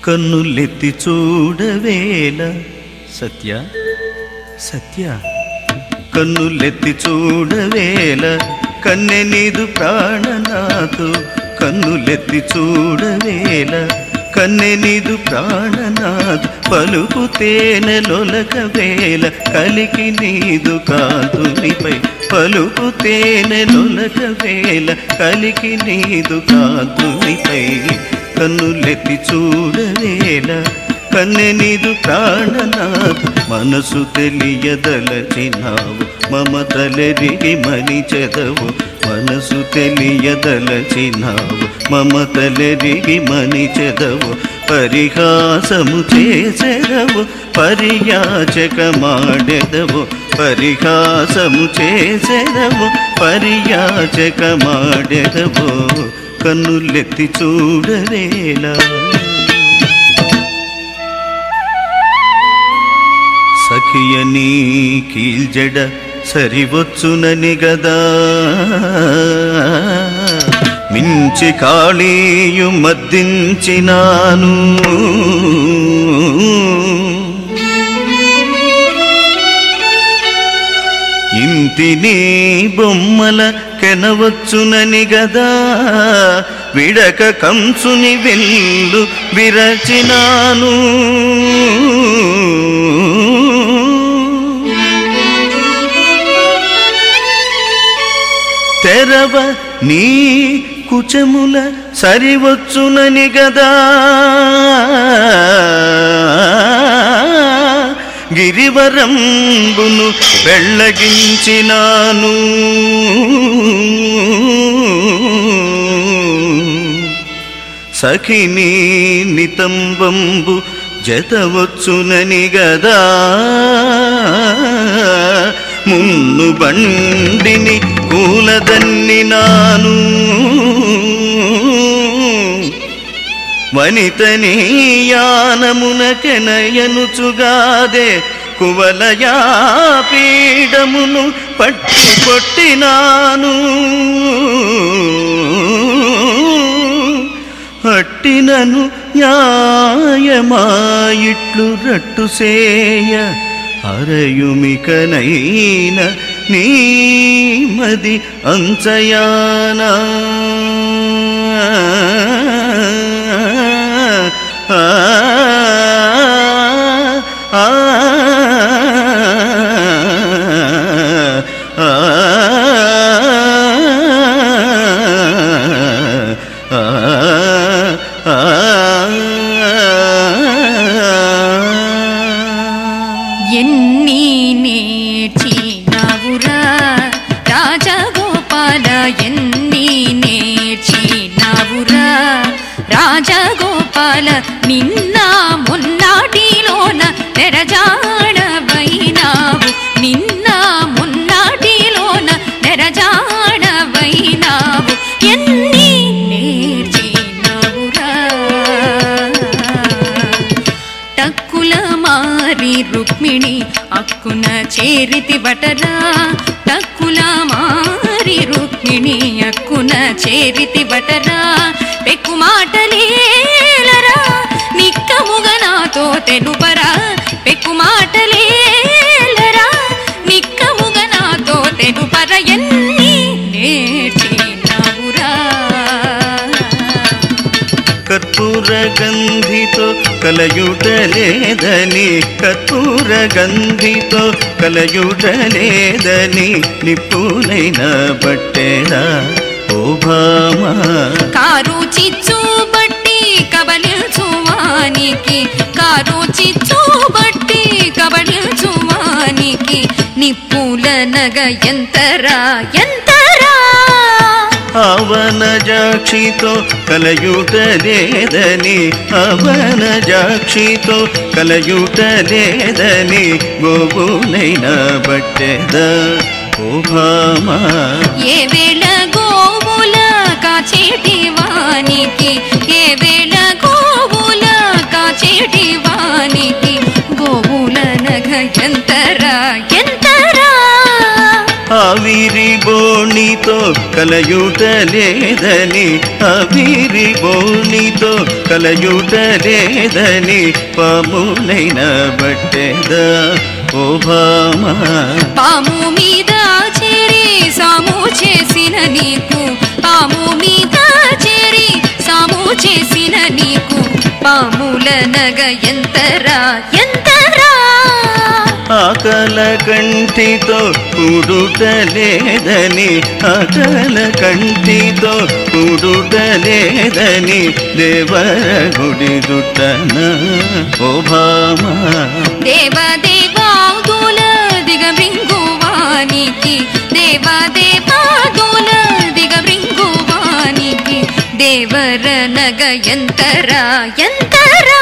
కన్నులెత్తి చూడవేల సత్య సత్య కన్నులెత్తి చూడవేల కన్నె నీదు ప్రాణనాథు కన్నులెత్తి చూడవేల కన్నె నీదు ప్రాణనాథు పలుకు తేనెలొలక వేల కలికి నీదు కాంతునిపై పలుకు తేనెలొలక వేల కలికి నీదు కాంతునిపై కన్నులెత్తి చూడవేల కన్నె నీదు ప్రాణనాథు మనసు తెలియదలచినావు మమతలెరిగి మని చెదవు మనసు తెలియదలచినావు మమతలెరిగి మని చెదవు పరిహాసము చేసెదవు పరియాచక మాడెదవు పరిహాసము చేసెదవు పరియాచక మాడెదవు కన్నులెత్తి చూడవేలా సఖియనీ కీల్జడ సరివచ్చునని గదా మించి కాళీయు మద్దించినాను ఇంతిని బొమ్మల కెనవచ్చునని గదా విడక కంసుని వెల్లు విరచినాను తెరవ నీ కుచముల సరివచ్చునని గదా గిరివరంబును వెళ్ళగించినాను సఖిని నితంబంబు జతవచ్చునని గదా మున్ను బండిని కూలదన్నినాను వనితనీయానమునకెనయనుచుగాదే కువలయా పీడమును పట్టి కొట్టినాను అట్టినను న్యాయమాయిట్లు రట్టుసేయ అరయుమికనైన నీమది అంచయానా ఆ ఆ ఎన్ని నేర్చినవురా రాజగోపాల ఎన్ని నేర్చినవురా రాజగోపాల నిన్న మొన్నాటిలోన నెరజాడవైనావు నిన్న మొన్నాటిలోన నెరజాడవైనావు ఎన్ని నేర్చినవురా టక్కుల మారి రుక్మిణి అక్కున చేరితి బటరా టక్కుల మారి రుక్మిణి అక్కున చేరితి బటరా పెక్కు మాటలేలరా నిక్కముగా నాతో తెలుపరా పెక్కు మాటలేలరా నిక్కముగా నాతో తెలుపరా ఎన్ని నేర్చినవురా కర్పూర గంధితో కలయుటలేదని కర్పూర గంధితో కలయుటలేదని నిప్పులైన బట్టెరా ఓ భామా కారు చిచ్చు బట్టి కబలించువానికి కారు చిచ్చు బట్టి కబలించువానికి నిప్పుల నగ ఎంతరా ఎంతరా అవనజాక్షితో కలయుటలేదని అవనజాక్షితో కలయుటలేదని గోవులైన బట్టెదా ఓ భామా ఏ వేళ గోవుల కాచేటి వానికి ఏ వేళ గోవుల కాచేటి వానికి గోవుల నగ ఎంతరా ఎంతరా ఆవిరి బోణితో కలయుట లేదని ఆవిరి బోణితో కలయుట లేదని పామునైన బట్టెదా ఓ భామా పాము మీద చేరి సాము చేసిన నీకు పాము మీద చేరి సాము చేసిన నీకు పాముల నగ ఎంతరా ఎంతరా ఆకల కంటితో కూడుట లేదని ఆకల కంటితో కూడుట లేదని దేవర గుడి దుట్టన ఓ భామా దేవదేవాదుల దిగబృంగువానికి దేవదేవాదుల దిగబృంగువానికి దేవర నగ ఎంతరా ఎంతరా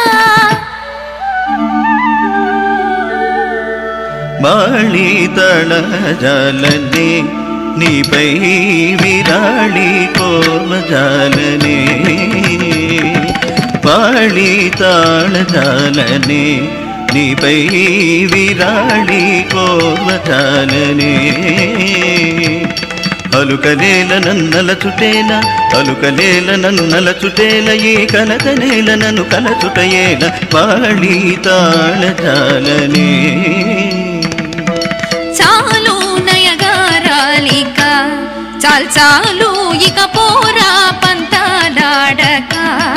బాళీ తళజాలనే నీపై విరాళి కోమజాలనే బాళీ తాళజాలనే నీపై విరాళి కోమజాలనే అలుకలేల నన్నల చుటేల అలుకలేల నన్నల చుటేల ఈ కలకలేల నన్ను కలచుటయేల బాళీ తాళజాలనే చాలు నయగారాలిక చాల్ చాలు ఇక పోరా పంతాలాడక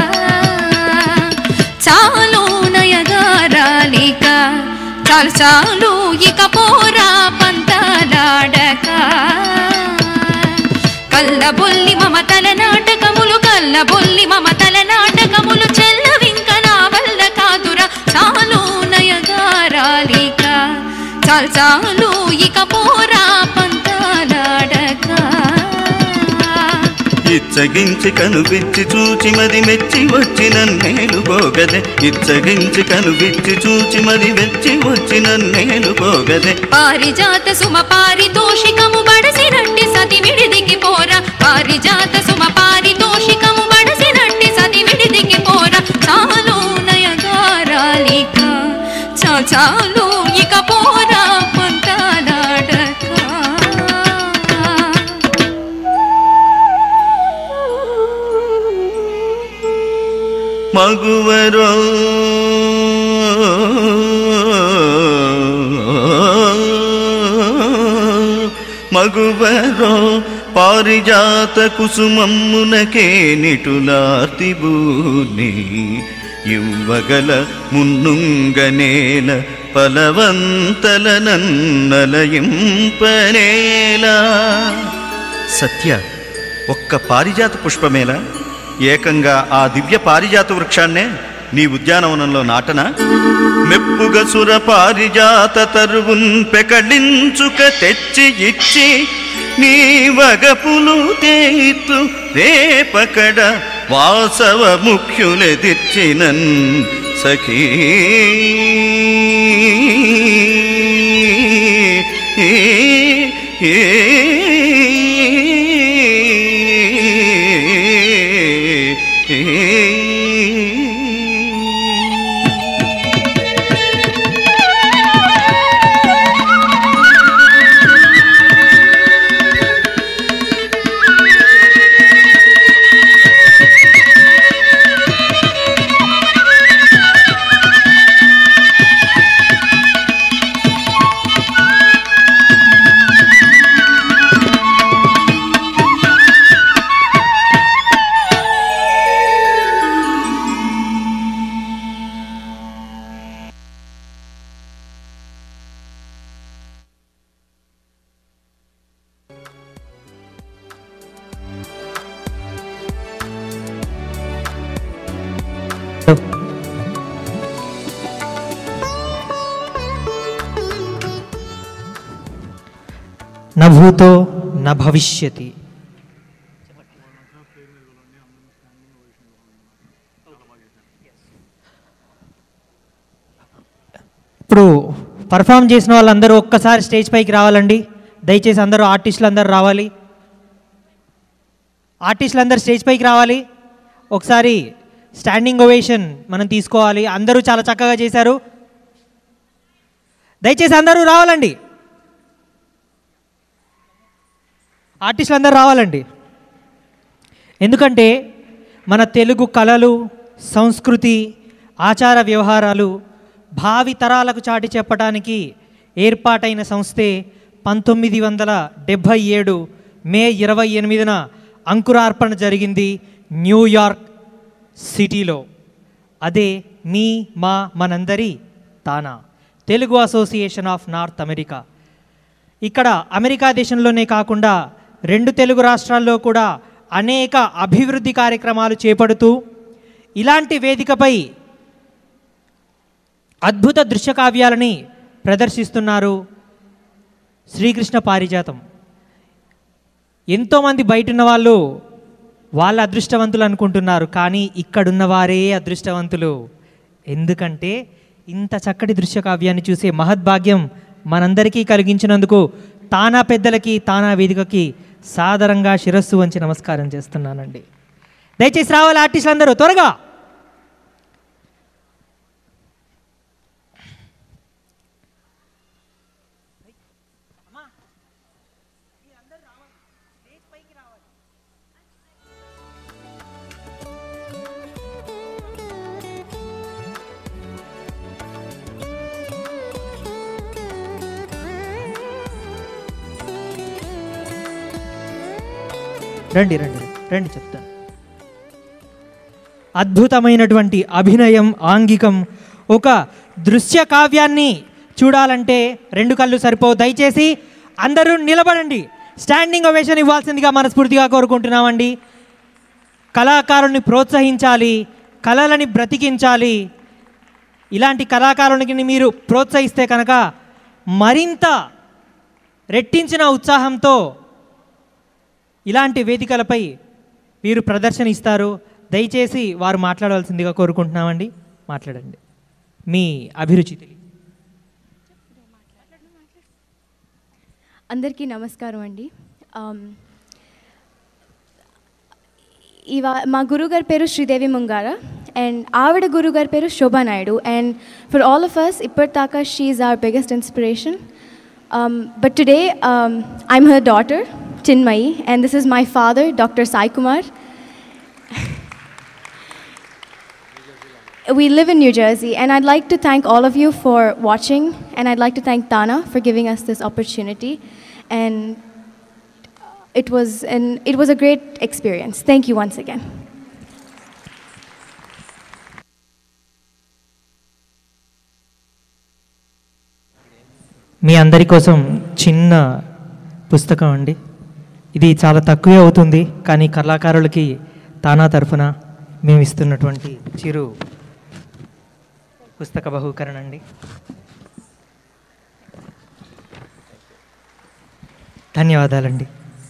చాలు నయగారాలిక చాల్ చాలు ఇక పోరా పంతాలాడక కల్లబొల్లి మమతల నాటకములు కల్లబొల్లి మమతల నాటకములు చెల్లవింక నా వల్ల కాదురా చాలు నయగారాలిక చాలు చాలు ఇక పోరా పంతాలాడక ఇచ్చగించి కనువిచ్చి చూచి మది మెచ్చి వచ్చి నన్నేలు పోగదే ఇచ్చగించి కనువిచ్చి చూచి మది మెచ్చి వచ్చి నన్నేలు పోగదే పారిజాత సుమ పారితోషికము బడసినట్టి సతి విడిదికి పోరా పారిజాత సుమ పారితోషికము బడసినట్టి సతి విడిదికి పోరా చాలు నయగారాలిక చా చాలు ఇక పోరా పంతాలాడక మగువరో మగువరో పారిజాత కుసుమమ్మునకే నిటులార్తి బూని ఇవ్వగల మున్నుంగనేల ఫలవంతల నన్నలయింపనేలా సత్య ఒక్క పారిజాత పుష్పమేలా ఏకంగా ఆ దివ్య పారిజాత వృక్షాన్నే నీ ఉద్యానవనంలో నాటన మెప్పుగ సుర పారిజాత తరువున్ పెకళించుక తెచ్చి ఇచ్చి నీ వగపులు తేతు రేపకడ వాసవ ముఖ్యులెదిర్చినన్ సఖీ ఏ ఏ न भूतो न भविष्यति ఇప్పుడు పర్ఫామ్ చేసిన వాళ్ళందరూ ఒక్కసారి స్టేజ్ పైకి రావాలండి. దయచేసి అందరూ ఆర్టిస్టులు అందరూ రావాలి. ఆర్టిస్టులు అందరూ స్టేజ్ పైకి రావాలి. ఒకసారి స్టాండింగ్ ఓవేషన్ మనం తీసుకోవాలి. అందరూ చాలా చక్కగా చేశారు. దయచేసి అందరూ రావాలండి. ఆర్టిస్టులు అందరూ రావాలండి. ఎందుకంటే మన తెలుగు కళలు, సంస్కృతి, ఆచార వ్యవహారాలు భావి తరాలకు చాటి చెప్పడానికి ఏర్పాటైన సంస్థే పంతొమ్మిది వందల డెబ్భై ఏడు మే ఇరవై ఎనిమిదిన అంకురార్పణ జరిగింది న్యూయార్క్ సిటీలో. అదే మీ మా మనందరి TANA, Telugu association of North America. ఇక్కడ అమెరికా దేశంలోనే కాకుండా రెండు తెలుగు రాష్ట్రాల్లో కూడా అనేక అభివృద్ధి కార్యక్రమాలు చేపడుతూ ఇలాంటి వేదికపై అద్భుత దృశ్యకావ్యాలని ప్రదర్శిస్తున్నారు శ్రీకృష్ణ పారిజాతం. ఎంతోమంది బయట ఉన్న వాళ్ళు వాళ్ళ అదృష్టవంతులు అనుకుంటున్నారు, కానీ ఇక్కడున్న వారే అదృష్టవంతులు. ఎందుకంటే ఇంత చక్కటి దృశ్యకావ్యాన్ని చూసే మహద్భాగ్యం మనందరికీ కలిగించినందుకు తానా పెద్దలకి, తానా వేదికకి సాదరంగా శిరస్సు వంచి నమస్కారం చేస్తున్నానండి. దయచేసి రావాలి ఆర్టిస్టులు అందరూ త్వరగా. రండి రండి రండి చెప్తాను. అద్భుతమైనటువంటి అభినయం, ఆంగికం. ఒక దృశ్య కావ్యాన్ని చూడాలంటే రెండు కళ్ళు సరిపోవు. దయచేసి అందరూ నిలబడండి. స్టాండింగ్ ఓవేషన్ ఇవ్వాల్సిందిగా మనస్ఫూర్తిగా కోరుకుంటున్నామండి. కళాకారుల్ని ప్రోత్సహించాలి, కళలని బ్రతికించాలి. ఇలాంటి కళాకారునికి మీరు ప్రోత్సహిస్తే కనుక మరింత రెట్టించిన ఉత్సాహంతో ఇలాంటి వేదికలపై వీరు ప్రదర్శన ఇస్తారు. దయచేసి వారు మాట్లాడవలసిందిగా కోరుకుంటున్నామండి. మాట్లాడండి, మీ అభిరుచి తెలియ. అందరికీ నమస్కారం అండి. ఇవా మా గురుగారి పేరు శ్రీదేవి ముంగార అండ్ ఆవిడ గురుగారి పేరు Shobha Naidu. And for all of us ఇప్పటిదాకా she is our biggest inspiration. But today I'm her daughter Chinmayi, and this is my father, Doctor Sai Kumar. We live in New Jersey, and I'd like to thank all of you for watching, and I'd like to thank Tana for giving us this opportunity. And it was an it was a great experience. Thank you once again. మీ అందరి కోసం చిన్న పుస్తకం అండి. ఇది చాలా తక్కువే అవుతుంది, కానీ కళాకారులకి తానా తరఫున మేము ఇస్తున్నటువంటి చిరు పుస్తక బహుకరణ అండి. ధన్యవాదాలండి.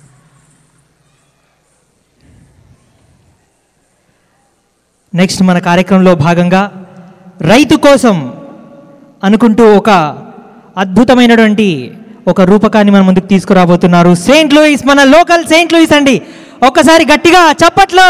నెక్స్ట్ మన కార్యక్రమంలో భాగంగా రైతు కోసం అనుకుంటూ ఒక అద్భుతమైనటువంటి ఒక రూపకాన్ని మన ముందుకు తీసుకురాబోతున్నారు సెయింట్ లూయిస్, మన లోకల్ సెయింట్ లూయిస్ అండి. ఒక్కసారి గట్టిగా చప్పట్లో.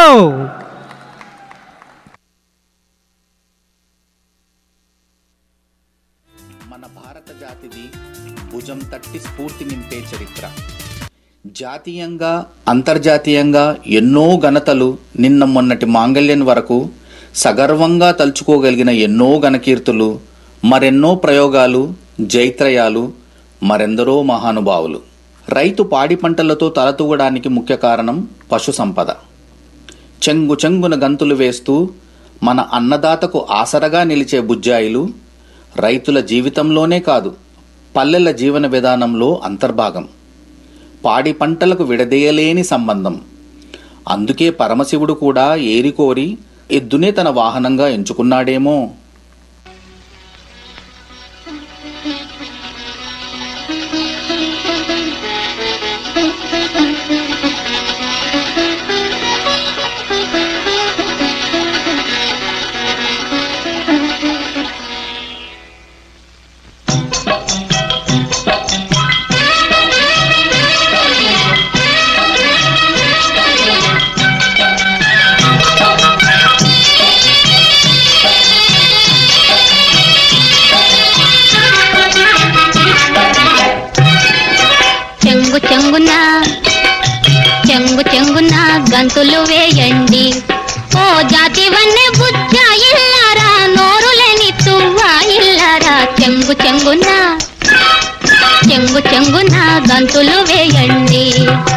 మన భారత జాతిది భుజం తట్టి స్ఫూర్తి నింపే చరిత్ర. జాతీయంగా అంతర్జాతీయంగా ఎన్నో ఘనతలు, నిన్న మొన్నటి మాంగళ్యం వరకు సగర్వంగా తలుచుకోగలిగిన ఎన్నో ఘనకీర్తులు, మరెన్నో ప్రయోగాలు, జైత్రయాలు, మరెందరో మహానుభావులు. రైతు పాడి పంటలతో తలతూగడానికి ముఖ్య కారణం పశు సంపద. చెంగు చెంగున గంతులు వేస్తూ మన అన్నదాతకు ఆసరగా నిలిచే బుజ్జాయిలు రైతుల జీవితంలోనే కాదు, పల్లెల జీవన విధానంలో అంతర్భాగం. పాడి పంటలకు విడదీయలేని సంబంధం. అందుకే పరమశివుడు కూడా ఏరికోరి ఎద్దునే తన వాహనంగా ఎంచుకున్నాడేమో. చెంగు చెంగున గంతులు వేయండి. ఓ జాతి వన్నె బుజ్జ ఇల్లారా, నోరులేని తువ్వ ఇల్లారా, చెంగు చెంగున చెంగు చెంగున గంతులు వేయండి.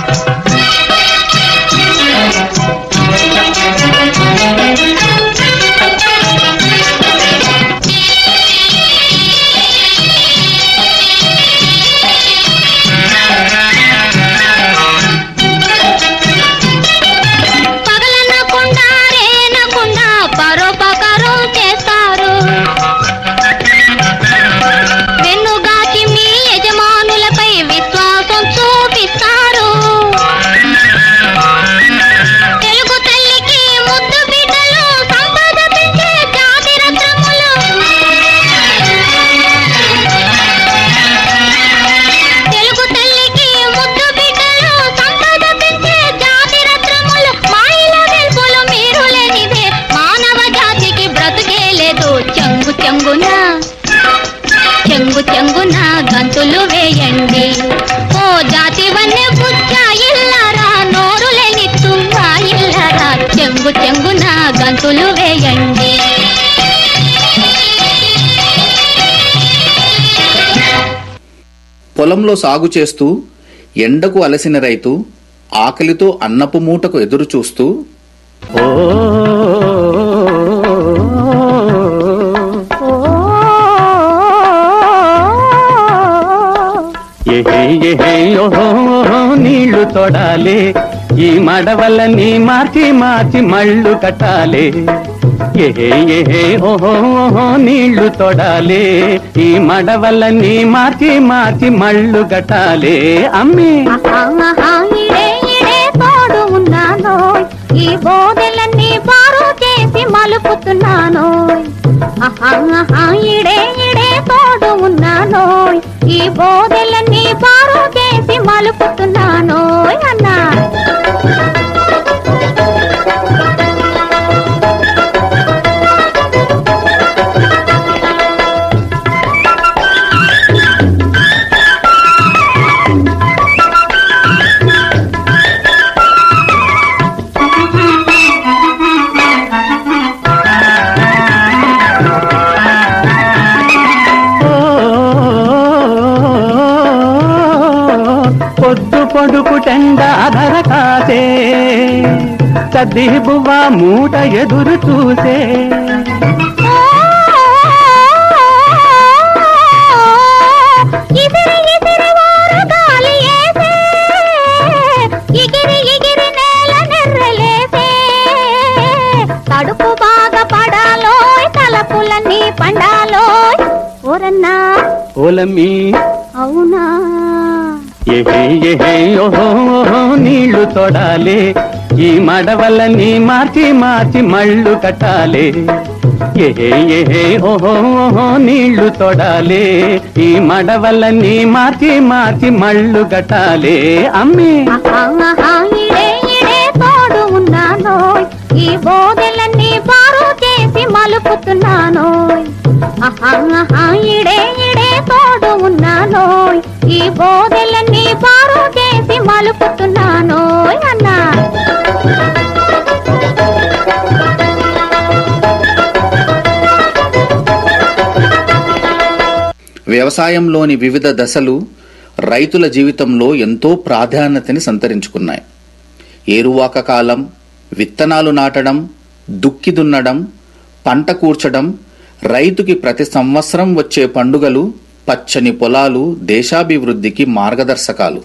చెంగు చెంగున గంతులు వేయండి. ఓ జాతి వన్నె బుజ్జ ఇల్లారా, నోరులేని తువ్వ ఇల్లారా, చెంగు చెంగున గంతులు వేయండి. పొలంలో సాగు చేస్తూ ఎండకు అలసిన రైతు ఆకలితో అన్నపు మూటకు ఎదురు చూస్తూ ఏహే ఏహే ఓహో నీళ్లు తోడాలి, ఈ మడవలని మార్చి మార్చి మళ్ళు కట్టాలి. ఏహే ఏహే ఓహో ఓహో నీళ్లు తోడాలి, ఈ మడవలని మార్చి మార్చి మళ్ళు కట్టాలి. అమ్మి తోడు ఉన్నాను, ఈ బోదెలన్నీ బారు చేసి మలుపుతున్నాను. ఇడే ఇడే తోడు ఉన్నాను, ఈ బోదెలన్నీ బారు చేసి మలుపుతున్నాను అన్నా. పొద్దు పొడుపు టెండాధర కాసే, సద్ది బువ్వ మూట ఎదురు చూసే. తడుపు బాగా పడాలో, తలపులన్నీ పండాలో ఓరన్నా ఓలమ్మి అవునా. ఏహే ఏహే ఓహో నీళ్లు తోడాలి, ఈ మడవలని మార్చి మార్చి మళ్ళు కట్టాలి. ఏహే ఏహే ఓహో ఓహో నీళ్లు తోడాలి, ఈ మడవలని మార్చి మార్చి మళ్ళు కట్టాలి. అమ్మి ఇడే ఇడే తోడు ఉన్నాను, ఈ బోదెలన్నీ బారు చేసి మలుపుతున్నాను. ఇడే ఇడే తోడు ఉన్నాను, ఈ బోదెలన్నీ బారు చేసి మలుపుతున్నాను అన్నా. వ్యవసాయంలోని వివిధ దశలు రైతుల జీవితంలో ఎంతో ప్రాధాన్యతని సంతరించుకున్నాయి. ఏరువాక కాలం, విత్తనాలు నాటడం, దుక్కి దున్నడం, పంట కూర్చడం, రైతుకి ప్రతి సంవత్సరం వచ్చే పండుగలు, పచ్చని పొలాలు దేశాభివృద్ధికి మార్గదర్శకాలు.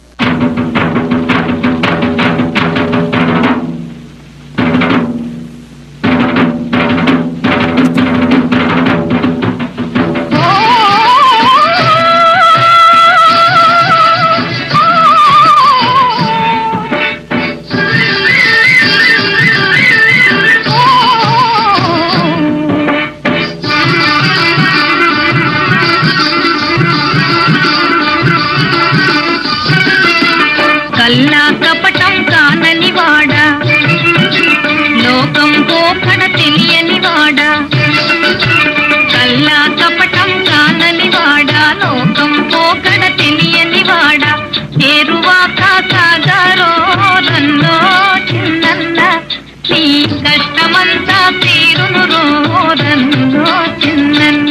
కల్లా కపటం కానని వాడా, లోకం పోకడ తెలియని వాడా. కల్లా కపటం కానని వాడా, లోకం పోకడ తెలియని వాడా. ఏరువాక సాగర సాగారో రన్నో చిన్నన్న నీ కష్టమంతా తీరును రో రన్నో చిన్నన్న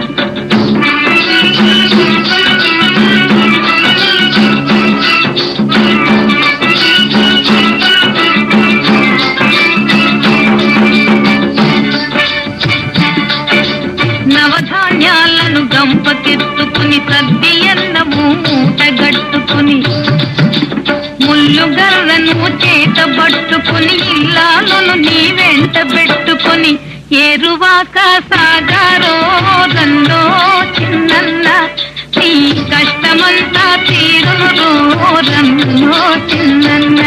నవధాన్యాలను గంపకెత్తుకుని సద్ది అన్నము మూటగట్టుకుని ముల్లు గర్రను చేత పట్టుకుని ఇల్లాలను నీ వెంట పెట్టుకుని ఏరువాక సాగారో రన్నో చిన్నన్న నీ కష్టమంతా తీరును రో రన్నో చిన్నన్న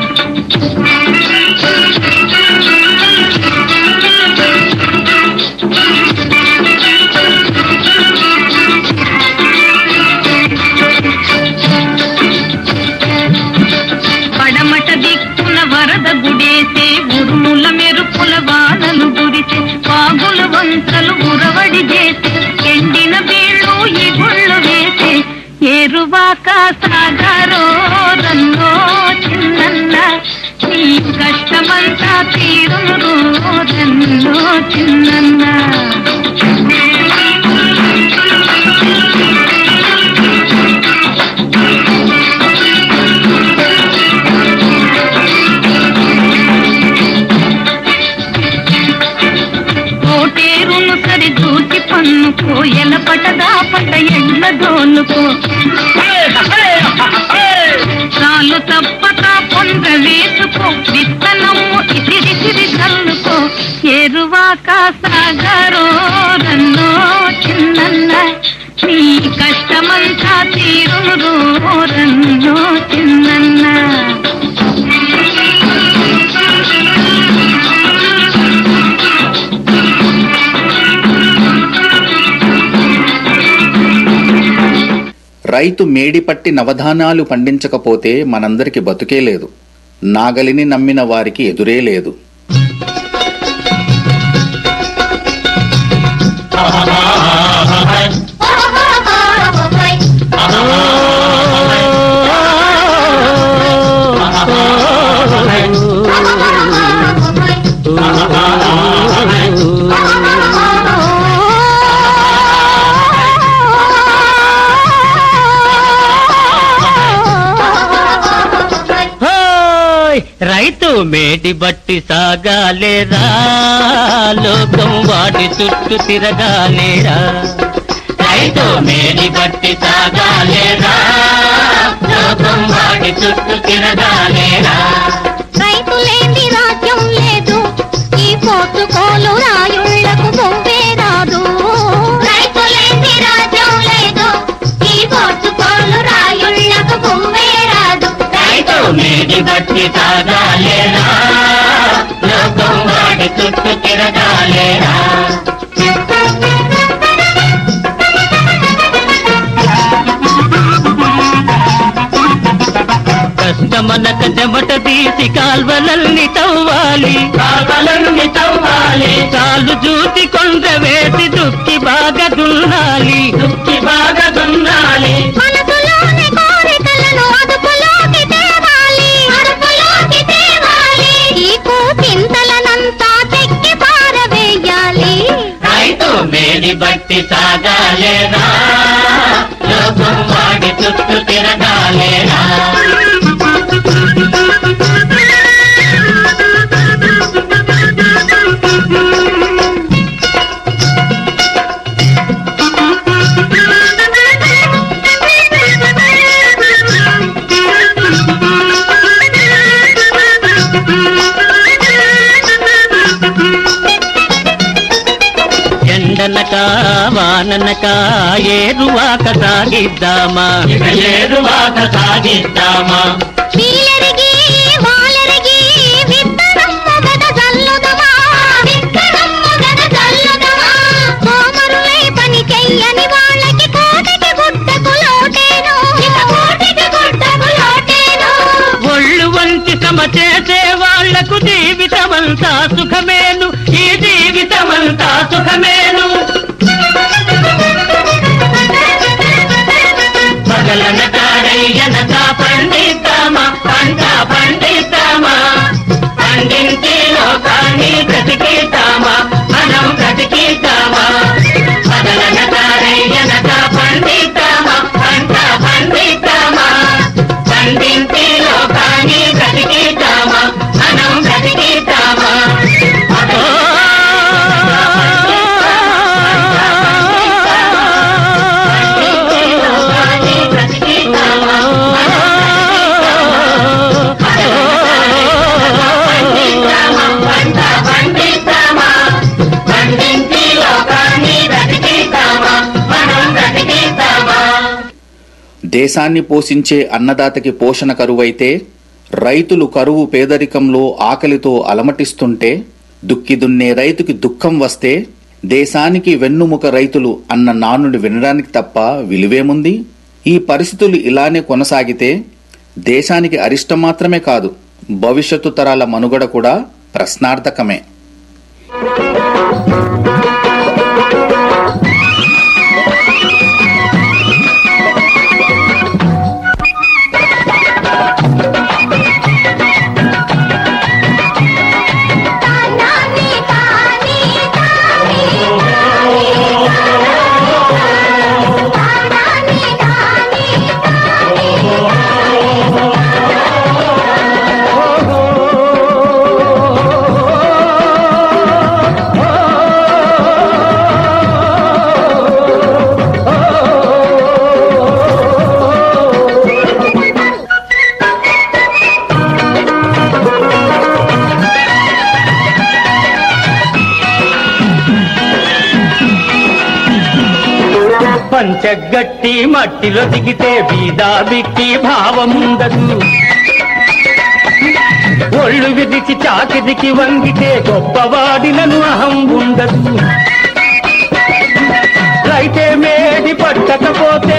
పడమట దిక్కున వరద గుడేసే ఉరుముల మెరుపుల వానలు గురిసే పాగుల వంతలు ఉరవడి చేసే ఎండిన బీళ్ళు ఈ గుళ్ళు వేసే ఏరువాక సాగారో రన్నో చిన్నన్న నీ కష్టమంతా తీరును రో రన్నో చిన్నన్న కోటేరును సరి దూచి పన్నుకో ఎల పటదా పట ఎడ్ల దోలుకో చాలు తప్పక పొంద వేసుకో విత్తనము ఇసిరిసిరి చల్లుకో ఏరువాక సాగారో రన్నో చిన్నన్న నీ కష్టమంతా తీరును రో రన్నో చిన్నన్న రైతు మేడిపట్టి నవధాన్యాలు పండించకపోతే మనందరికి బతుకే లేదు. నాగలిని నమ్మిన వారికి ఎదురే లేదు. రైతు మేడి బట్టి సాగాలేరా, లోకం వాడి చుట్టూ తిరగాలేరా. రైతు మేడి బట్టి సాగాలేరా, లోకం వాడి చుట్టూ తిరగాలేరా. రైతు లేని రాజ్యం లేదు, ఈ పోర్టుకోలు రాయుళ్లకు బొవ్వే రాదు. రైతు లేని రాజ్యం లేదు, ఈ పోర్టుకోలు రాయుళ్లకు బొవ్వే రాదు. రైతు మేడి బట్టి సాగాలేరా, లోకం వాడి చుట్టూ తిరగాలేరా. కష్టమనక చెమట తీసి కాల్వలల్ని తవ్వాలి, కాల్వలల్ని తవ్వాలి. చాలు చూసి కొండ వేసి దుక్కి బాగా దున్నాలి, దుక్కి బాగా దున్నాలి. మనసులోని కోరికలను అదుపులోకి తేవాలి, అదుపులోకి తేవాలి. ఈ కూపింతలనంతా చెక్కి పారవేయాలి. రైతు మేడి బట్టి సాగాలేరా, లోకం వాడి చుట్టూ తిరగాలేరా. ఎండనక వాననక ఏరువాక సాగిద్దామా, ఏరువాక సాగిద్దామా. నీలెరిగి వాలెరిగి విత్తనమ్ము గద జల్లుదమా, విత్తనమ్ము గద జల్లుదమా. సోమరులై పని చెయ్యని వాళ్ళకి కోటికి గుట్టకు లోటేను, ఇక కోటికి గుట్టకు లోటేను. ఒళ్ళు వంచి సమ చేసే వాళ్లకు జీవితమంతా సుఖమేను, ఈ జీవితమంతా సుఖమేను. పగలనక రయ్యనక పండిద్దామా, పంట పండిస్తామా పండించి లోకాన్ని బ్రతికిస్తామా మనం బ్రతికిస్తామా పదలనక రేయనక పండిస్తామా పంట పండిస్తామా పండించి లోకాన్ని బ్రతికిస్తామా మనం బ్రతికిస్తామా దేశాన్ని పోషించే అన్నదాతకి పోషణ కరువైతే, రైతులు కరువు పేదరికంలో ఆకలితో అలమటిస్తుంటే, దుక్కి దున్నే రైతుకి దుఃఖం వస్తే, దేశానికి వెన్నుముక రైతులు అన్న నానుడి వినడానికి తప్ప విలువేముంది? ఈ పరిస్థితులు ఇలానే కొనసాగితే దేశానికి అరిష్టం మాత్రమే కాదు, భవిష్యత్తు తరాల మనుగడ కూడా ప్రశ్నార్థకమే. పంచగట్టి మట్టిలో దిగితే బీదా బిట్టి భావముండదు, ఒళ్ళు విదికి చాకిదికి వంగితే గొప్పవాడినను అహం ఉండదు. రైతే మేడి పట్టకపోతే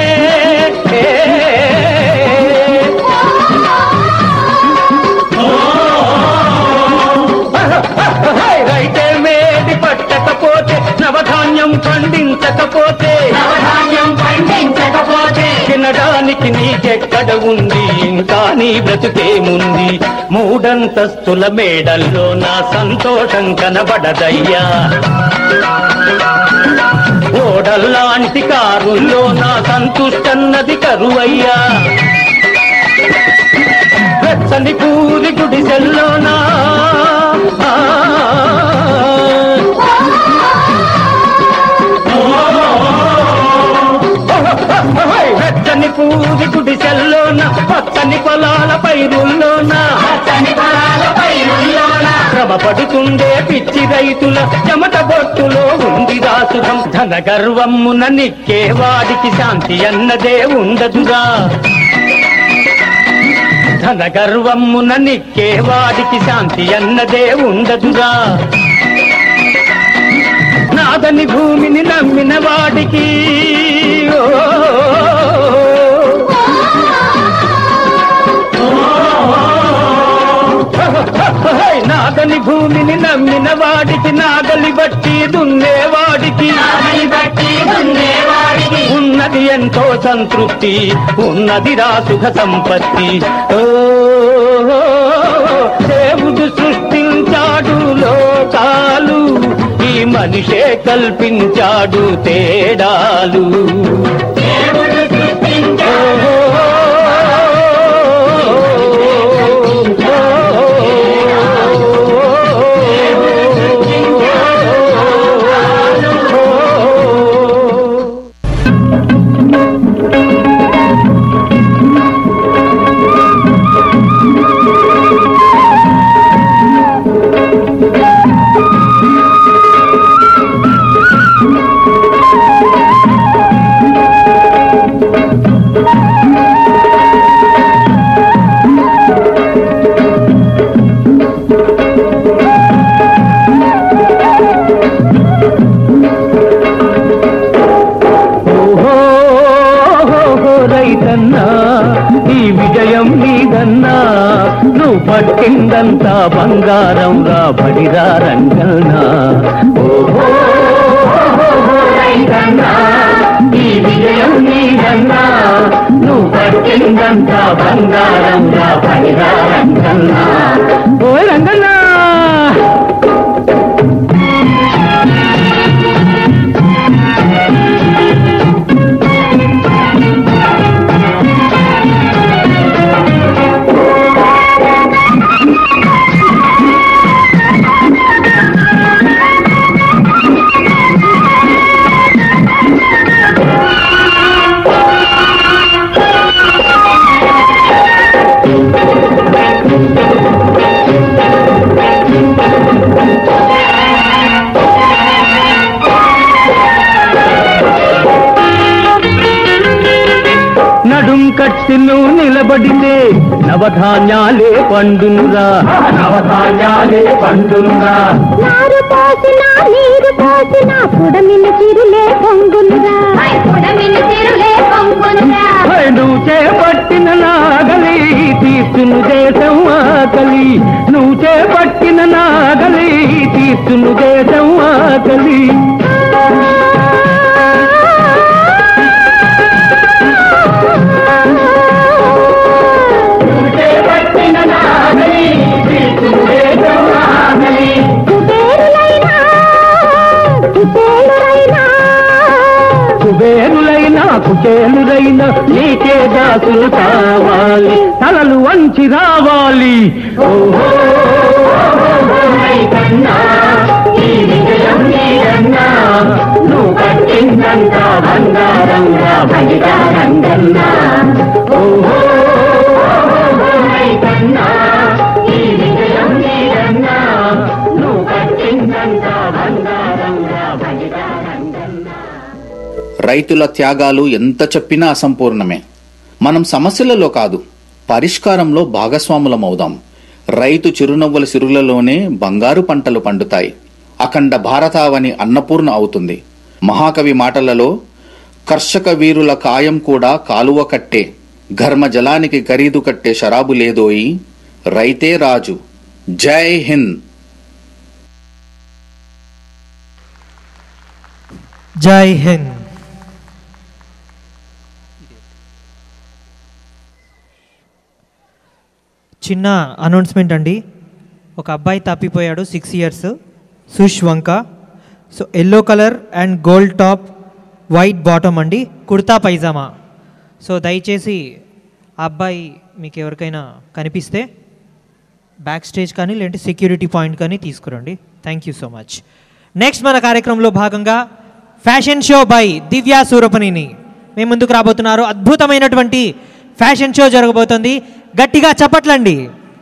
రైతే మేడి పట్టకపోతే, నవధాన్యం పండించకపోతే నవధాన్యం పండించకపోతే తినడానికి నీకెక్కడ ఉంది, ఇంకా నీ బ్రతుకేముంది? మూడంతస్తుల మేడల్లో నా సంతోషం కనబడదయ్యా, ఓడల్లాంటి కారుల్లో నా సంతుష్టన్నది కరువయ్యా, వెచ్చని పూరి గుడిసెల్లోనా వెచ్చని పూరి గుడిసెల్లోన పచ్చని పొలాల పైరుల్లోన శ్రమ పడుతుండే పిచ్చి రైతుల చెమట బొట్టులో ఉంది రాసుధం. ధన గర్వమ్మున నిక్కే వాడికి శాంతి అన్నదే ఉండదురా, ధన గర్వమ్మున నిక్కే వాడికి శాంతి అన్నదే ఉండదురా. నాదని భూమిని నమ్మిన వాడికి నాదని భూమిని నమ్మిన వాడికి, నాగలి బట్టి దున్నేవాడికి ఉన్నది ఎంతో సంతృప్తి, ఉన్నది రా సుఖ సంపత్తి. ఓ దేవుడు సృష్టించాడు లోకాలు, ఈ మనిషే కల్పించాడు తేడాలు. పట్టిందంతా బంగారం రా బడిరా రంగన్నా. ఓహో రైతన్నా ఈ విజయం నీదన్నా, నువ్వు పట్టిందంతా బంగారం బంగారం రా పడిరా రంగన్న ఓ రంగన్న నడుం కట్టును నిలబడితే నవధాన్యాలే పండునురా నవధాన్యాలే పండునురా నారు పోసినా నీరు పోసినా పుడమిని చిరులే పొంగునురా పుడమిని చిరులే పొంగునురా నువ్వు చేపట్టిన నాగలి తీర్చును దేశం ఆకలి నువ్వు చేపట్టిన నాగలి తీర్చును దేశం ఆకలి కుబేరులైనా కుచేలురైనా నీకే దాసులు కావాలి తలలు వంచి రావాలి ఓహో కన్నా ఈ విజయం నీదన్నా నువ్వు కట్టిందంత బంగారం రా భజిగా రంగన్నా ఓహో కన్నా ఈ విజయం నీదన్నా నువ్వు కట్టిందంత బంగారం రా భజిగా రంగన్నా. రైతుల త్యాగాలు ఎంత చెప్పినా అసంపూర్ణమే. మనం సమస్యలలో కాదు, పరిష్కారంలో భాగస్వాములమవుదాం. రైతు చిరునవ్వుల సిరులలోనే బంగారు పంటలు పండుతాయి. అఖండ భారతావని అన్నపూర్ణ అవుతుంది. మహాకవి మాటలలో కర్షక వీరుల కాయం కూడా కాలువ కట్టే, ఘర్మ జలానికి ఖరీదు కట్టే షరాబు లేదోయి, రైతే రాజు. జై హింద్. జై హింద్. చిన్న అనౌన్స్మెంట్ అండి. ఒక అబ్బాయి తప్పిపోయాడు, సిక్స్ ఇయర్స్, సుష్ వంక. So yellow colour and gold top, white bottom అండి, కుర్తా పైజామా. సో దయచేసి ఆ అబ్బాయి మీకు ఎవరికైనా కనిపిస్తే బ్యాక్ స్టేజ్ కానీ లేదంటే సెక్యూరిటీ పాయింట్ కానీ తీసుకురండి. Thank you so much. Next మన కార్యక్రమంలో భాగంగా fashion show by Divya Surapaneni మేము ముందుకు రాబోతున్నారు. అద్భుతమైనటువంటి ఫ్యాషన్ షో జరగబోతుంది. గట్టిగా చప్పట్లండి.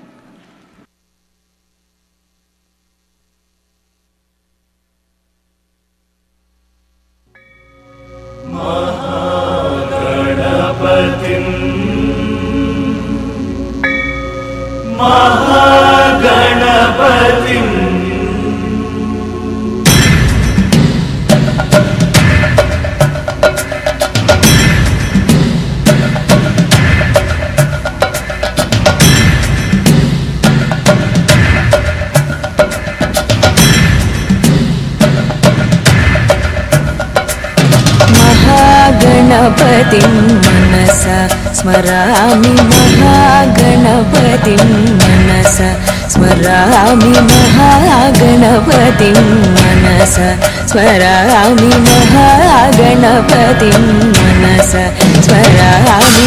మహాగణపతిం మహాగణపతిం महागणपतिं मनसा स्मरामि महागणपतिं मनसा स्मरामि महागणपतिं मनसा स्मरामि महागणपतिं मनसा स्मरामि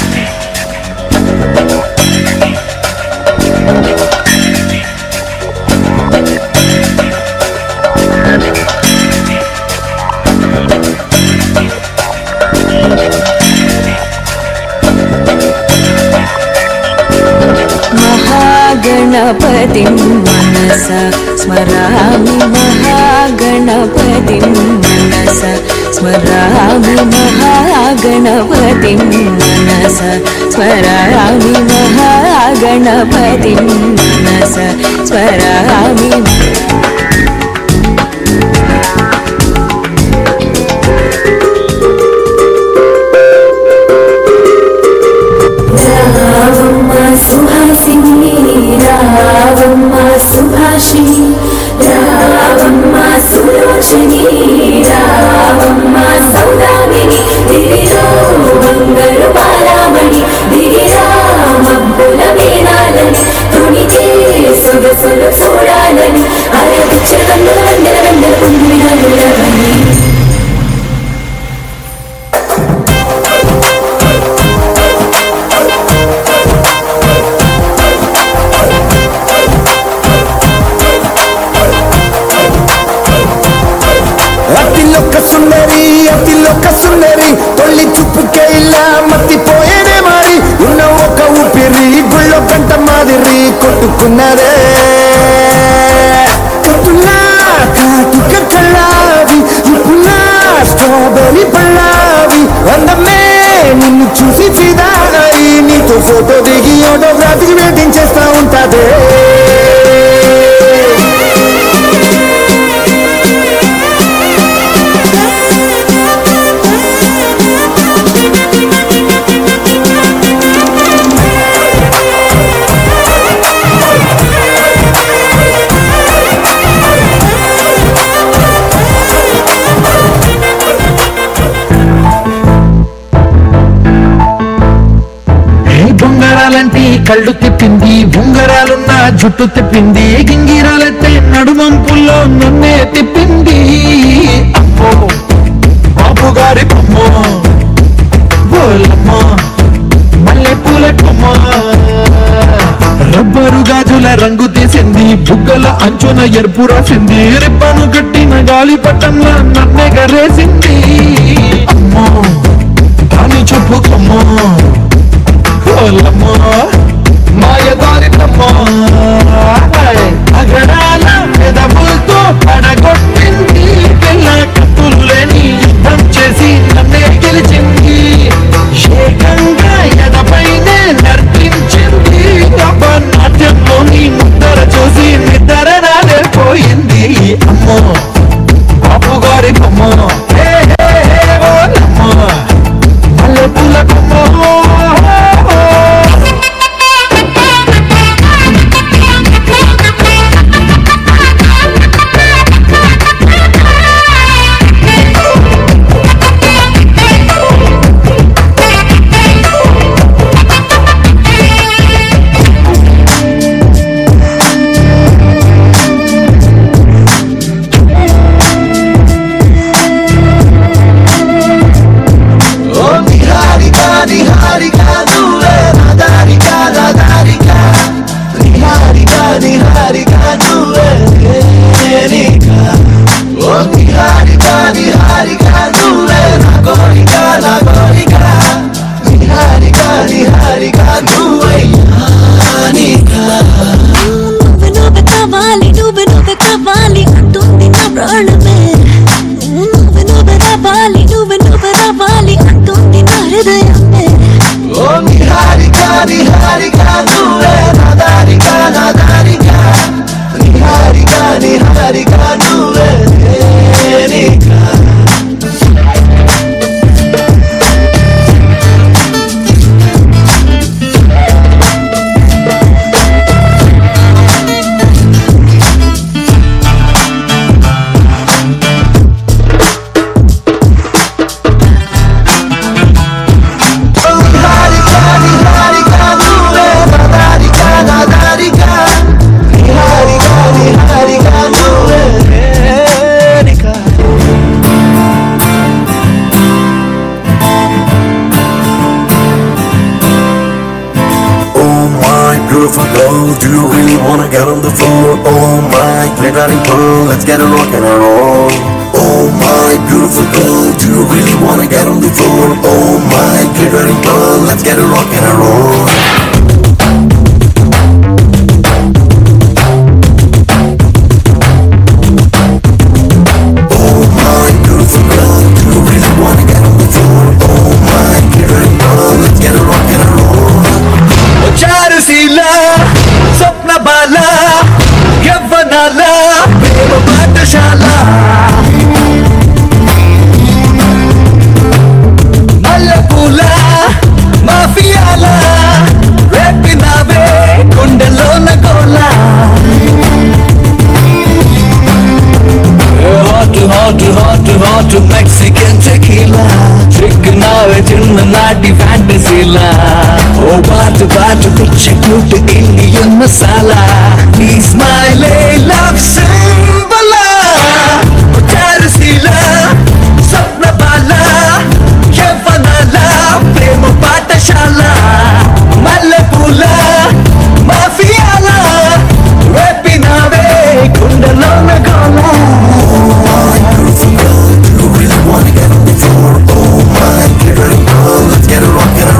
महागणपतिं मनसा स्मरामि महागणपतिं मनसा स्मरामि महागणपतिं मनसा स्मरामि महागणपतिं मनसा स्मरामि సుహాసిని రావమ్మ సుభాషిణి రావమ్మ సులోచని రావమ్మ సౌదామిని దిగిరో బంగారు బాలామణి దిగిరామ మత్తిపోయేనే మారి ఉన్న ఒక ఊపిరి గుళ్ళో గంట మాదిరి కొట్టుకున్నదే కట్టులా కాటుక కళ్ళావి ఇప్పులా స్ట్రాబెరీ పళ్ళావి అందమే నిన్ను చూసి ఫిదా అయి నీతో ఫోటో దిగి ఆటోగ్రాఫీకి వెయిటింగ్ చేస్తా ఉంటాదే బొంగరాలంటే కళ్ళు తిప్పింది బొంగరాలున్న జుట్టు తిప్పింది గింగిరాలంటే నడుమంపుల్లో నన్నే తిప్పింది అమ్మో బాబు గారి బొమ్మ బోలమ్మ మల్లె పూల కొమ్మ రబ్బరు గాజుల రంగు తీసింది బుగ్గల అంచున ఎరుపు రాసింది రిబ్బను కట్టిన గాలి పట్టంలా నన్నే గరేసింది అమ్మో దాని చెప్పుకోమ్మో మాయదారితమ్మా అగడాల పెదవులతో పడగొట్టింది పిల్ల కత్తులు లేని యుద్ధం చేసి నన్నే గెలిచింది ఏకంగా ఎదపైనే నర్తించింది నాట్యంలోని ముద్దర చూసి నిద్ర రాలేపోయింది అమ్మో బాబు గారి బొమ్మ మల్లె పూల కొమ్మ Do you really wanna get on the floor? Oh my, glittering pearl, let's get a rock and a roll. Oh my, beautiful girl, do you really wanna get on the floor? Oh my, glittering pearl, let's get a rock and a roll. Oh my, beautiful girl, do you really wanna get on the floor? Oh my, glittering pearl, let's get a rock and a roll. Charusila స్వప్న బాల యవ్వనాల ప్రేమ పాఠశాల మల్లెపూల మాఫియాల రేపినావే గుండెలోన గోల hot hot hot hot Mexican tequila చిక్కునావే చిన్ననాటి ఫ్యాంటసీలా ఓ బాటు బాటు పిచ్చ క్యూట్ ఇండియన్ మసాలా నీ స్మైలే లవ్ సింబల్ చారుసీలా స్వప్న బాల యవ్వనాల ప్రేమ పాఠశాల మల్లెపూల మాఫియాల రేపినావే గుండెలోన గోల Wanna get on the floor, oh my, get ready, girl, let's get a rock and a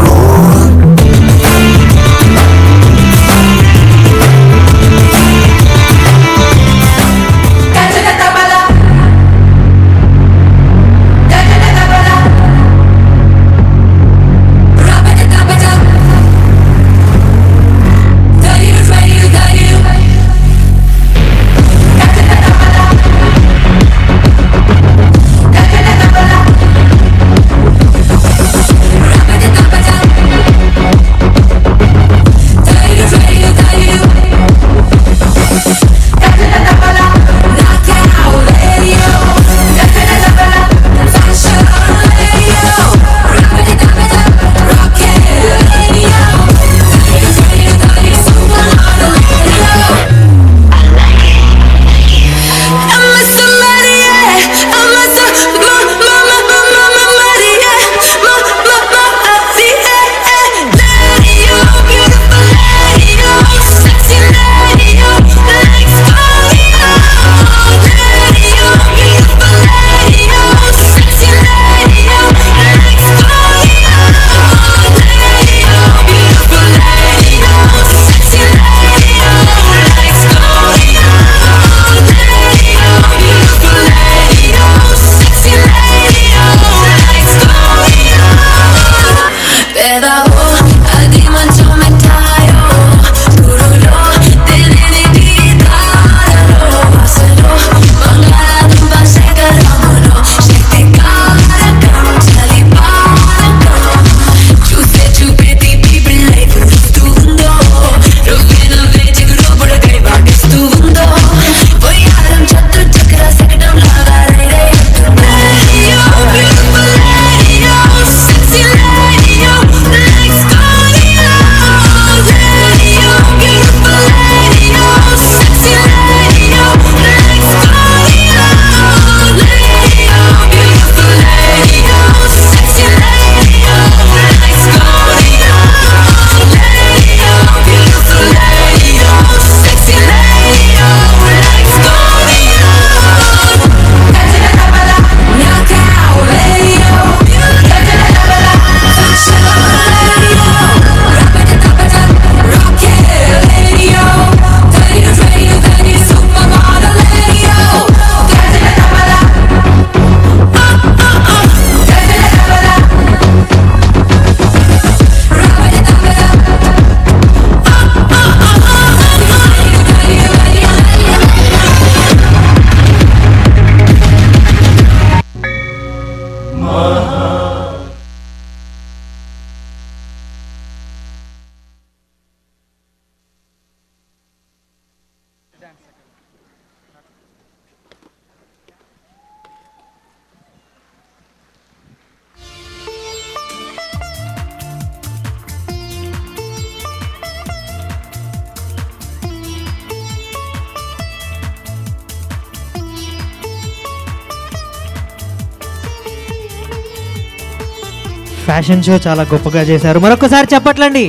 fashion show చాలా గొప్పగా చేశారు. మరొకసారి చెప్పట్లండి.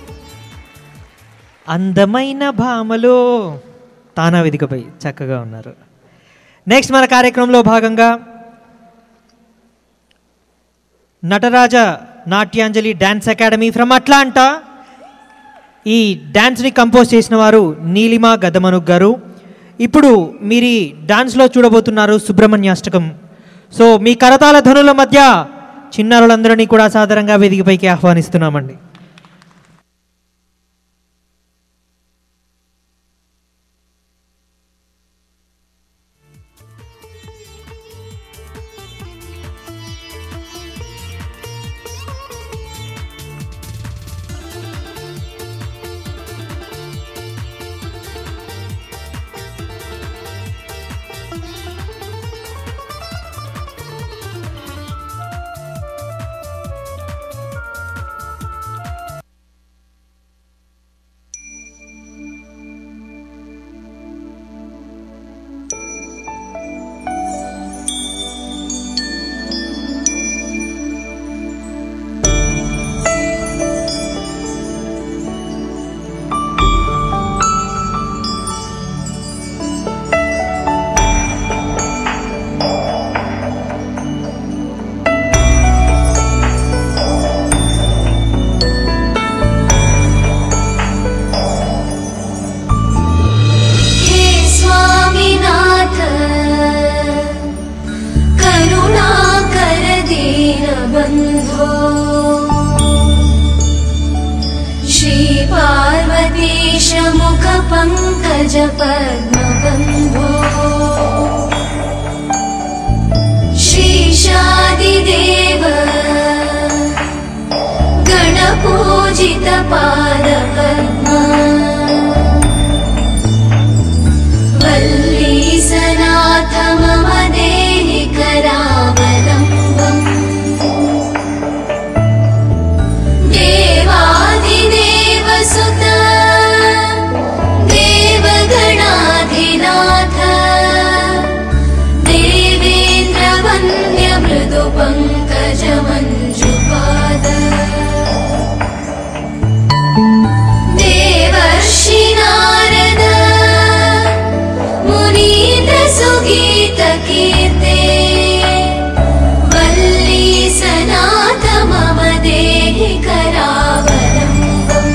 అందమైన భామలో తానా వేదికపై చక్కగా ఉన్నారు. నెక్స్ట్ మన కార్యక్రమంలో భాగంగా Nataraja Natyanjali dance academy from Atlanta. ఈ డ్యాన్స్ని కంపోజ్ చేసిన వారు నీలిమా గదమనుగ్ గారు. ఇప్పుడు మీరు ఈ డాన్స్లో చూడబోతున్నారు సుబ్రహ్మణ్యాష్టకం. సో మీ కరతాళ ధ్వనుల మధ్య చిన్నారులందరినీ కూడా సాధారణంగా వేదికపైకి ఆహ్వానిస్తున్నామండి. पद्मबन्धो श्रीशादिदेव गणपूजितपादपद्मा वल्लीसनाथ मम देहि करावलम्बम् देवादिदेवसुत देवगणाधिनाथ देवेन्द्रवन्द्यमृदुपङ्कजमञ्जुपाद देवर्षि नारद मुनीन्द्रसुगीतकीर्ते वल्लीसनाथ मम देहि करावलम्बम्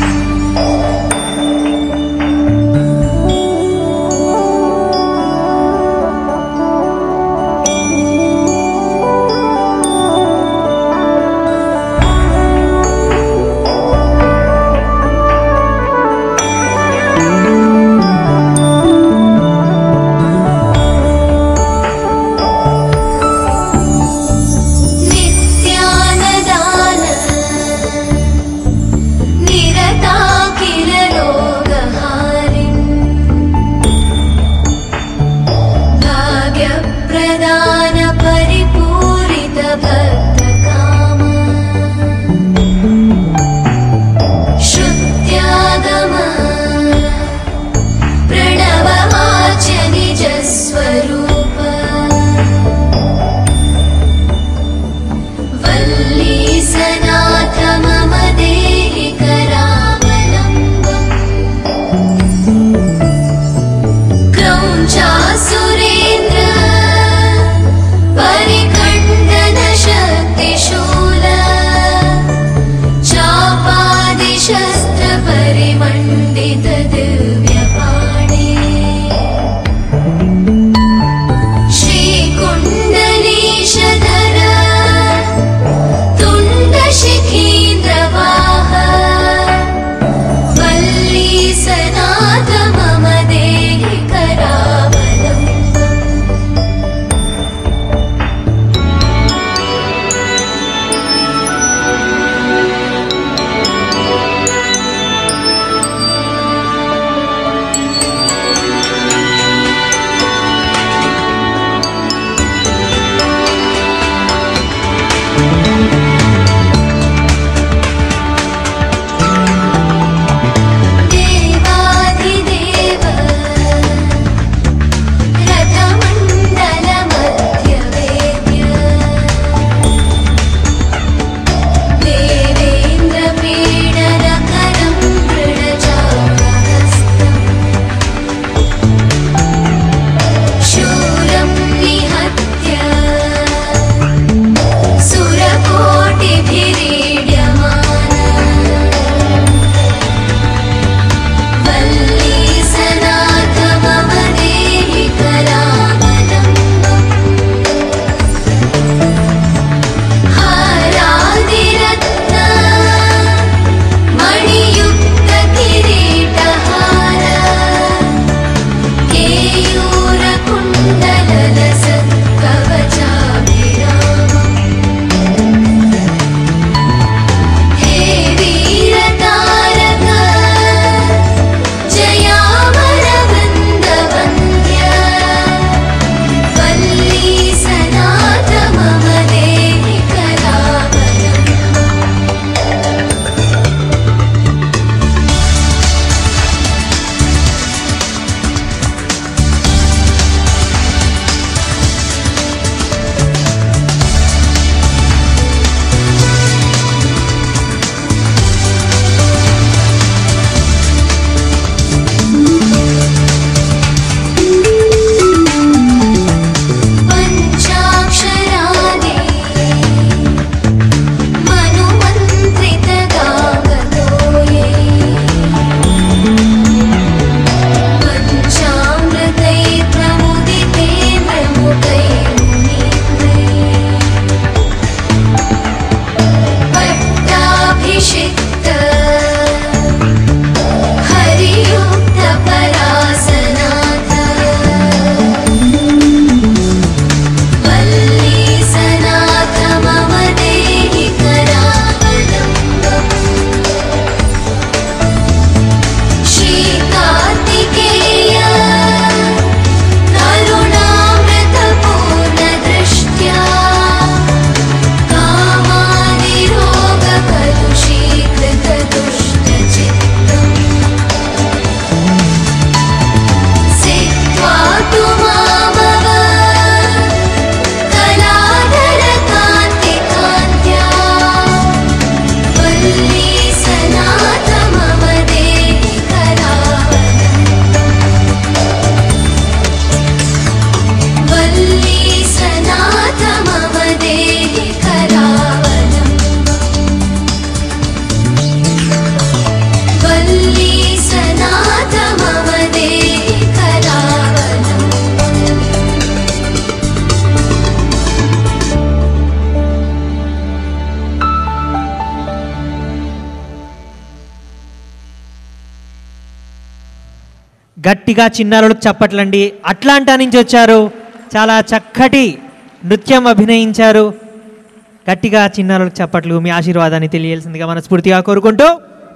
గట్టిగా చిన్నారులకు చప్పట్లండి. అట్లాంటా నుంచి వచ్చారు, చాలా చక్కటి నృత్యం అభినయించారు. గట్టిగా చిన్నారులకు చప్పట్లు, మీ ఆశీర్వాదాన్ని తెలియాల్సిందిగా మనస్ఫూర్తిగా కోరుకుంటూ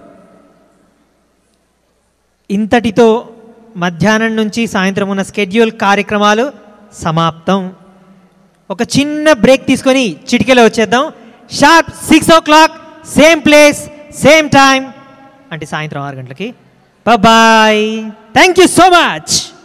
ఇంతటితో మధ్యాహ్నం నుంచి సాయంత్రం ఉన్న స్కెడ్యూల్ కార్యక్రమాలు సమాప్తం. ఒక చిన్న బ్రేక్ తీసుకొని చిటికెలో వచ్చేద్దాం. Sharp six o'clock same place same time, అంటే సాయంత్రం ఆరు గంటలకి. Bye, thank you so much.